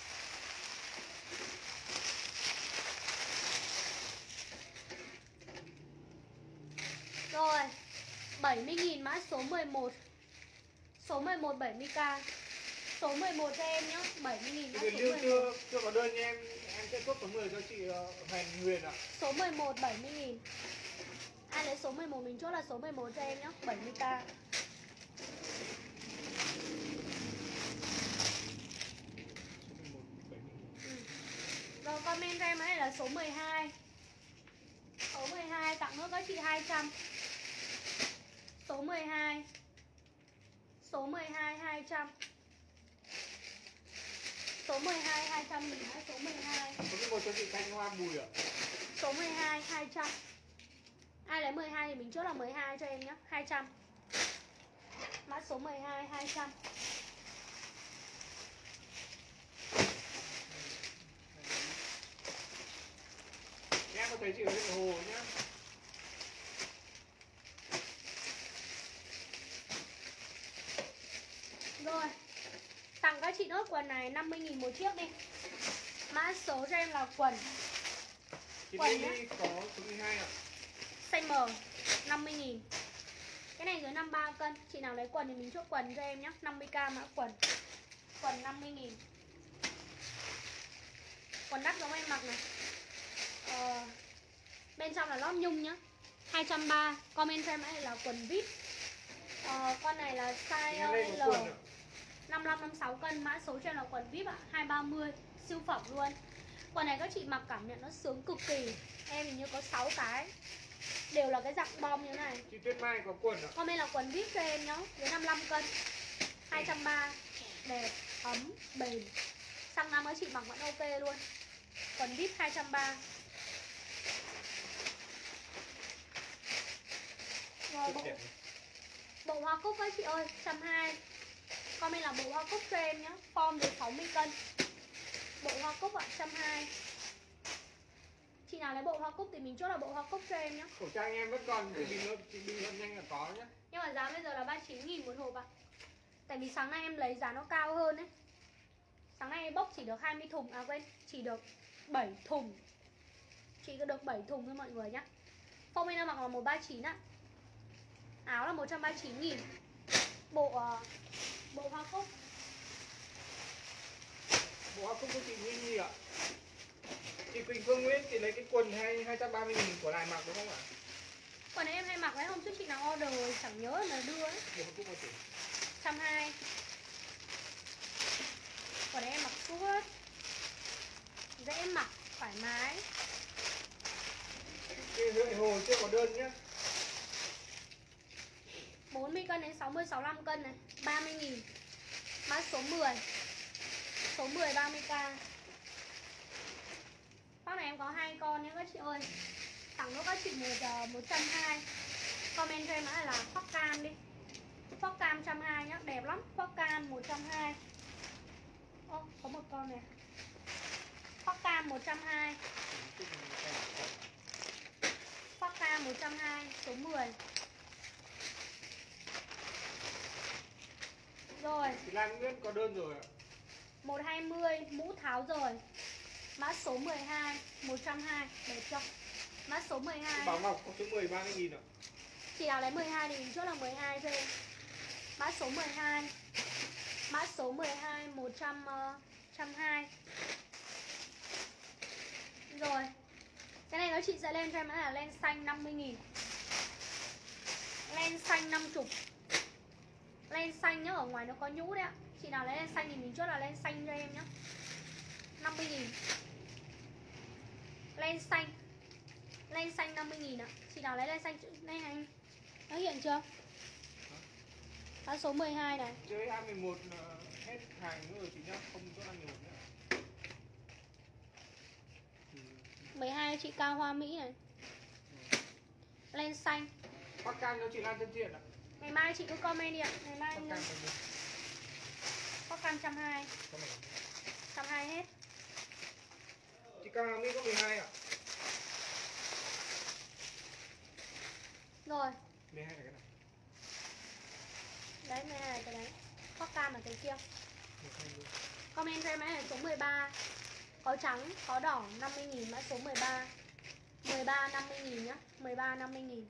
Rồi bảy mươi nghìn mã số mười một. Số mười một bảy mươi k. Số mười một cho em nhá, bảy mươi nghìn mã số mười một. Chưa, chưa có đơn nha em, em sẽ chốt số mười cho chị Huyền Huyền ạ. Số mười một bảy mươi nghìn. Ai lấy số mười một mình chốt là số mười một cho em nhá, bảy mươi k. Ừ. Rồi comment cho em ấy là số mười hai. Số mười hai tặng nữa các chị hai trăm. Số mười hai. Số mười hai hai trăm. Số mười hai hai trăm nghìn hả? Số mười hai. Số mười một cho chị Thanh Hoa Bùi ạ. Số mười hai hai trăm. Ai lấy mười hai thì mình chốt là mười hai cho em nhé, hai trăm. Mã số mười hai hai trăm. Em có thấy chị ở trên hồ nhá. Rồi tặng các chị nốt quần này năm mươi nghìn một chiếc đi. Mã số cho em là quần Chị Quần Lily có số mười hai ạ. Size M năm mươi nghìn. Cái này dưới năm mươi ba cân. Chị nào lấy quần thì mình chốt quần cho em nhé. năm mươi k mã quần. Quần năm mươi nghìn. Quần đắt giống em mặc này. ờ, Bên trong là lót nhung nhá. hai trăm ba mươi. Comment cho em ấy là quần vip. ờ, Con này là size L năm mươi lăm năm mươi sáu cân. Mã số cho em là quần vip ạ. hai ba mươi. Siêu phẩm luôn. Quần này các chị mặc cảm nhận nó sướng cực kỳ. Em hình như có sáu cái. Đều là cái dạng bom như thế này. Chị Tuyết Mai có quần ạ. Comment là quần vip cho em nhá. Dưới năm mươi lăm cân. hai trăm ba mươi. Đẹp, ấm, bền. Sang năm ấy chị mặc vẫn ok luôn. Quần vip hai trăm ba mươi. Rồi, bộ, bộ hoa cúc ấy chị ơi, một trăm hai mươi. Comment là bộ hoa cúc cho em nhá. Form được sáu mươi cân. Bộ hoa cúc ạ, một trăm hai mươi. Chị nào lấy bộ hoa cúc thì mình chốt là bộ hoa cúc cho em nhá. Khẩu trang em vẫn còn, chị bình luận, chị bình luận nhanh là có nhá. Nhưng mà giá bây giờ là ba mươi chín nghìn một hộp ạ. Tại vì sáng nay em lấy giá nó cao hơn ấy. Sáng nay em bốc chỉ được hai mươi thùng. À quên, chỉ được bảy thùng. Chị có được bảy thùng thôi mọi người nhá. Form em mặc là một trăm ba mươi chín ạ. Áo là một trăm ba mươi chín nghìn. Bộ uh, bộ hoa cúc. Bộ hoa cúc của chị Nguyên Nhi ạ. Chị Quỳnh Phương Nguyễn, chị lấy cái quần hai hai trăm ba mươi nghìn của lại mặc đúng không ạ? Quần này em hay mặc đấy, hôm trước chị nào order rồi chẳng nhớ là đưa ấy. Bộ hoa cúc của chị một trăm hai mươi. Quần này em mặc suốt. Dễ mặc, thoải mái. Cái Huệ Hồ chưa có đơn nhá. bốn mươi cân đến sáu mươi, sáu mươi lăm cân này, ba mươi nghìn. Mã số mười. Số mười ba mươi k. Bác này em có hai con nhé các chị ơi. Tặng cho các chị một uh, một trăm hai mươi. Comment cho em mã là Fox Cam đi. Fox Cam một trăm hai mươi nhá, đẹp lắm. Fox Cam một trăm hai mươi. Ô, có một con này. Fox Cam một trăm hai mươi. Fox Cam một trăm hai mươi, số mười. Rồi. Chị Lan Nguyễn có đơn rồi ạ. một trăm hai mươi, mũ tháo rồi. Mã số mười hai, một trăm hai mươi, đẹp chưa? Mã số mười hai. Bảo Ngọc có số mười, ba mươi nghìn ạ. Chị nào lấy mười hai thì mình chốt là mười hai cho em. Mã số mười hai. Mã số mười hai, một trăm hai mươi. Rồi. Cái này nó chị sẽ lên cho em là len xanh năm mươi nghìn. Len xanh năm mươi. Len xanh nhá, ở ngoài nó có nhũ đấy ạ. Chị nào lấy len xanh thì mình chốt là len xanh cho em nhá. năm mươi nghìn. Len xanh. Len xanh năm mươi nghìn ạ. Chị nào lấy len xanh này này. Nó hiện chưa? Mã số mười hai này. Chơi A mười một hết hàng nữa rồi chị nhá, không có A mười một nữa. mười hai chị Cao Hoa Mỹ này. Len xanh. Bắc Cam cho chị Lan Thân Thiện ạ. Ngày mai chị cứ comment đi ạ. Ngày mai Bắc Cam Bắc Cam một trăm hai mươi. một trăm hai mươi hết. Chị Cao Hoa Mỹ có mười hai ạ. Rồi. mười hai là cái này. Đấy mười hai là cái đấy. Bắc Cam là cái kia. Comment cho em là số mười ba. Có trắng, có đỏ năm mươi nghìn, mã số mười ba. mười ba năm mươi nghìn nhá, mười ba năm mươi nghìn.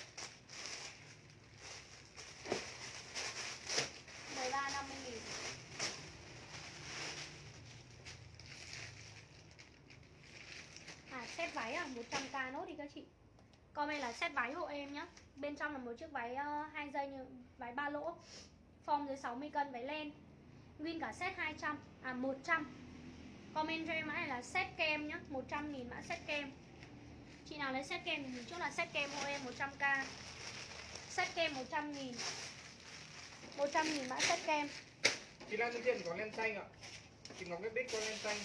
mười ba năm mươi nghìn. À set váy à, một trăm k nốt đi các chị. Comment là set váy hộ em nhá. Bên trong là một chiếc váy uh, hai dây như váy ba lỗ. Form dưới sáu mươi cân váy len. Nguyên cả set hai trăm, à một trăm. Comment cho em mã này là set kem nhá, một trăm nghìn mã set kem. Chị nào lấy set kem thì mình chốt là set kem hộ em một trăm k. Set kem một trăm nghìn. một trăm nghìn mã set kem. Chị Lan Thân Thiện có len xanh ạ. Chị Ngọc Bích Bích có len xanh.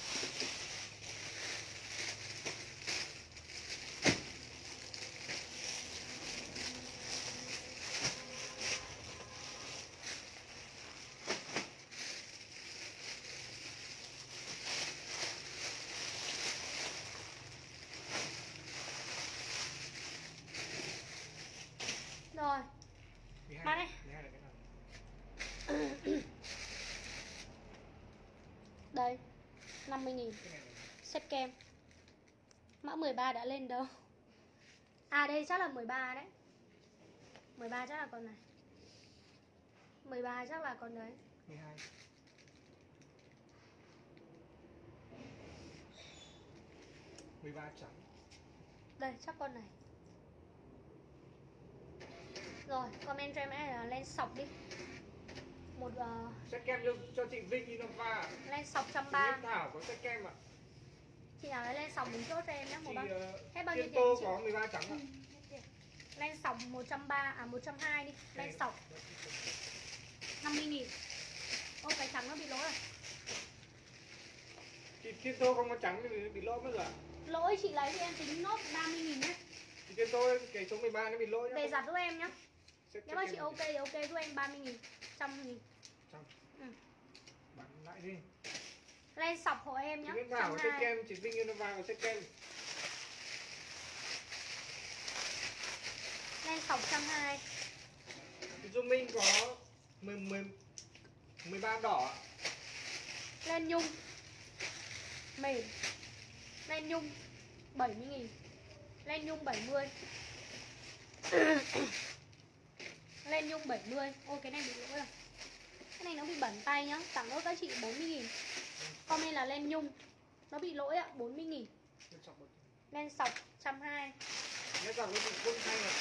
Rồi. Bán đây. mười hai là cái nào? Đây. năm mươi nghìn. Set kem. Mã mười ba đã lên đâu? À đây chắc là mười ba đấy. mười ba chắc là con này. mười ba chắc là con đấy. mười hai. mười ba trắng. Đây chắc con này. Rồi, comment cho em là len sọc đi. Một uh, Set kem cho, cho chị Vinh Innova. len sọc một trăm Chị ba Nguyễn Thảo có set kem ạ. Chị nào lấy len sọc mình chốt cho em nhé. Một Chị bao. uh, Hết bao nhiêu Tiên tiền Tô chị? có mười ba trắng ạ. Ừ. Len sọc một trăm ba, à một trăm hai đi. Len sọc năm mươi nghìn. Ô cái trắng nó bị lỗi rồi. Chị Tiên Tô không có trắng thì bị lỗi mất rồi ạ. Lỗi chị lấy thì em tính nốt ba mươi nghìn nhé. Chị Tiên Tô cái số mười ba nó bị lỗi nhá. Về giặt giúp em nhé. Set Nếu mà kem chị này. ok thì ok giúp em ba mươi nghìn. một trăm nghìn. Trăm. Ừ. Bạn lại đi. Len sọc hộ em nhé. Chị Nguyễn Thảo có set kem, chị Vinh Innova có set kem. Len sọc một trăm hai mươi. Chị Dung Minh có mười, mười, mười ba đỏ ạ. Len nhung mềm. Len nhung bảy mươi nghìn. Len nhung bảy mươi. Len nhung bảy mươi. Ôi cái này bị lỗi rồi. Cái này nó bị bẩn tay nhá. Tặng nốt các chị bốn mươi nghìn. Comment là len nhung. Nó bị lỗi ạ, bốn mươi nghìn. Len sọc một trăm hai mươi. Len sọc nó bị không hay ạ.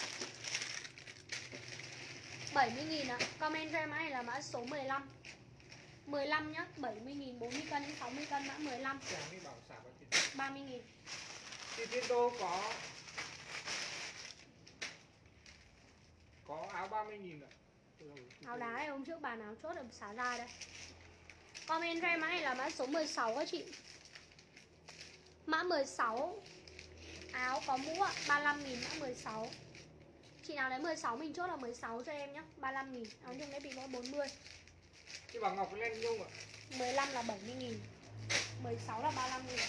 bảy mươi nghìn ạ. Comment cho em mã này là mã số mười lăm. mười lăm nhá, bảy mươi nghìn, bốn mươi cân đến sáu mươi cân, mã mười lăm. ba mươi nghìn. Chị Tiên Tô có có áo ba mươi nghìn ạ. Áo đá này hôm trước bàn áo chốt được xả ra đây. Comment cho em mã này là mã số mười sáu các chị. Mã mười sáu. Áo có mũ ạ, ba mươi lăm nghìn mã mười sáu. Chị nào lấy mười sáu mình chốt là mười sáu cho em nhá, ba mươi lăm nghìn. Áo nhung đấy bị lỗi bốn mươi. Chị Bảo Ngọc len nhung ạ. mười lăm là bảy mươi nghìn. mười sáu là ba mươi lăm nghìn.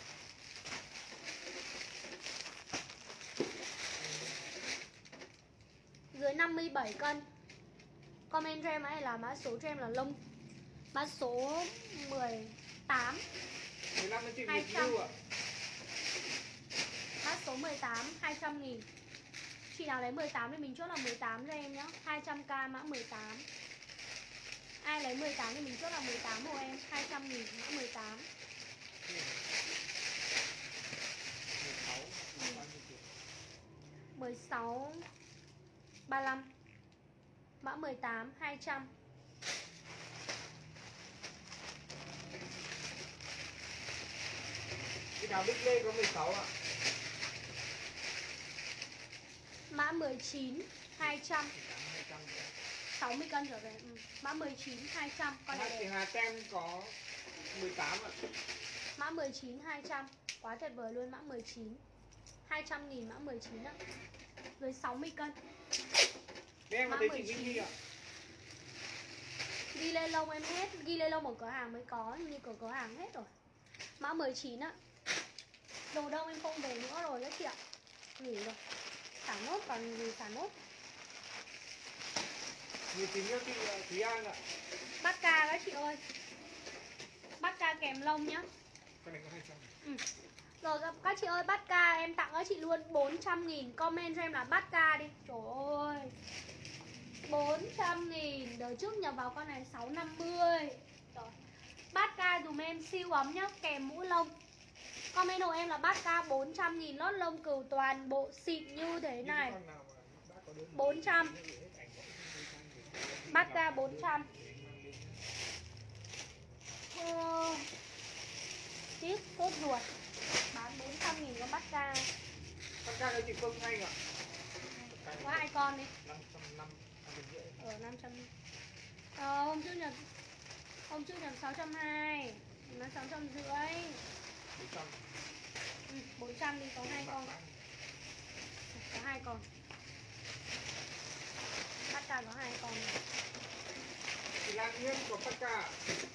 Dưới năm mươi bảy cân. Comment cho em ấy là mã số cho em là lông. Mã số mười tám. mười lăm cho chị hai Việt trăm. Lưu ạ. Mã số mười tám, hai trăm nghìn. Chị nào lấy mười tám thì mình chốt là mười tám cho em nhá. hai trăm k mã mười tám. Ai lấy mười tám thì mình chốt là mười tám hộ em. hai trăm nghìn mã mười tám. mười sáu ba mươi lăm. Mã mười tám hai trăm. Chị nào Bích Lê có mười sáu ạ. Mã mười chín hai trăm. sáu mươi cân trở về. Ừ. Mã mười chín hai trăm. Con này Chị đẹp. Hà Tem có mười tám ạ. Mã mười chín hai trăm. Quá tuyệt vời luôn, mã mười chín. hai trăm nghìn mã mười chín ạ. Dưới sáu mươi cân. Em có thấy chị Vinh ạ. Ghi lê lông em hết. Ghi lê lông ở cửa hàng mới có. Nhưng như cửa cửa hàng hết rồi. Mã mười chín ạ. Đồ đông em không về nữa rồi đấy chị ạ. Nghỉ rồi. Xả nốt còn gì xả nốt. mười chín cho chị Thúy An ạ. Bát ca các chị ơi. Bát ca kèm lông nhá. Cái này có hai trăm. Ừ. Rồi các chị ơi, bát ca em tặng các chị luôn bốn trăm nghìn. Comment cho em là bát ca đi. Trời ơi, bốn trăm nghìn. Đợt trước nhập vào con này sáu trăm năm mươi. Rồi. Bát ca dùm em siêu ấm nhá. Kèm mũ lông. Comment hộ em là bát ca bốn trăm nghìn. Lót lông cừu toàn bộ xịn như thế này. Bốn trăm. Bát ca bốn trăm. Ờ, tiếc tốt ruột. Bán bốn trăm nghìn con bát ca. Bát ca cho chị Phương Anh ạ. Có hai con đi. năm trăm năm mươi. Ở năm trăm. Ờ, hôm trước nhập Hôm trước nhập sáu trăm hai mươi. Nó sáu trăm rưỡi. bốn trăm. Ừ, bốn trăm đi, có hai con. Có hai con. Bát ca có hai con. Chị Lan Nguyên có bát ca.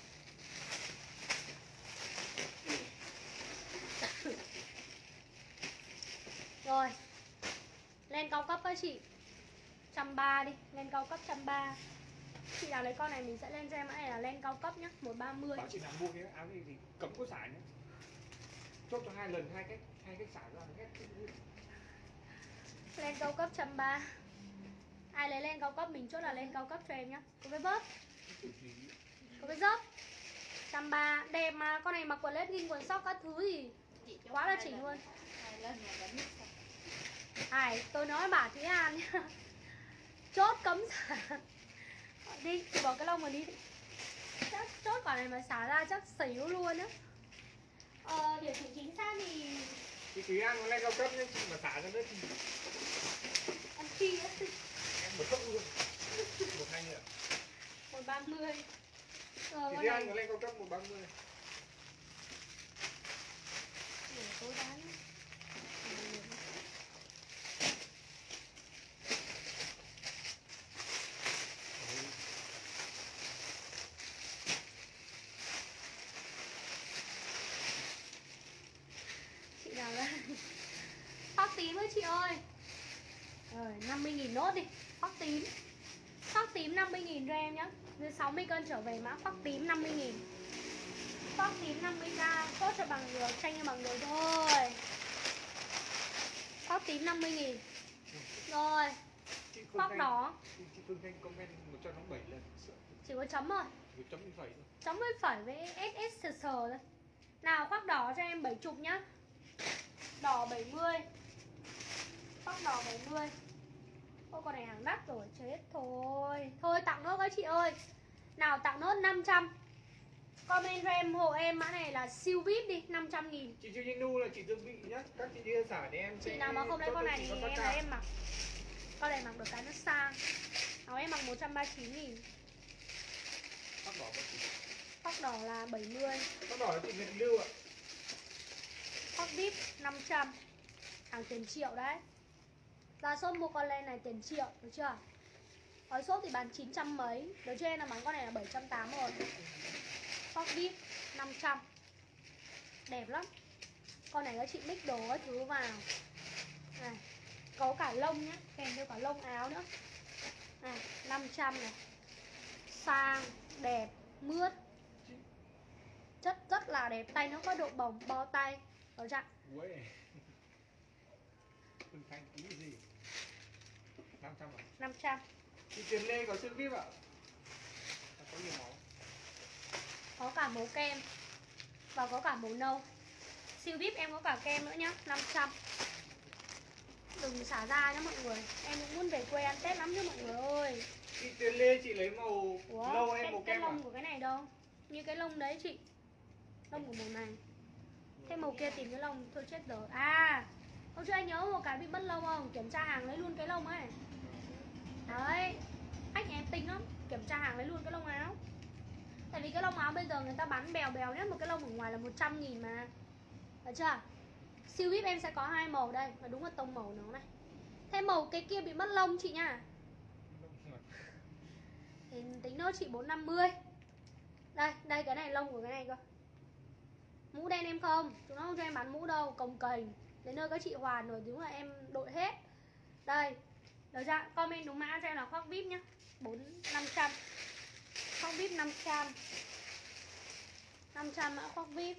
Rồi. Lên cao cấp các chị. một trăm ba mươi đi, lên cao cấp một trăm ba mươi. Chị nào lấy con này mình sẽ lên cho em mã này là lên cao cấp nhá, một trăm ba mươi. Bảo chị nào mua cái áo này thì cấm có xài nhé. chốt cho hai lần, hai cách hai cách xả ra hết. Lên cao cấp trăm ba. Ai lấy lên cao cấp mình chốt là lên cao cấp cho em nhá. Có cái bớt, có cái dớp trăm ba đẹp mà. Con này mặc quần legging quần sóc các thứ thì quá là chỉnh luôn. Hai lần mà vẫn Ai, tôi nói bà Thúy An nhá. Chốt cấm xả. Đi, chị bỏ cái lông vào đi. Chắc chốt quả này mà xả ra chắc xỉu luôn á. Ờ, điều chỉnh chính xác thì Chị Thúy An có lên cao cấp nhưng chị mà xả ra nữa thì ăn chi á. em bật cấp luôn. Một hai nữa. một ba mươi. Ờ, Chị con Thúy An này có lên cao cấp một ba mươi. để tôi bán. Chị nào đây? Tóc tím ơi chị ơi. Rồi, năm mươi nghìn nốt đi. Tóc tím. Tóc tím năm mươi nghìn cho em nhá. Dưới sáu mươi cân trở về mã tóc tím năm mươi nghìn. Tóc tím năm mươi k. Tốt cho bằng được, tranh cho bằng được thôi. Tóc tím năm mươi nghìn. Rồi, Chị Phương tóc Thanh- đỏ. Chị, chị Phương Thanh comment một trăm bảy lần. Sợ. Chỉ có chấm thôi. Một chấm như vậy thôi. Chấm với phẩy với ét ét sờ sờ thôi. Nào khoác đỏ cho em bảy mươi nhá. Đỏ bảy mươi. Khoác đỏ bảy mươi. Ô con này hàng đắt rồi, chết thôi. Thôi tặng nốt các chị ơi. Nào tặng nốt năm trăm. Comment cho em hộ em mã này là siêu vi ai pi đi, năm trăm nghìn. Chị Chu Nhi Nu là chị Dương Vị nhá. Các chị đi xả để em Chị sẽ nào mà không lấy chốt con cho này chị thì con em phát lấy cao. em mặc. Con này mặc được cái nó sang. Áo em mặc một trăm ba mươi chín nghìn. Tóc đỏ của chị. Tóc đỏ là bảy mươi. Tóc đỏ là chị Nguyệt Lưu ạ. Tóc vip năm trăm. Hàng tiền triệu đấy. Ra shop mua con len này tiền triệu, được chưa? Ở shop thì bán chín trăm mấy. Được chưa em là bán con này là bảy trăm tám mươi rồi. Tóc vip năm trăm. Đẹp lắm. Con này các chị mix đồ các thứ vào. Này, có cả lông nhá, kèm theo cả lông áo nữa. Này, năm trăm này. Sang, đẹp, mướt. Chất rất là đẹp, tay nó có độ bồng, bo tay. Ở trạng Ui. Phương Thanh ký gì? năm trăm ạ. năm trăm. Chị Tiền Lê có siêu vi ai pi ạ. À, có nhiều máu. Có cả màu kem và có cả màu nâu. Siêu vi ai pi em có cả kem nữa nhá, năm trăm. Đừng xả ra nhá mọi người. Em cũng muốn về quê ăn Tết lắm chứ mọi người ơi. Chị Tiền Lê chị lấy màu Ủa, nâu em cái, màu cái kem à? lông của cái này đâu? Như cái lông đấy chị. Lông của màu này. Thế màu kia tìm cái lông thôi chết rồi. À, hôm trước anh nhớ một cái bị mất lông không? Kiểm tra hàng lấy luôn cái lông ấy. Đấy, khách nhà em tinh lắm. Kiểm tra hàng lấy luôn cái lông áo. Tại vì cái lông áo bây giờ người ta bán bèo bèo nhất. Một cái lông ở ngoài là một trăm nghìn mà. Được chưa? Siêu vi ai pi em sẽ có hai màu đây. Và đúng là tông màu nó này. Thế màu cái kia bị mất lông chị nha. Thì tính nốt chị bốn trăm năm mươi. Đây, đây cái này lông của cái này cơ. Mũ đen em không, chúng nó không cho em bán mũ đâu, cồng kềnh. Đến nơi các chị hoàn rồi đúng là em đội hết. Đây, được chưa? Comment đúng mã cho em là khoác vip nhá. Bốn năm trăm. Khoác vip năm trăm. năm trăm mã khoác vip.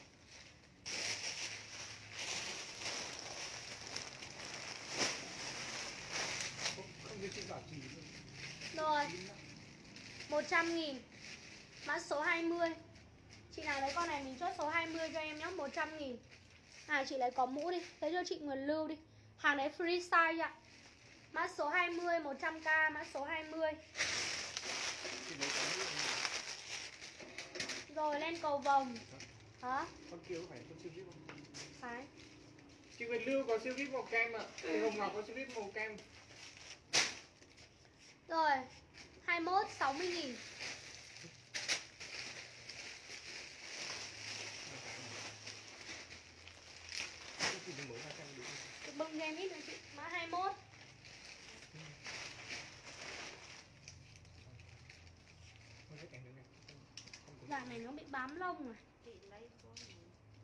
Không, không như chị bảo chị luôn. Rồi, một trăm nghìn. Mã số hai mươi. Chị nào lấy con này mình chốt số hai mươi cho em nhá, một trăm nghìn. À chị lấy có mũ đi, thế cho chị Nguồn Lưu đi. Hàng đấy free size ạ. Mã số hai mươi, một trăm k, mã số hai mươi. Chị lấy cái mũ này. Rồi lên cầu vồng. Hả? Con kia có phải con siêu vi ai pi không? Phải. Chị Nguyệt Lưu có siêu vi ai pi màu kem ạ. Chị Hồng Ngọc có siêu vi ai pi màu kem. Rồi, hai mươi mốt, sáu mươi nghìn. Chị đừng mở hai trăm đúng. Chị bưng cho em ít nữa chị. Mã hai mươi mốt. Không hết em đứng này. Không có- Dạ này nó bị bám lông rồi. chị lấy có gì?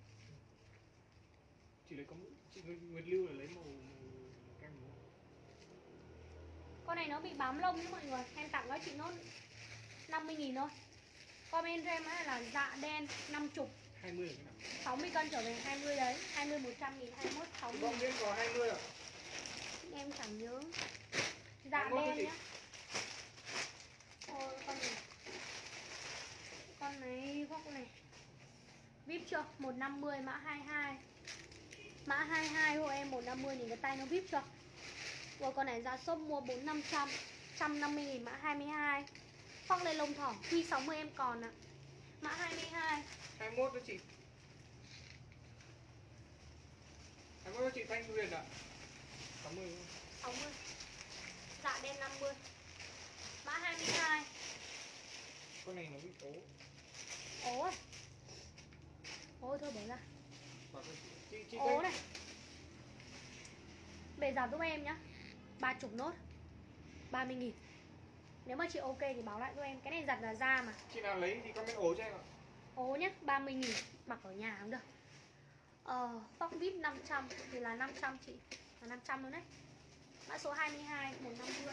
Chị lấy có mũ. Chị Nguyệt Nguyệt Lưu là lấy màu, màu, màu kem đúng không? Con này nó bị bám lông nhá mọi người. Em tặng các chị nốt năm mươi nghìn thôi. Comment cho em ấy là dạ đen năm mươi. hai mươi cái nào? sáu mươi cân trở về hai mươi đấy. hai mươi một trăm nghìn, hai mươi mốt sáu mươi. Bông biết có hai mươi ạ. Em chẳng nhớ. Dạ hai mươi mốt đen chị. nhá. Ôi con này. Con này góc này. vê i pê chưa? một năm mươi mã hai mươi hai. Mã hai mươi hai hộ em một năm mươi, nhìn cái tay nó vê i pê chưa? Ủa con này ra shop mua bốn năm trăm, một trăm năm mươi nghìn mã hai mươi hai. Khoác lên lông thỏ, quy sáu mươi em còn ạ. Mã hai mươi hai. hai mươi mốt đó chị. hai mươi mốt đó chị Thanh Huyền ạ. sáu mươi. sáu mươi. Dạ đen năm mươi. Mã hai mươi hai. Con này nó bị ố. Ố à? Ôi thôi bỏ ra. Bảo con chị, chị, chị Ố Thanh. này. Bề giảm giúp em nhá. ba mươi nốt. ba mươi nghìn. Nếu mà chị ok thì báo lại giúp em. Cái này giặt là da mà. Chị nào lấy thì comment ố cho em ạ. Ố nhá, ba mươi nghìn. Mặc ở nhà cũng được. Ờ, Fox vê i pê năm trăm thì là năm trăm chị. Là năm trăm luôn đấy. Mã số hai mươi hai, một năm mươi.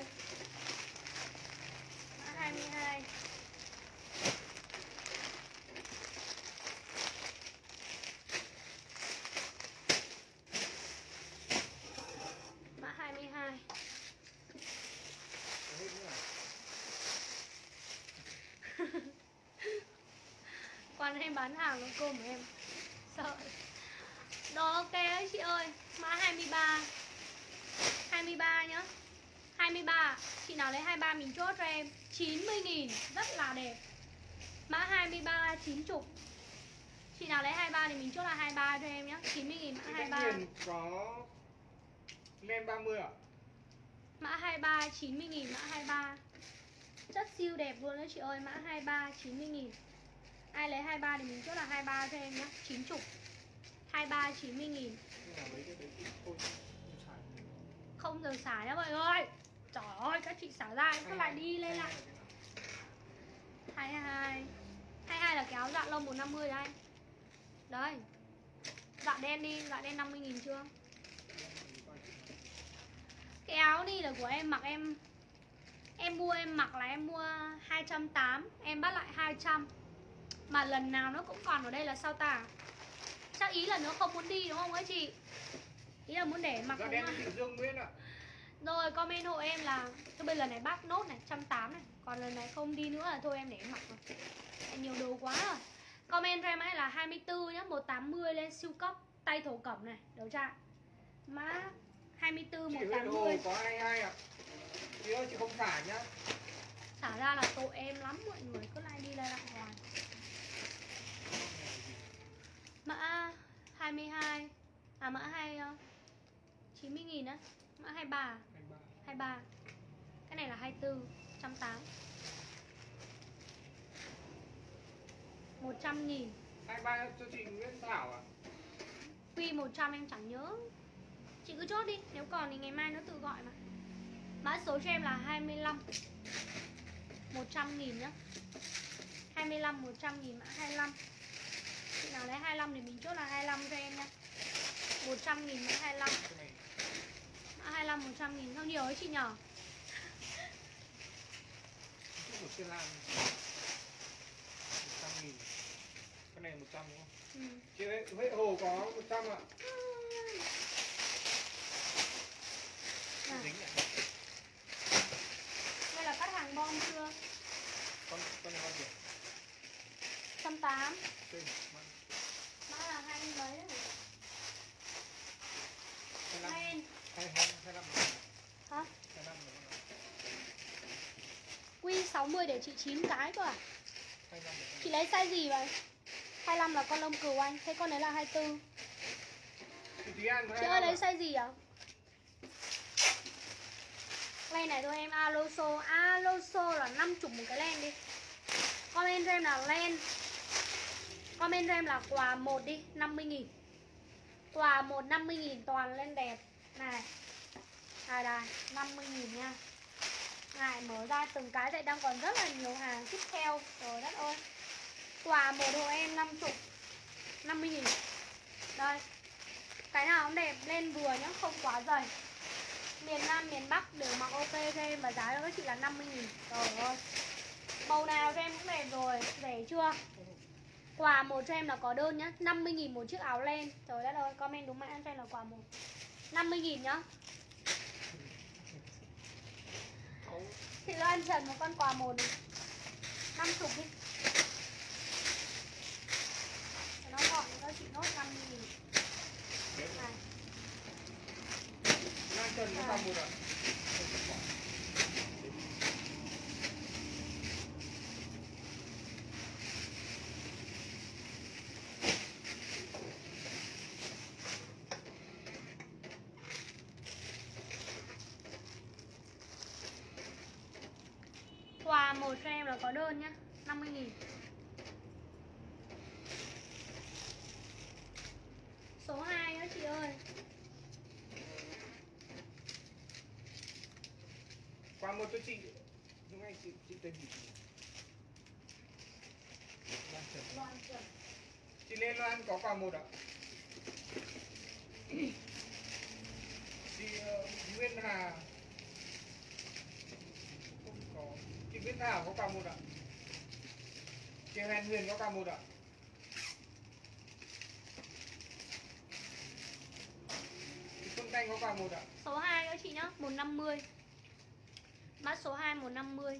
Mã hai mươi hai. Mã hai mươi hai. Có hết nữa à? Quan em bán hàng nó cơm của em. Sợ. Đồ ok đấy chị ơi. Mã hai mươi ba. hai mươi ba nhá. hai mươi ba. Chị nào lấy hai mươi ba mình chốt cho em chín mươi nghìn. Rất là đẹp. Mã hai mươi ba chín mươi. Chị nào lấy hai mươi ba thì mình chốt là hai mươi ba cho em nhá. chín mươi nghìn mã Chị hai mươi Thanh ba. Huyền có len ba mươi ạ. Mã hai mươi ba chín mươi nghìn mã hai mươi ba. Chất siêu đẹp luôn đấy chị ơi. Mã hai mươi ba chín mươi nghìn. Ai lấy hai mươi ba thì mình chốt là hai mươi ba cho em nhá. chín mươi. hai mươi ba chín mươi nghìn. Nhưng mà lấy cái đấy thì thôi, không xài. Không giờ xả nhá mọi người. Trời ơi các chị xả ra em cứ lại đi lên lại. hai mươi hai. hai mươi hai là cái áo dạ lông một năm mươi đấy anh. Đấy. Dạ đen đi, dạ đen năm mươi nghìn chưa? Cái áo đi là của em mặc em Em mua em mặc là em mua hai trăm tám mươi. Em bắt lại hai trăm. Mà lần nào nó cũng còn ở đây là sao ta? Chắc ý là nó không muốn đi đúng không các chị? Ý là muốn để mặc Dạ đúng đen không? chị Dương Nguyễn ạ. Rồi comment hộ em là tôi bây lần này bác nốt này, một trăm tám mươi này. Còn lần này không đi nữa là thôi em để em mặc rồi. Em nhiều đồ quá rồi. Comment cho em ấy là hai mươi tư nhá, một tám mươi lên siêu cấp. Tay thổ cẩm này, đầu tra. Mã hai mươi tư, Chị một Huyền tám Hồ mươi. có hai mươi hai ạ. Chị ơi chị không thả nhá. Xả ra là tội em lắm mọi người. Cứ lại đi lại lại hoài. Mã hai mươi hai. À mã hai chín mươi nghìn á. Mã hai mươi ba. hai mươi ba. hai mươi ba. Cái này là hai mươi tư, một trăm tám mươi. một trăm nghìn. hai mươi ba cho chị Nguyễn Thảo à? Quy một trăm em chẳng nhớ. Chị cứ chốt đi, nếu còn thì ngày mai nó tự gọi mà. Mã số cho em là hai mươi lăm. một trăm nghìn nhá. hai mươi lăm, một trăm nghìn mã hai mươi lăm. Chị nào lấy hai mươi lăm thì mình chốt là hai mươi lăm cho em nhá. một trăm nghìn mã hai mươi lăm. Cái này Mã hai mươi lăm, một trăm nghìn không nhiều ấy chị nhờ. một xê lan một trăm nghìn. Cái này một trăm đúng không? Ừ. Chị ấy, Huệ Hồ có một trăm ạ. À, Dính ạ. đây là cắt hàng bom chưa? Con con này con gì? một trăm tám mươi. Trên mang Mã là hai mươi mấy đấy. hai mươi lăm. Lên. hai hai hai mươi lăm. Hả? hai mươi lăm rồi con ạ. Quy sáu mươi để chị chín cái cơ à? hai mươi lăm rồi con ạ. Chị lấy size gì vậy? hai mươi lăm là con lông cừu anh. Thế con đấy là hai mươi tư. Chị Thúy An Chị ơi lấy size gì ạ? Len này thôi em. Aloso. Aloso là năm mươi một cái len đi. Comment cho em là len. Comment cho em là quà một đi, năm mươi nghìn. Quà một năm mươi nghìn toàn len đẹp. Này. Đây đây, năm mươi nghìn nha. Này mở ra từng cái vậy đang còn rất là nhiều hàng tiếp theo. Trời đất ơi. Quà một hộ em năm mươi. năm mươi nghìn. Đây. Cái nào cũng đẹp, lên vừa nhá, không quá dày. Miền Nam, miền Bắc đều mặc ok cho em. Và giá cho các chị là năm mươi nghìn. Trời ơi. Màu nào cho em cũng đẹp rồi, rẻ chưa? Quà một cho em là có đơn nhá. năm mươi nghìn một chiếc áo len. Trời đất ơi, comment đúng mã cho em là quà một. năm mươi nghìn nhá. Chị Loan Trần một con quà một này. năm mươi đi. Nó gọn cho chị nốt năm mươi nghìn. Này. Lan Trần có quà một ạ. Quà một cho em là có đơn nhá. năm mươi nghìn. Số hai nữa chị ơi. Quà một cho chị. Lúc này chị chị tên gì? Lan Trần. Loan Trần. Chị Lê Loan có quà một ạ. Chị uh, Nguyên Hà không có. Chị Nguyên Thảo có quà một ạ. Chị Huyền Huyền có quà một ạ. Chị Phương Thanh có quà một ạ. Số hai nữa chị nhá, một trăm năm mươi. Mã số hai một trăm năm mươi.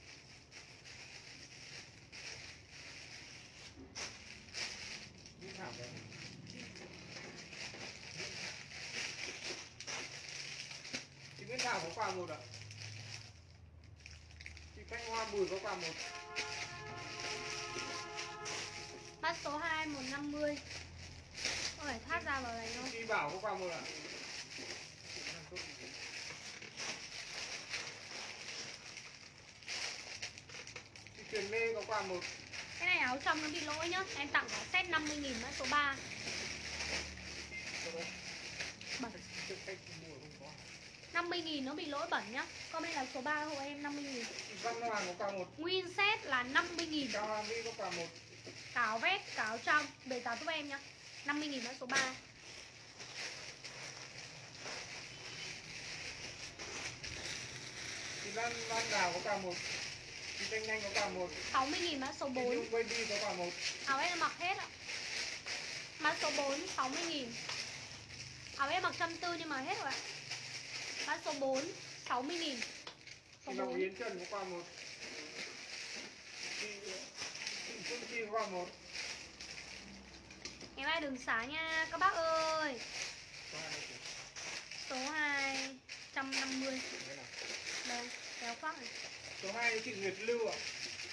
Nguyên Thảo có. Chị Nguyên Thảo có quà một ạ. Chị Thanh Hoa Bùi có quà một. Mã số hai một trăm năm mươi. Có phải thoát ra vào này không? Chị Bảo có quà một ạ. Chị Tuyền Lê có quà một. Cái này áo trong nó bị lỗi nhá. Em tặng cả set năm mươi nghìn mã số ba. Bẩn. năm mươi nghìn nó bị lỗi bẩn nhá. Comment là số ba hộ em năm mươi nghìn. Chị Văn Hoàng có quà một. Nguyên set là năm mươi nghìn. Cao Hoàng Vy có quà một. Cáo vét, cáo trong. Để cáo giúp em nhá. năm mươi nghìn mã số ba. Chị Lan Lan Đào có quà một. Chị Thanh Nhanh có quà một. sáu mươi nghìn mã số Chị bốn. Nhung Baby có quà một. Áo em mặc hết ạ. Mã số bốn sáu mươi nghìn. Áo em mặc trăm tư nhưng mà hết rồi ạ. Mã số bốn sáu mươi nghìn. Chị Ngọc Yến Trần có quà một. Chị Chị Phương Chi có quà một. Ngày mai đừng xả nha các bác ơi. Số hai một trăm năm mươi. Đây, kéo khoác này. Số hai chị Nguyệt Lưu ạ.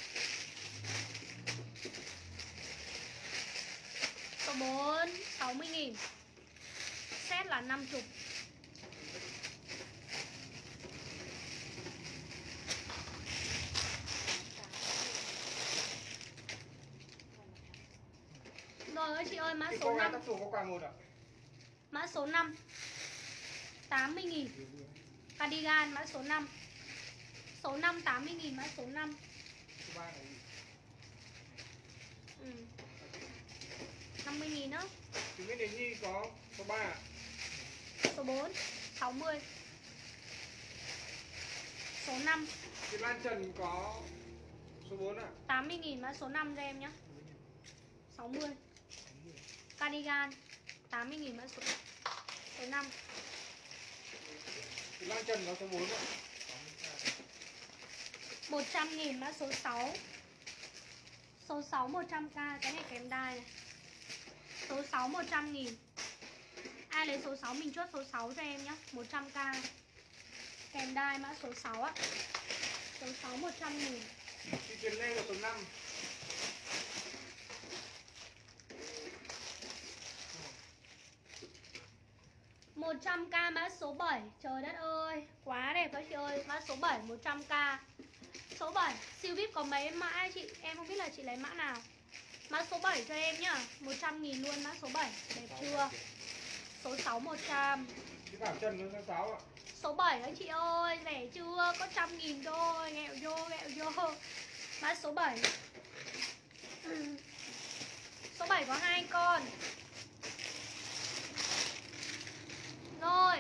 Số bốn sáu mươi nghìn. Set là năm mươi. Rồi ơi chị ơi, mã Chị số cô gái năm. tóc số có quà một ạ. Mã số năm tám mươi nghìn. Cardigan mã số năm. Số năm tám mươi nghìn mã số năm. Số ba là gì? Ừ. năm mươi nghìn đó. Chị Nguyễn Đình Nhi có số ba ạ. Số bốn sáu mươi. Số năm Chị Lan Trần có số bốn ạ. tám mươi nghìn mã số năm cho em nhé. sáu mươi. Cardigan tám mươi nghìn mã số số năm. Chị Lan Trần có số bốn ạ. một trăm nghìn mã số sáu. Số sáu một trăm k. Cái này kèm đai này. Số sáu một trăm nghìn. Ai lấy số sáu mình chốt số sáu cho em nhé. một trăm k. Kèm đai mã số sáu á. Số sáu một trăm nghìn. Chị Tuyền Lê có số năm. một trăm k mã số bảy. Trời đất ơi, quá đẹp các chị ơi. Mã số bảy một trăm k. Số bảy, siêu vê i pê có mấy mã chị? Em không biết là chị lấy mã nào. Mã số bảy cho em nhá. một trăm nghìn luôn mã số bảy. Đẹp chưa? Số sáu một trăm. Chị Bảo Trần có số sáu ạ. Số bảy đó chị ơi, rẻ chưa? Có trăm nghìn thôi. Nghẹo vô, nghẹo vô. Mã số bảy. Số bảy có hai con. Rồi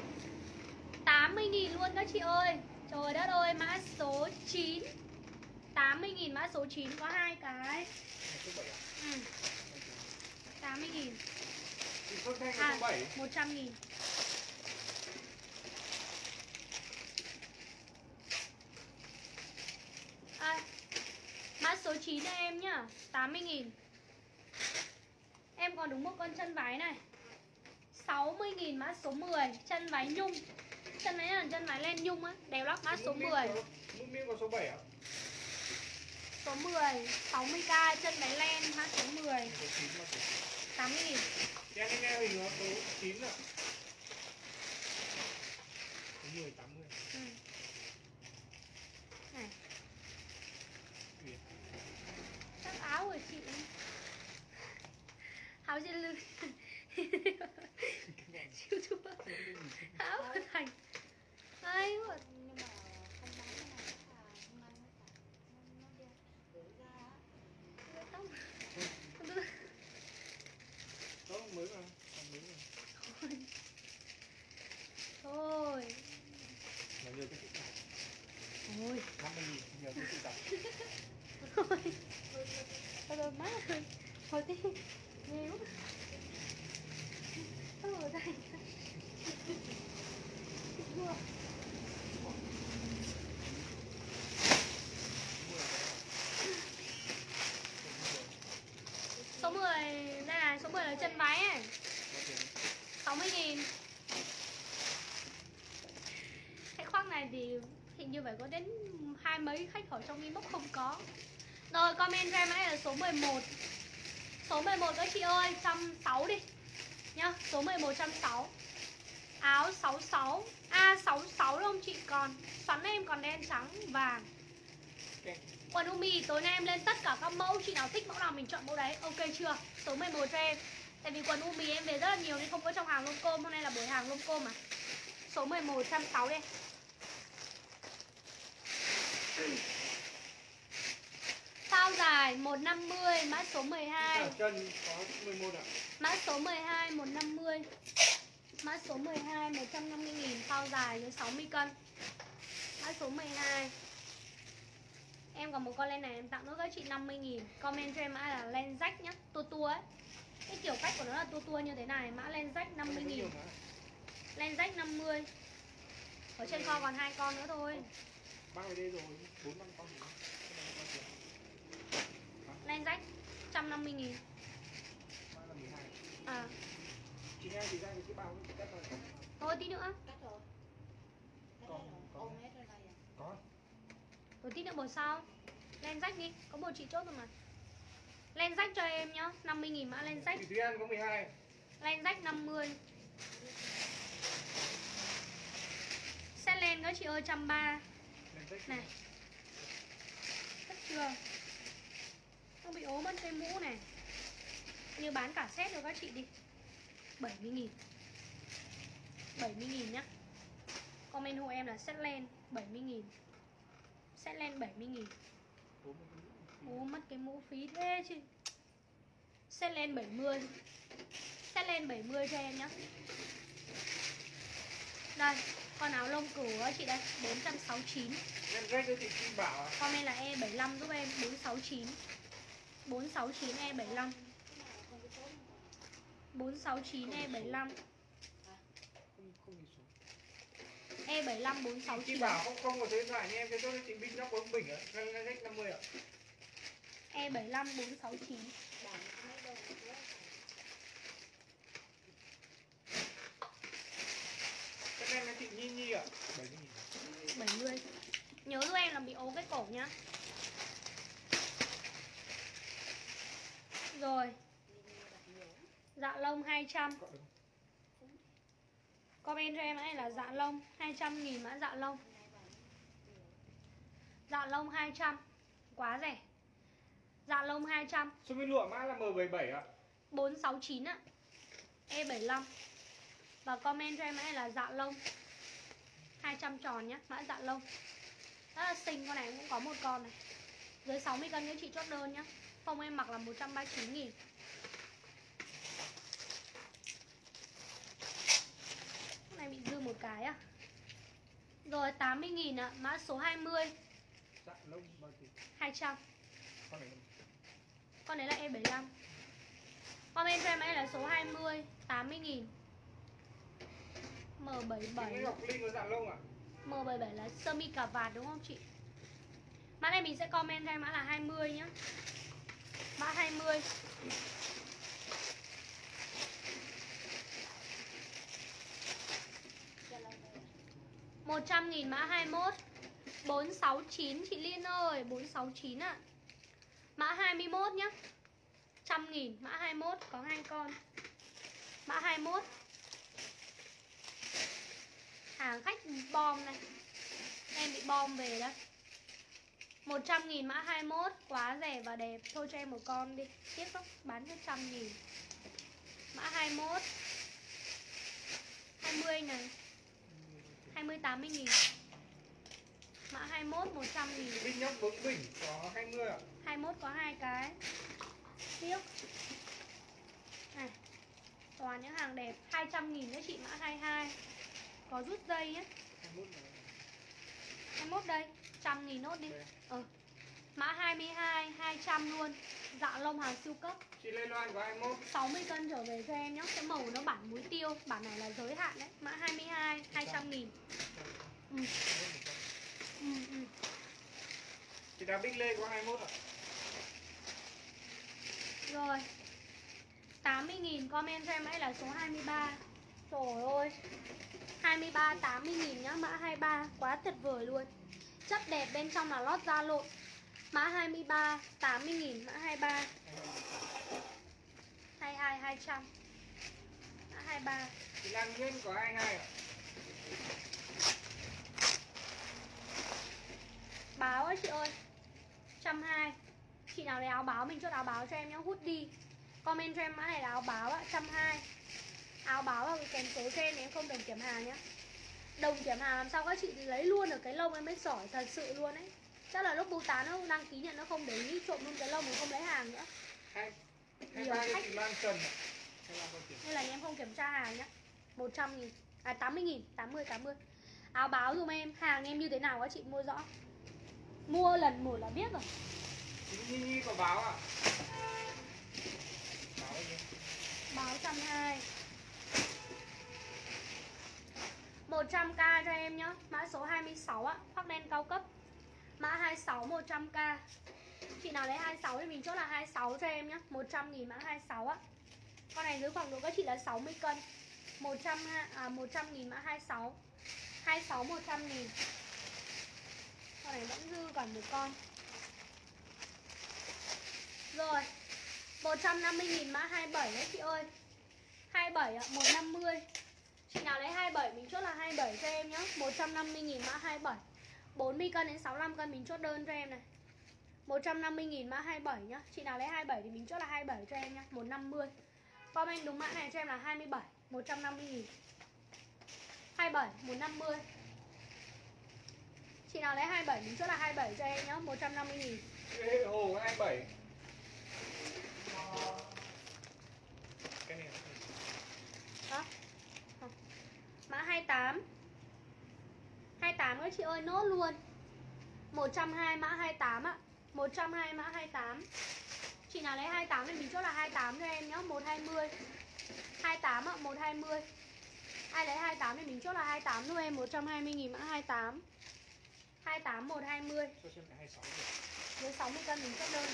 tám mươi nghìn luôn các chị ơi. Trời đất ơi, mã số chín. tám mươi nghìn mã số chín có hai cái. Số bảy à? Ừ. tám mươi nghìn. Thì Phương Thanh À, là số bảy. một trăm nghìn. À, mã số chín đây em nhá, tám mươi nghìn. Em còn đúng một con chân váy này, sáu mươi nghìn mã số mười. Chân váy nhung. Chân váy là chân váy len nhung á, đẹp lắm, mã số mười. Mũi miếng có số bảy à? Số mười, sáu mươi k, chân váy len, mã số mười. Số chín mà số tám mươi nghìn. em nghe nghe hình nó số chín ạ. Số mười, tám mươi. Ừ. Này. Việt. Chắc áo của chị. Áo trên lưng. Chịu chua. Áo của Thành. Ai mà. Nhưng mà không bán cái này chắc là không ăn hết cả. Nó nó đi gửi ra á. Đưa tóc. Đó mới mà, còn mới mà. Thôi. Là nhiều cái thích này. Ôi. năm mươi nghìn, nhiều cái thích đọc. Thôi. Thôi rồi má ơi. Thôi tí. Nghe quá. Thôi rồi đây. Chua. Số mười, đây này, số mười là chân váy ấy. sáu mươi nghìn. Cái khoác này thì hình như phải có đến hai mấy khách ở trong inbox không có. Rồi comment cho em ấy là số mười một. Số mười một các chị ơi, một trăm sáu mươi đi nhá, số mười một một trăm sáu mươi. Áo sáu mươi sáu, A sáu mươi sáu đúng không chị? Còn xoắn em còn đen trắng vàng. Quần Umi tối nay em lên tất cả các mẫu, chị nào thích mẫu nào mình chọn mẫu đấy. Ok chưa? Số mười một cho em. Tại vì quần Umi em về rất là nhiều nên không có trong hàng lông côm, hôm nay là buổi hàng lông côm mà. Số mười một một trăm sáu mươi đi. Phao dài một trăm năm mươi, mã số mười hai. Chân có mười một ạ. Mã số mười hai một trăm năm mươi. Mã số mười hai một trăm năm mươi nghìn, phao dài dưới sáu mươi cân. Mã số mười hai. Em còn một con len này em tặng nữa các chị năm mươi nghìn. Comment cho em mã là len rách nhá, tua tua ấy. Cái kiểu cách của nó là tua tua như thế này, mã len rách năm mươi nghìn. Len rách năm mươi. Ở trên kho còn hai con nữa thôi. Bao về đây rồi, bốn năm con nữa. Len rách một trăm năm mươi nghìn. Là mười hai. À. Chị nghe thì ra thì cái bao cái cắt rồi. Thôi tí nữa. Cắt rồi. Cắt Còn, hết rồi. còn. Ôm hết rồi này à? Có. Rồi tí nữa bổ sau. Len rách đi, có một chị chốt rồi mà. Len rách cho em nhá, năm mươi nghìn mã len rách. Chị Thúy An có mười hai. Len rách năm mươi. Set len các chị ơi một trăm ba mươi. Này. Tất chưa? Không bị ố mất cái mũ này. Như bán cả set rồi các chị đi. bảy mươi nghìn. bảy mươi nghìn nhá. Comment hộ em là set len bảy mươi nghìn. Set len bảy mươi nghìn. Ố mất cái mũ phí thế chứ. Set len bảy mươi. Set len bảy mươi cho em nhá. Đây, con áo lông cửu đó chị đây, bốn trăm sáu mươi chín. Em rách cho chị Kim Bảo à? Comment là E bảy mươi lăm giúp em, bốn sáu chín. bốn sáu chín E bảy mươi lăm. bốn sáu chín E bảy mươi lăm. Không, không nhìn số. E bảy mươi lăm bốn sáu Chị chín. Bảo không không có số điện thoại nhưng em cho cho chị Binh nó có bình ạ. Len rách năm mươi ạ. E bảy mươi lăm bốn sáu chín. Bạn mấy đâu cũng có. Cái em là chị Nhi Nhi ạ. bảy mươi nghìn. bảy mươi. Nhớ giúp em là bị ố cái cổ nhá. Rồi. Dạ lông hai trăm. Comment cho em ấy là dạ lông hai trăm nghìn mã dạ lông. Dạ lông hai trăm. Quá rẻ. Dạ lông hai trăm. Số nguyên lụa mã là M bảy mươi bảy ạ. bốn sáu chín ạ. E bảy mươi lăm. Và comment cho em ấy là dạ lông hai trăm tròn nhá, mã dạ lông. Rất là xinh, con này cũng có một con này. Dưới sáu mươi cân các chị chốt đơn nhá. Phong em mặc là một trăm ba mươi chín nghìn. Cái này bị dư một cái à. Rồi tám mươi nghìn ạ, mã số hai mươi. Dạ lông bao tiền? hai trăm. Con này Con đấy là E bảy lăm. Comment cho em ấy là số hai mươi, tám mươi nghìn. M bảy cái bảy. Ngọc Linh có dạ lông à? M bảy mươi bảy là sơ mi cà vạt đúng không chị? Mã này mình sẽ comment cho em mã là hai mươi nhá. Mã hai mươi. một trăm nghìn mã hai mươi mốt. bốn sáu chín chị Liên ơi, bốn sáu chín ạ. À. Mã hai mươi mốt nhá. một trăm nghìn mã hai mươi mốt có hai con. Mã hai mươi mốt. Hàng khách bom này. Em bị bom về đấy. một trăm nghìn mã hai mươi mốt, quá rẻ và đẹp. Thôi cho em một con đi. Tiếc không? Bán cho một trăm nghìn. Mã hai mươi mốt. hai mươi này. hai mươi tám mươi nghìn. Mã hai mươi mốt một trăm nghìn. Binh nhóc bướng bỉnh có hai mươi ạ. hai mươi mốt có hai cái. Tiếc. Này. Toàn những hàng đẹp. hai trăm nghìn cho chị mã hai mươi hai. Có rút dây nhé. hai mươi mốt này. hai mươi mốt đây. một trăm nghìn nốt đi. Đây. Ừ. Mã hai mươi hai, hai trăm luôn. Dạ lông hàng siêu cấp. Chị Lê Loan có hai mươi mốt. sáu mươi cân trở về cho em nhé. Cái màu nó bản muối tiêu. Bản này là giới hạn đấy. Mã hai mươi hai, hai trăm nghìn. Ừ. Ừ, ừ. Chị Đào Bích Lê có hai mươi mốt ạ. Rồi. tám mươi nghìn comment cho em ấy là số hai mươi ba. Trời ơi. hai mươi ba, tám mươi nghìn nhá. Mã hai mươi ba. Quá tuyệt vời luôn. Chất đẹp bên trong là lót da lộn. Mã hai mươi ba, tám mươi nghìn. Mã hai mươi ba. hai mươi hai, hai trăm. Mã hai mươi ba. Chị Lan Nguyên có hai mươi hai ạ. Báo ấy chị ơi. một trăm hai mươi. Chị nào lấy áo báo mình chốt áo báo cho em nhá. Hút đi. Comment cho em mã này là áo báo ạ. một trăm hai mươi. Áo báo và kèm số cho em, em không đồng kiểm hàng nhá. Đồng kiểm hàng làm sao các chị lấy luôn được cái lông em mới giỏi thật sự luôn ấy. Chắc là lúc bưu tá nó đăng ký nhận nó không để ý, trộm luôn cái lông rồi không lấy hàng nữa. Hai hai ba cho chị Loan Trần ạ. Nên là em không kiểm tra hàng nhá. một trăm nghìn. À tám mươi nghìn, tám mươi tám mươi. Áo báo dùm em, hàng em như thế nào các chị mua rõ. Mua lần một là biết rồi. Chị Nhi Nhi có báo à? Báo gì? Báo một trăm hai mươi. một trăm k cho em nhá. Mã số hai mươi sáu ạ. Khoác đen cao cấp. Mã hai mươi sáu một trăm k. Chị nào lấy hai mươi sáu thì mình chốt là hai mươi sáu cho em nhá. một trăm nghìn mã hai mươi sáu á. Con này dưới khoảng độ các chị là sáu mươi cân. một trăm à một trăm nghìn mã hai mươi sáu. hai mươi sáu một trăm nghìn. Con này vẫn dư còn một con. Rồi. một trăm năm mươi nghìn mã hai mươi bảy đấy chị ơi. hai mươi bảy ạ, một trăm năm mươi. Chị nào lấy hai mươi bảy mình chốt là hai mươi bảy cho em nhá. một trăm năm mươi nghìn mã hai mươi bảy. bốn mươi cân đến sáu mươi lăm cân mình chốt đơn cho em này. một trăm năm mươi nghìn mã hai mươi bảy nhá. Chị nào lấy hai mươi bảy thì mình chốt là hai mươi bảy cho em nhá. một trăm năm mươi. Comment đúng mã này cho em là hai mươi bảy, một trăm năm mươi nghìn. hai mươi bảy, một trăm năm mươi. Chị nào lấy hai mươi bảy mình chốt là hai mươi bảy cho em nhá. một trăm năm mươi nghìn. Chị Hồ hai mươi bảy. Cái này Đó. Mã hai mươi tám. hai mươi tám các chị ơi, nốt luôn. một trăm hai mươi mã hai mươi tám ạ. một trăm hai mươi mã hai mươi tám. Chị nào lấy hai mươi tám thì mình chốt là hai mươi tám cho em nhá. một trăm hai mươi. hai mươi tám ạ, một trăm hai mươi. Ai lấy hai mươi tám thì mình chốt là hai mươi tám cho em. một trăm hai mươi nghìn mã hai mươi tám. hai mươi tám, một trăm hai mươi. cho xem lại hai mươi sáu. Dưới sáu mươi cân mình chốt đơn.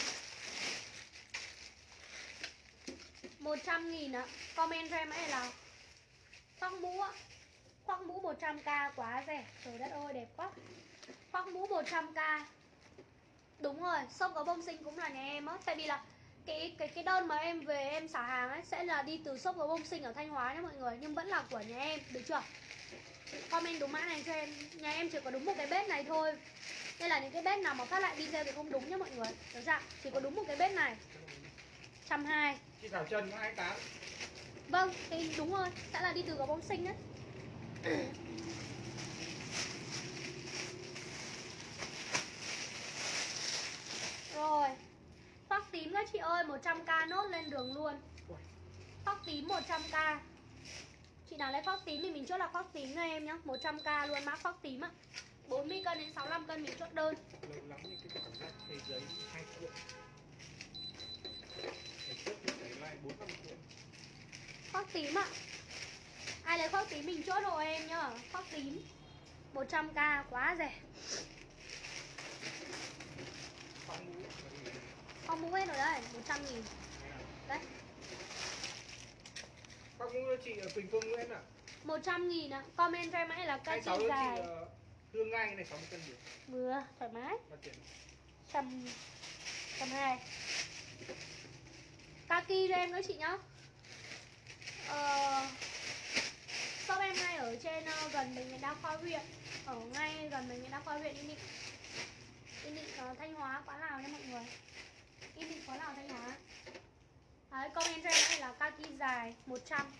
một trăm nghìn ạ. Comment cho em ấy là khoác mũ ạ. Khoác mũ một trăm k quá rẻ. Trời đất ơi đẹp quá. Khoác mũ một trăm k. Đúng rồi, shop có bông sinh cũng là nhà em á. Tại vì là cái cái cái đơn mà em về em xả hàng ấy sẽ là đi từ shop có bông sinh ở Thanh Hóa nhé mọi người, nhưng vẫn là của nhà em, được chưa? Comment đúng mã này cho em. Nhà em chỉ có đúng một cái bếp này thôi. Nên là những cái bếp nào mà phát lại video thì không đúng nhá mọi người. Được chưa? Chỉ có đúng một cái bếp này. một trăm hai mươi. Chị Thảo Trần có hai mươi tám. Vâng, thì đúng rồi, sẽ là đi từ có bông sinh đấy. Rồi. Khoác tím các chị ơi, một trăm k nốt lên đường luôn. Khoác tím một trăm k. Chị nào lấy khoác tím thì mình chốt là khoác tím cho em nhá. một trăm k luôn, mã khoác tím ạ. bốn mươi cân đến sáu mươi lăm cân mình chốt đơn. Lâu lắm như cái cảm giác thấy giấy hai cuộn. Ngày trước thì thấy lại bốn năm cuộn. Khoác tím ạ. Ai lấy khoác tím mình chốt hộ em nhá. Khoác tím một trăm k quá rẻ. Khoác mũ. Không mũ hết rồi đây, một trăm nghìn. Đấy, Khoác mũ cho chị ở Quỳnh Phương Nguyễn ạ. một trăm nghìn ạ. Comment cho em hãy là hai kaki sáu cho dài. chị uh, Hương Ngay này sáu mươi cân được. Vừa, thoải mái. Bao tiền? Trăm, trăm hai. Kaki cho em nữa chị nhá. Ờ, shop em ngay ở trên uh, gần bệnh viện đa khoa huyện. Ở ngay gần bệnh viện đa khoa huyện Yên Định. Yên Định uh, Thanh Hóa, Quá Lào nha mọi người. Yên Định, Quá Lào, Thanh Hóa. Đấy, comment cho em đây là kaki dài một trăm.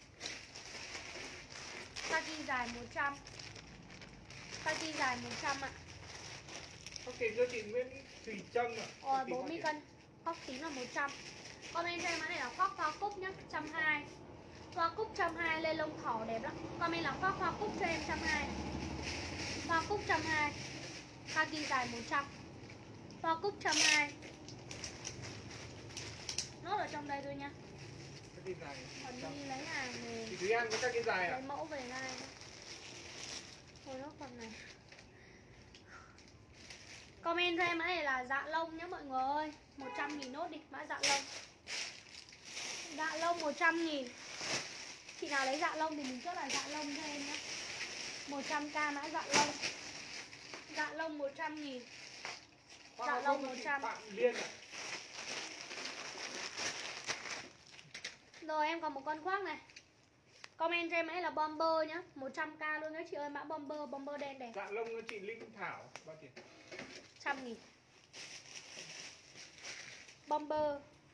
Kaki dài một trăm. Kaki dài một trăm ạ. Khoác tím cho chị Nguyễn Thùy Trâm ạ. Rồi bốn mươi cân. Khoác tím là một trăm. Comment cho em này là khoác hoa cúc nhá, một trăm hai mươi. Hoa cúc một trăm hai mươi lên lông thỏ đẹp lắm. Comment là khoác hoa cúc cho em một trăm hai mươi. Hoa cúc một trăm hai mươi. Kaki dài một trăm. Hoa cúc một trăm hai mươi. Nốt ở trong đây thôi nha. Kaki dài. Còn đi lấy hàng về. Chị Thúy An có kaki dài ạ? Lấy mẫu về ngay. Thôi nó phần này. Comment cho em mã này là dạ lông nhé mọi người ơi. một trăm nghìn nốt đi, mã dạ lông. Dạ lông một trăm nghìn. Chị nào lấy dạ lông thì mình chốt là dạ lông cho em nhé. một trăm k mã dạ lông. Dạ lông một trăm nghìn. Dạ lông một trăm. Phạm Liên ạ. Rồi em còn một con khoác này. Comment cho em ấy là bomber nhá, một trăm k luôn nhá chị ơi, mã bomber, bomber đen đẹp. Dạ lông cho chị Linh Thảo bao tiền? một trăm nghìn. Bomber.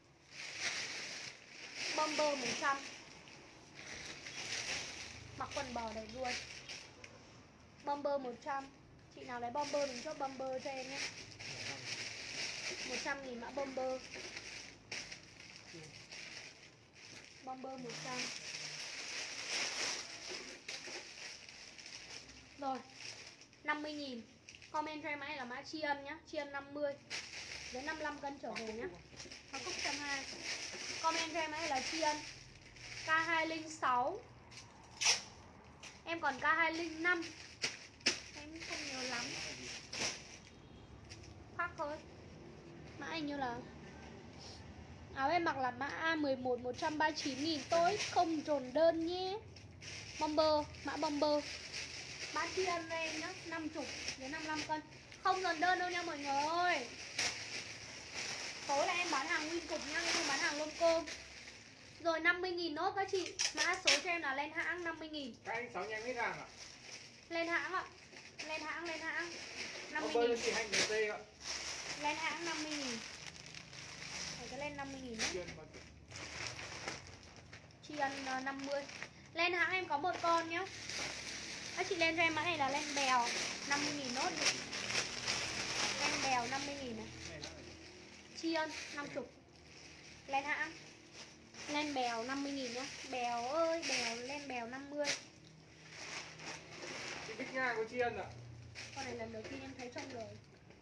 Bomber một trăm. Mặc quần bò đẹp luôn. Bomber một trăm. Chị nào lấy bomber mình chốt bomber cho em nhé. một trăm nghìn mã bomber. Bomber một trăm. Rồi, năm mươi nghìn. Comment cho em ấy là mã tri ân nhá, tri ân năm mươi. Với năm mươi lăm cân trở về nhá. Hoa cúc một trăm hai mươi. Comment cho em ấy là tri ân. K hai không sáu. Em còn K hai không năm. Em không nhớ lắm. Khoác thôi. Mã hình như là áo em mặc là mã A mười một một trăm ba mươi chín nghìn. Tôi không trồn đơn nhé. Bomber, mã bomber. Bán tri ân em nhá, năm mươi đến năm mươi lăm cân. Không dồn đơn đâu nha mọi người ơi. Tối là em bán hàng nguyên cục nha, em không bán hàng lông cơm. Rồi năm mươi nghìn nốt các chị. Mã số cho em là lên hãng năm mươi nghìn. Các anh sáu nhanh hết hàng ạ. Lên hãng ạ. Lên hãng, lên hãng năm mươi Bomber nghìn. cho chị Hạnh đê tê ạ. Lên hãng năm mươi nghìn. Phải cái lên năm mươi nghìn nhé. Tri ân năm mươi. Lên hãng em có một con nhá. Các chị lên cho em mã này là lên bèo năm mươi nghìn nốt đi. Lên bèo năm mươi nghìn này. Tri ân năm mươi. Lên hãng. Lên bèo năm mươi nghìn nhá. Bèo ơi, bèo lên bèo năm mươi. Chị Bích Nga có tri ân ạ. Con này lần đầu tiên em thấy trong đời.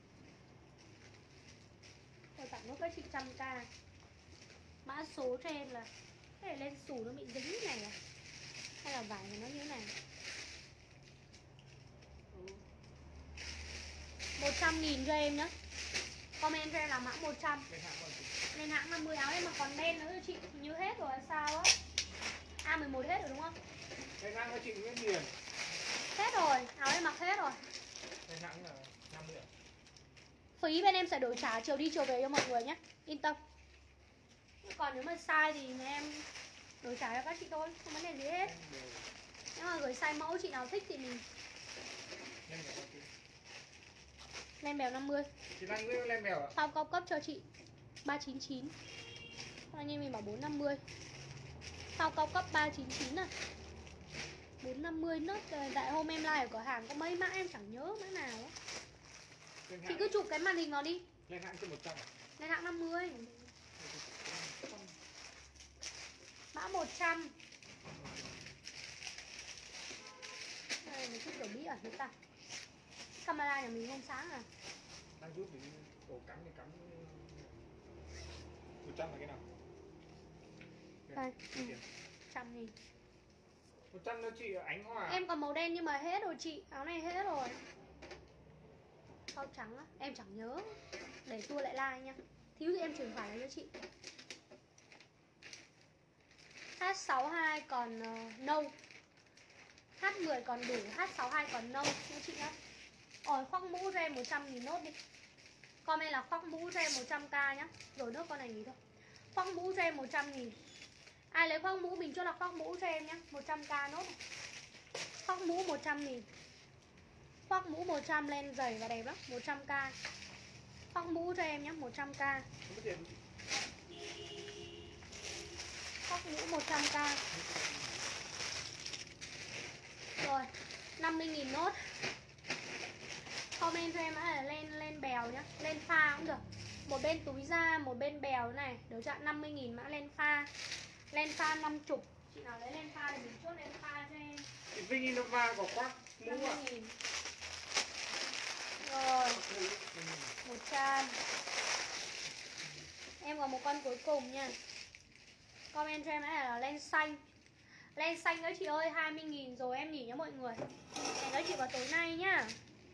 Tôi tặng nó các chị trăm k. Mã số cho em là cái này lên xù nó bị dính như này à? Hay là vải của nó như thế này? một trăm nghìn cho em nhá. Comment cho em là mã một trăm. Lên hãng năm mươi. Áo em mà còn đen nữa cho chị. Như hết rồi sao á? A mười một hết rồi đúng không? Lên hãng cho chị Nguyễn Hiền. Hết rồi, áo em mặc hết rồi. Lên hãng là năm mươi ạ. Phí bên em sẽ đổi trả chiều đi chiều về cho mọi người nhé. Yên tâm. Còn nếu mà sai thì em đổi trả cho các chị thôi, không vấn đề gì hết. Nếu mà gửi sai mẫu chị nào thích thì mình lên bèo năm mươi. Chị Lan Nguyễn lên bèo ạ. Sau cao cấp cho chị ba chín chín. Anh em mình bảo bốn năm mươi. Sau cao cấp ba chín chín à. bốn năm mươi nốt. Tại hôm em like ở cửa hàng có mấy mã em chẳng nhớ mã nào á. Chị cứ chụp cái màn hình vào đi. Lên hãng cho một trăm ạ. Lên hãng năm mươi. Mã một trăm. Đây một chút kiểu bí ẩn chúng ta. Camera nhà mình không sáng à? Đang rút thì ổ cắm thì cắm một trăm là cái nào? Đây, Cái ừ. tiền. Trăm nghìn. một trăm cho chị Ánh Hòa. Em còn màu đen nhưng mà hết rồi chị. Áo này hết rồi. Áo trắng á, em chẳng nhớ. Để tua lại like nha. Thiếu thì em chuyển khoản lại cho chị. H sáu hai còn uh, nâu. H mười còn đủ, H sáu hai còn nâu nha chị nhá. Rồi khoác mũ cho em một trăm nghìn nốt đi. Comment là khoác mũ cho em một trăm k nhá. Rồi nước con này nghỉ thôi. Khoác mũ cho em một trăm nghìn. Ai lấy khoác mũ mình chốt là khoác mũ cho em nhá, một trăm k nốt này. Khoác mũ một trăm nghìn. Khoác mũ một trăm len dày và đẹp lắm, một trăm k. Khoác mũ cho em nhá, một trăm k. Không có tiền. Khoác mũ một trăm k. Rồi, năm mươi nghìn nốt. Comment cho em là lên lên bèo nhá, lên pha cũng được. Một bên túi da, một bên bèo này, được chưa? năm mươi nghìn mã lên pha. Lên pha năm mươi. Chị nào lấy lên pha thì mình chốt lên pha cho em. Chị Vinh Innova có khoác mũ năm mươi à? nghìn. Rồi, một trăm. Em còn một con cuối cùng nha. Comment cho em là len xanh. Len xanh đó chị ơi, hai mươi nghìn rồi em nghỉ nhá mọi người. Hẹn các chị vào tối nay nhá.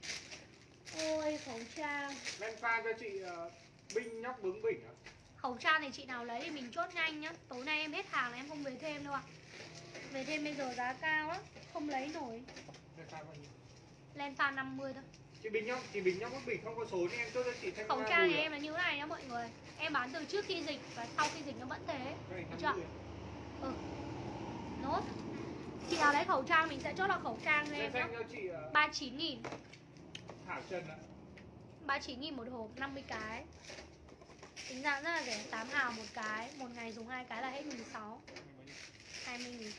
Ôi khẩu trang. Lên pha cho chị uh, Binh nhóc bướng bỉnh à? Khẩu trang này chị nào lấy thì mình chốt nhanh nhá. Tối nay em hết hàng là em không về thêm đâu ạ. Về thêm bây giờ giá cao lắm, không lấy nổi. Lên pha bao nhiêu? Lên pha năm mươi thôi. Chị Bình nhóc, chị Bình nhóc bướng bỉnh không có số nên em chốt cho chị thêm Khẩu ba trang đùi này à? em là như thế này nhá mọi người. Em bán từ trước khi dịch và sau khi dịch nó vẫn thế. Cái này Được năm chưa? mươi. Ừ. Nốt. Chị nào lấy khẩu trang mình sẽ chốt là khẩu trang cho Lên em nhá. xanh cho chị uh, ba mươi chín nghìn. Thảo Trần ạ. ba mươi chín nghìn một hộp, năm mươi cái. Tính ra rất là rẻ, tám hào một cái. Một ngày dùng hai cái là hết mười sáu. hai mươi nghìn.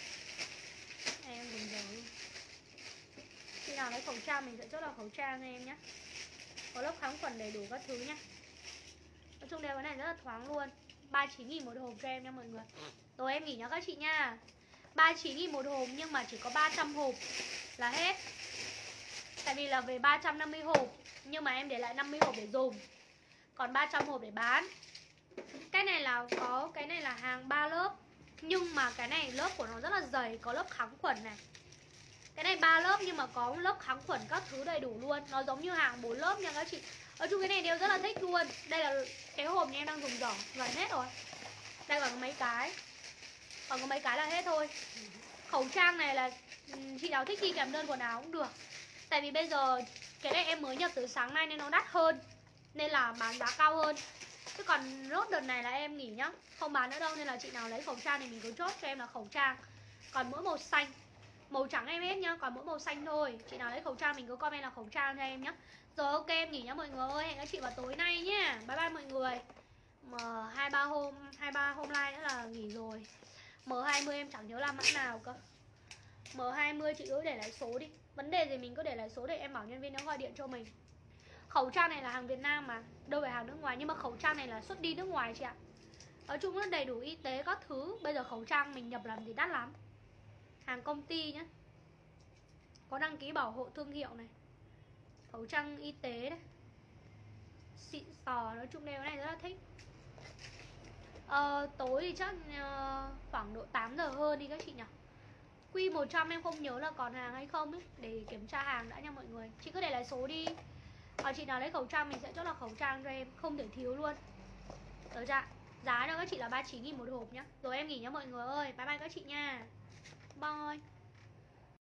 Em dùng giờ luôn. Khi nào lấy khẩu trang mình sẽ chốt là khẩu trang cho em nhé. Có lớp kháng khuẩn đầy đủ các thứ nhá. Nói chung đeo cái này rất là thoáng luôn. ba mươi chín nghìn một hộp cho em nha mọi người. Rồi em nghỉ nhá các chị nha. ba mươi chín nghìn một hộp nhưng mà chỉ có ba trăm hộp là hết. Tại vì là về ba trăm năm mươi hộp nhưng mà em để lại năm mươi hộp để dùng. Còn ba trăm hộp để bán. Cái này là có, cái này là hàng ba lớp. Nhưng mà cái này lớp của nó rất là dày, có lớp kháng khuẩn này. Cái này ba lớp nhưng mà có lớp kháng khuẩn các thứ đầy đủ luôn. Nó giống như hàng bốn lớp nha các chị. Ở chung cái này đều rất là thích luôn. Đây là cái hộp nhà em đang dùng giỏ, gần hết rồi. Đây còn có mấy cái. Còn có mấy cái là hết thôi. Khẩu trang này là chị nào thích đi kèm đơn quần áo cũng được. Tại vì bây giờ cái này em mới nhập từ sáng nay nên nó đắt hơn, nên là bán giá cao hơn. Chứ còn lốt đợt này là em nghỉ nhá, không bán nữa đâu. Nên là chị nào lấy khẩu trang thì mình cứ chốt cho em là khẩu trang. Còn mỗi màu xanh. Màu trắng em hết nhá, còn mỗi màu xanh thôi. Chị nào lấy khẩu trang mình cứ comment là khẩu trang cho em nhá. Rồi ok em nghỉ nhá mọi người ơi. Hẹn các chị vào tối nay nhá. Bye bye mọi người. Mà hai ba hôm hai ba hôm nay nữa là nghỉ rồi. M hai mươi em chẳng nhớ là mã nào cơ. M hai mươi chị cứ để lại số đi. Vấn đề gì mình cứ để lại số để em bảo nhân viên nó gọi điện cho mình. Khẩu trang này là hàng Việt Nam mà, đâu phải hàng nước ngoài. Nhưng mà khẩu trang này là xuất đi nước ngoài chị ạ. Nói chung rất đầy đủ y tế các thứ. Bây giờ khẩu trang mình nhập làm gì đắt lắm. Hàng công ty nhá. Có đăng ký bảo hộ thương hiệu này. Khẩu trang y tế đấy. Xịn sò, nói chung đeo cái này rất là thích. Ờ, tối thì chắc uh, khoảng độ tám giờ hơn đi các chị nhỉ. Q một trăm em không nhớ là còn hàng hay không ấy. Để kiểm tra hàng đã nha mọi người. Chị cứ để lại số đi. Ờ, chị nào lấy khẩu trang mình sẽ chốt là khẩu trang cho em. Không thể thiếu luôn. Được chưa? Giá cho các chị là ba mươi chín nghìn một hộp nhá. Rồi em nghỉ nhá mọi người ơi. Bye bye các chị nha. Bye.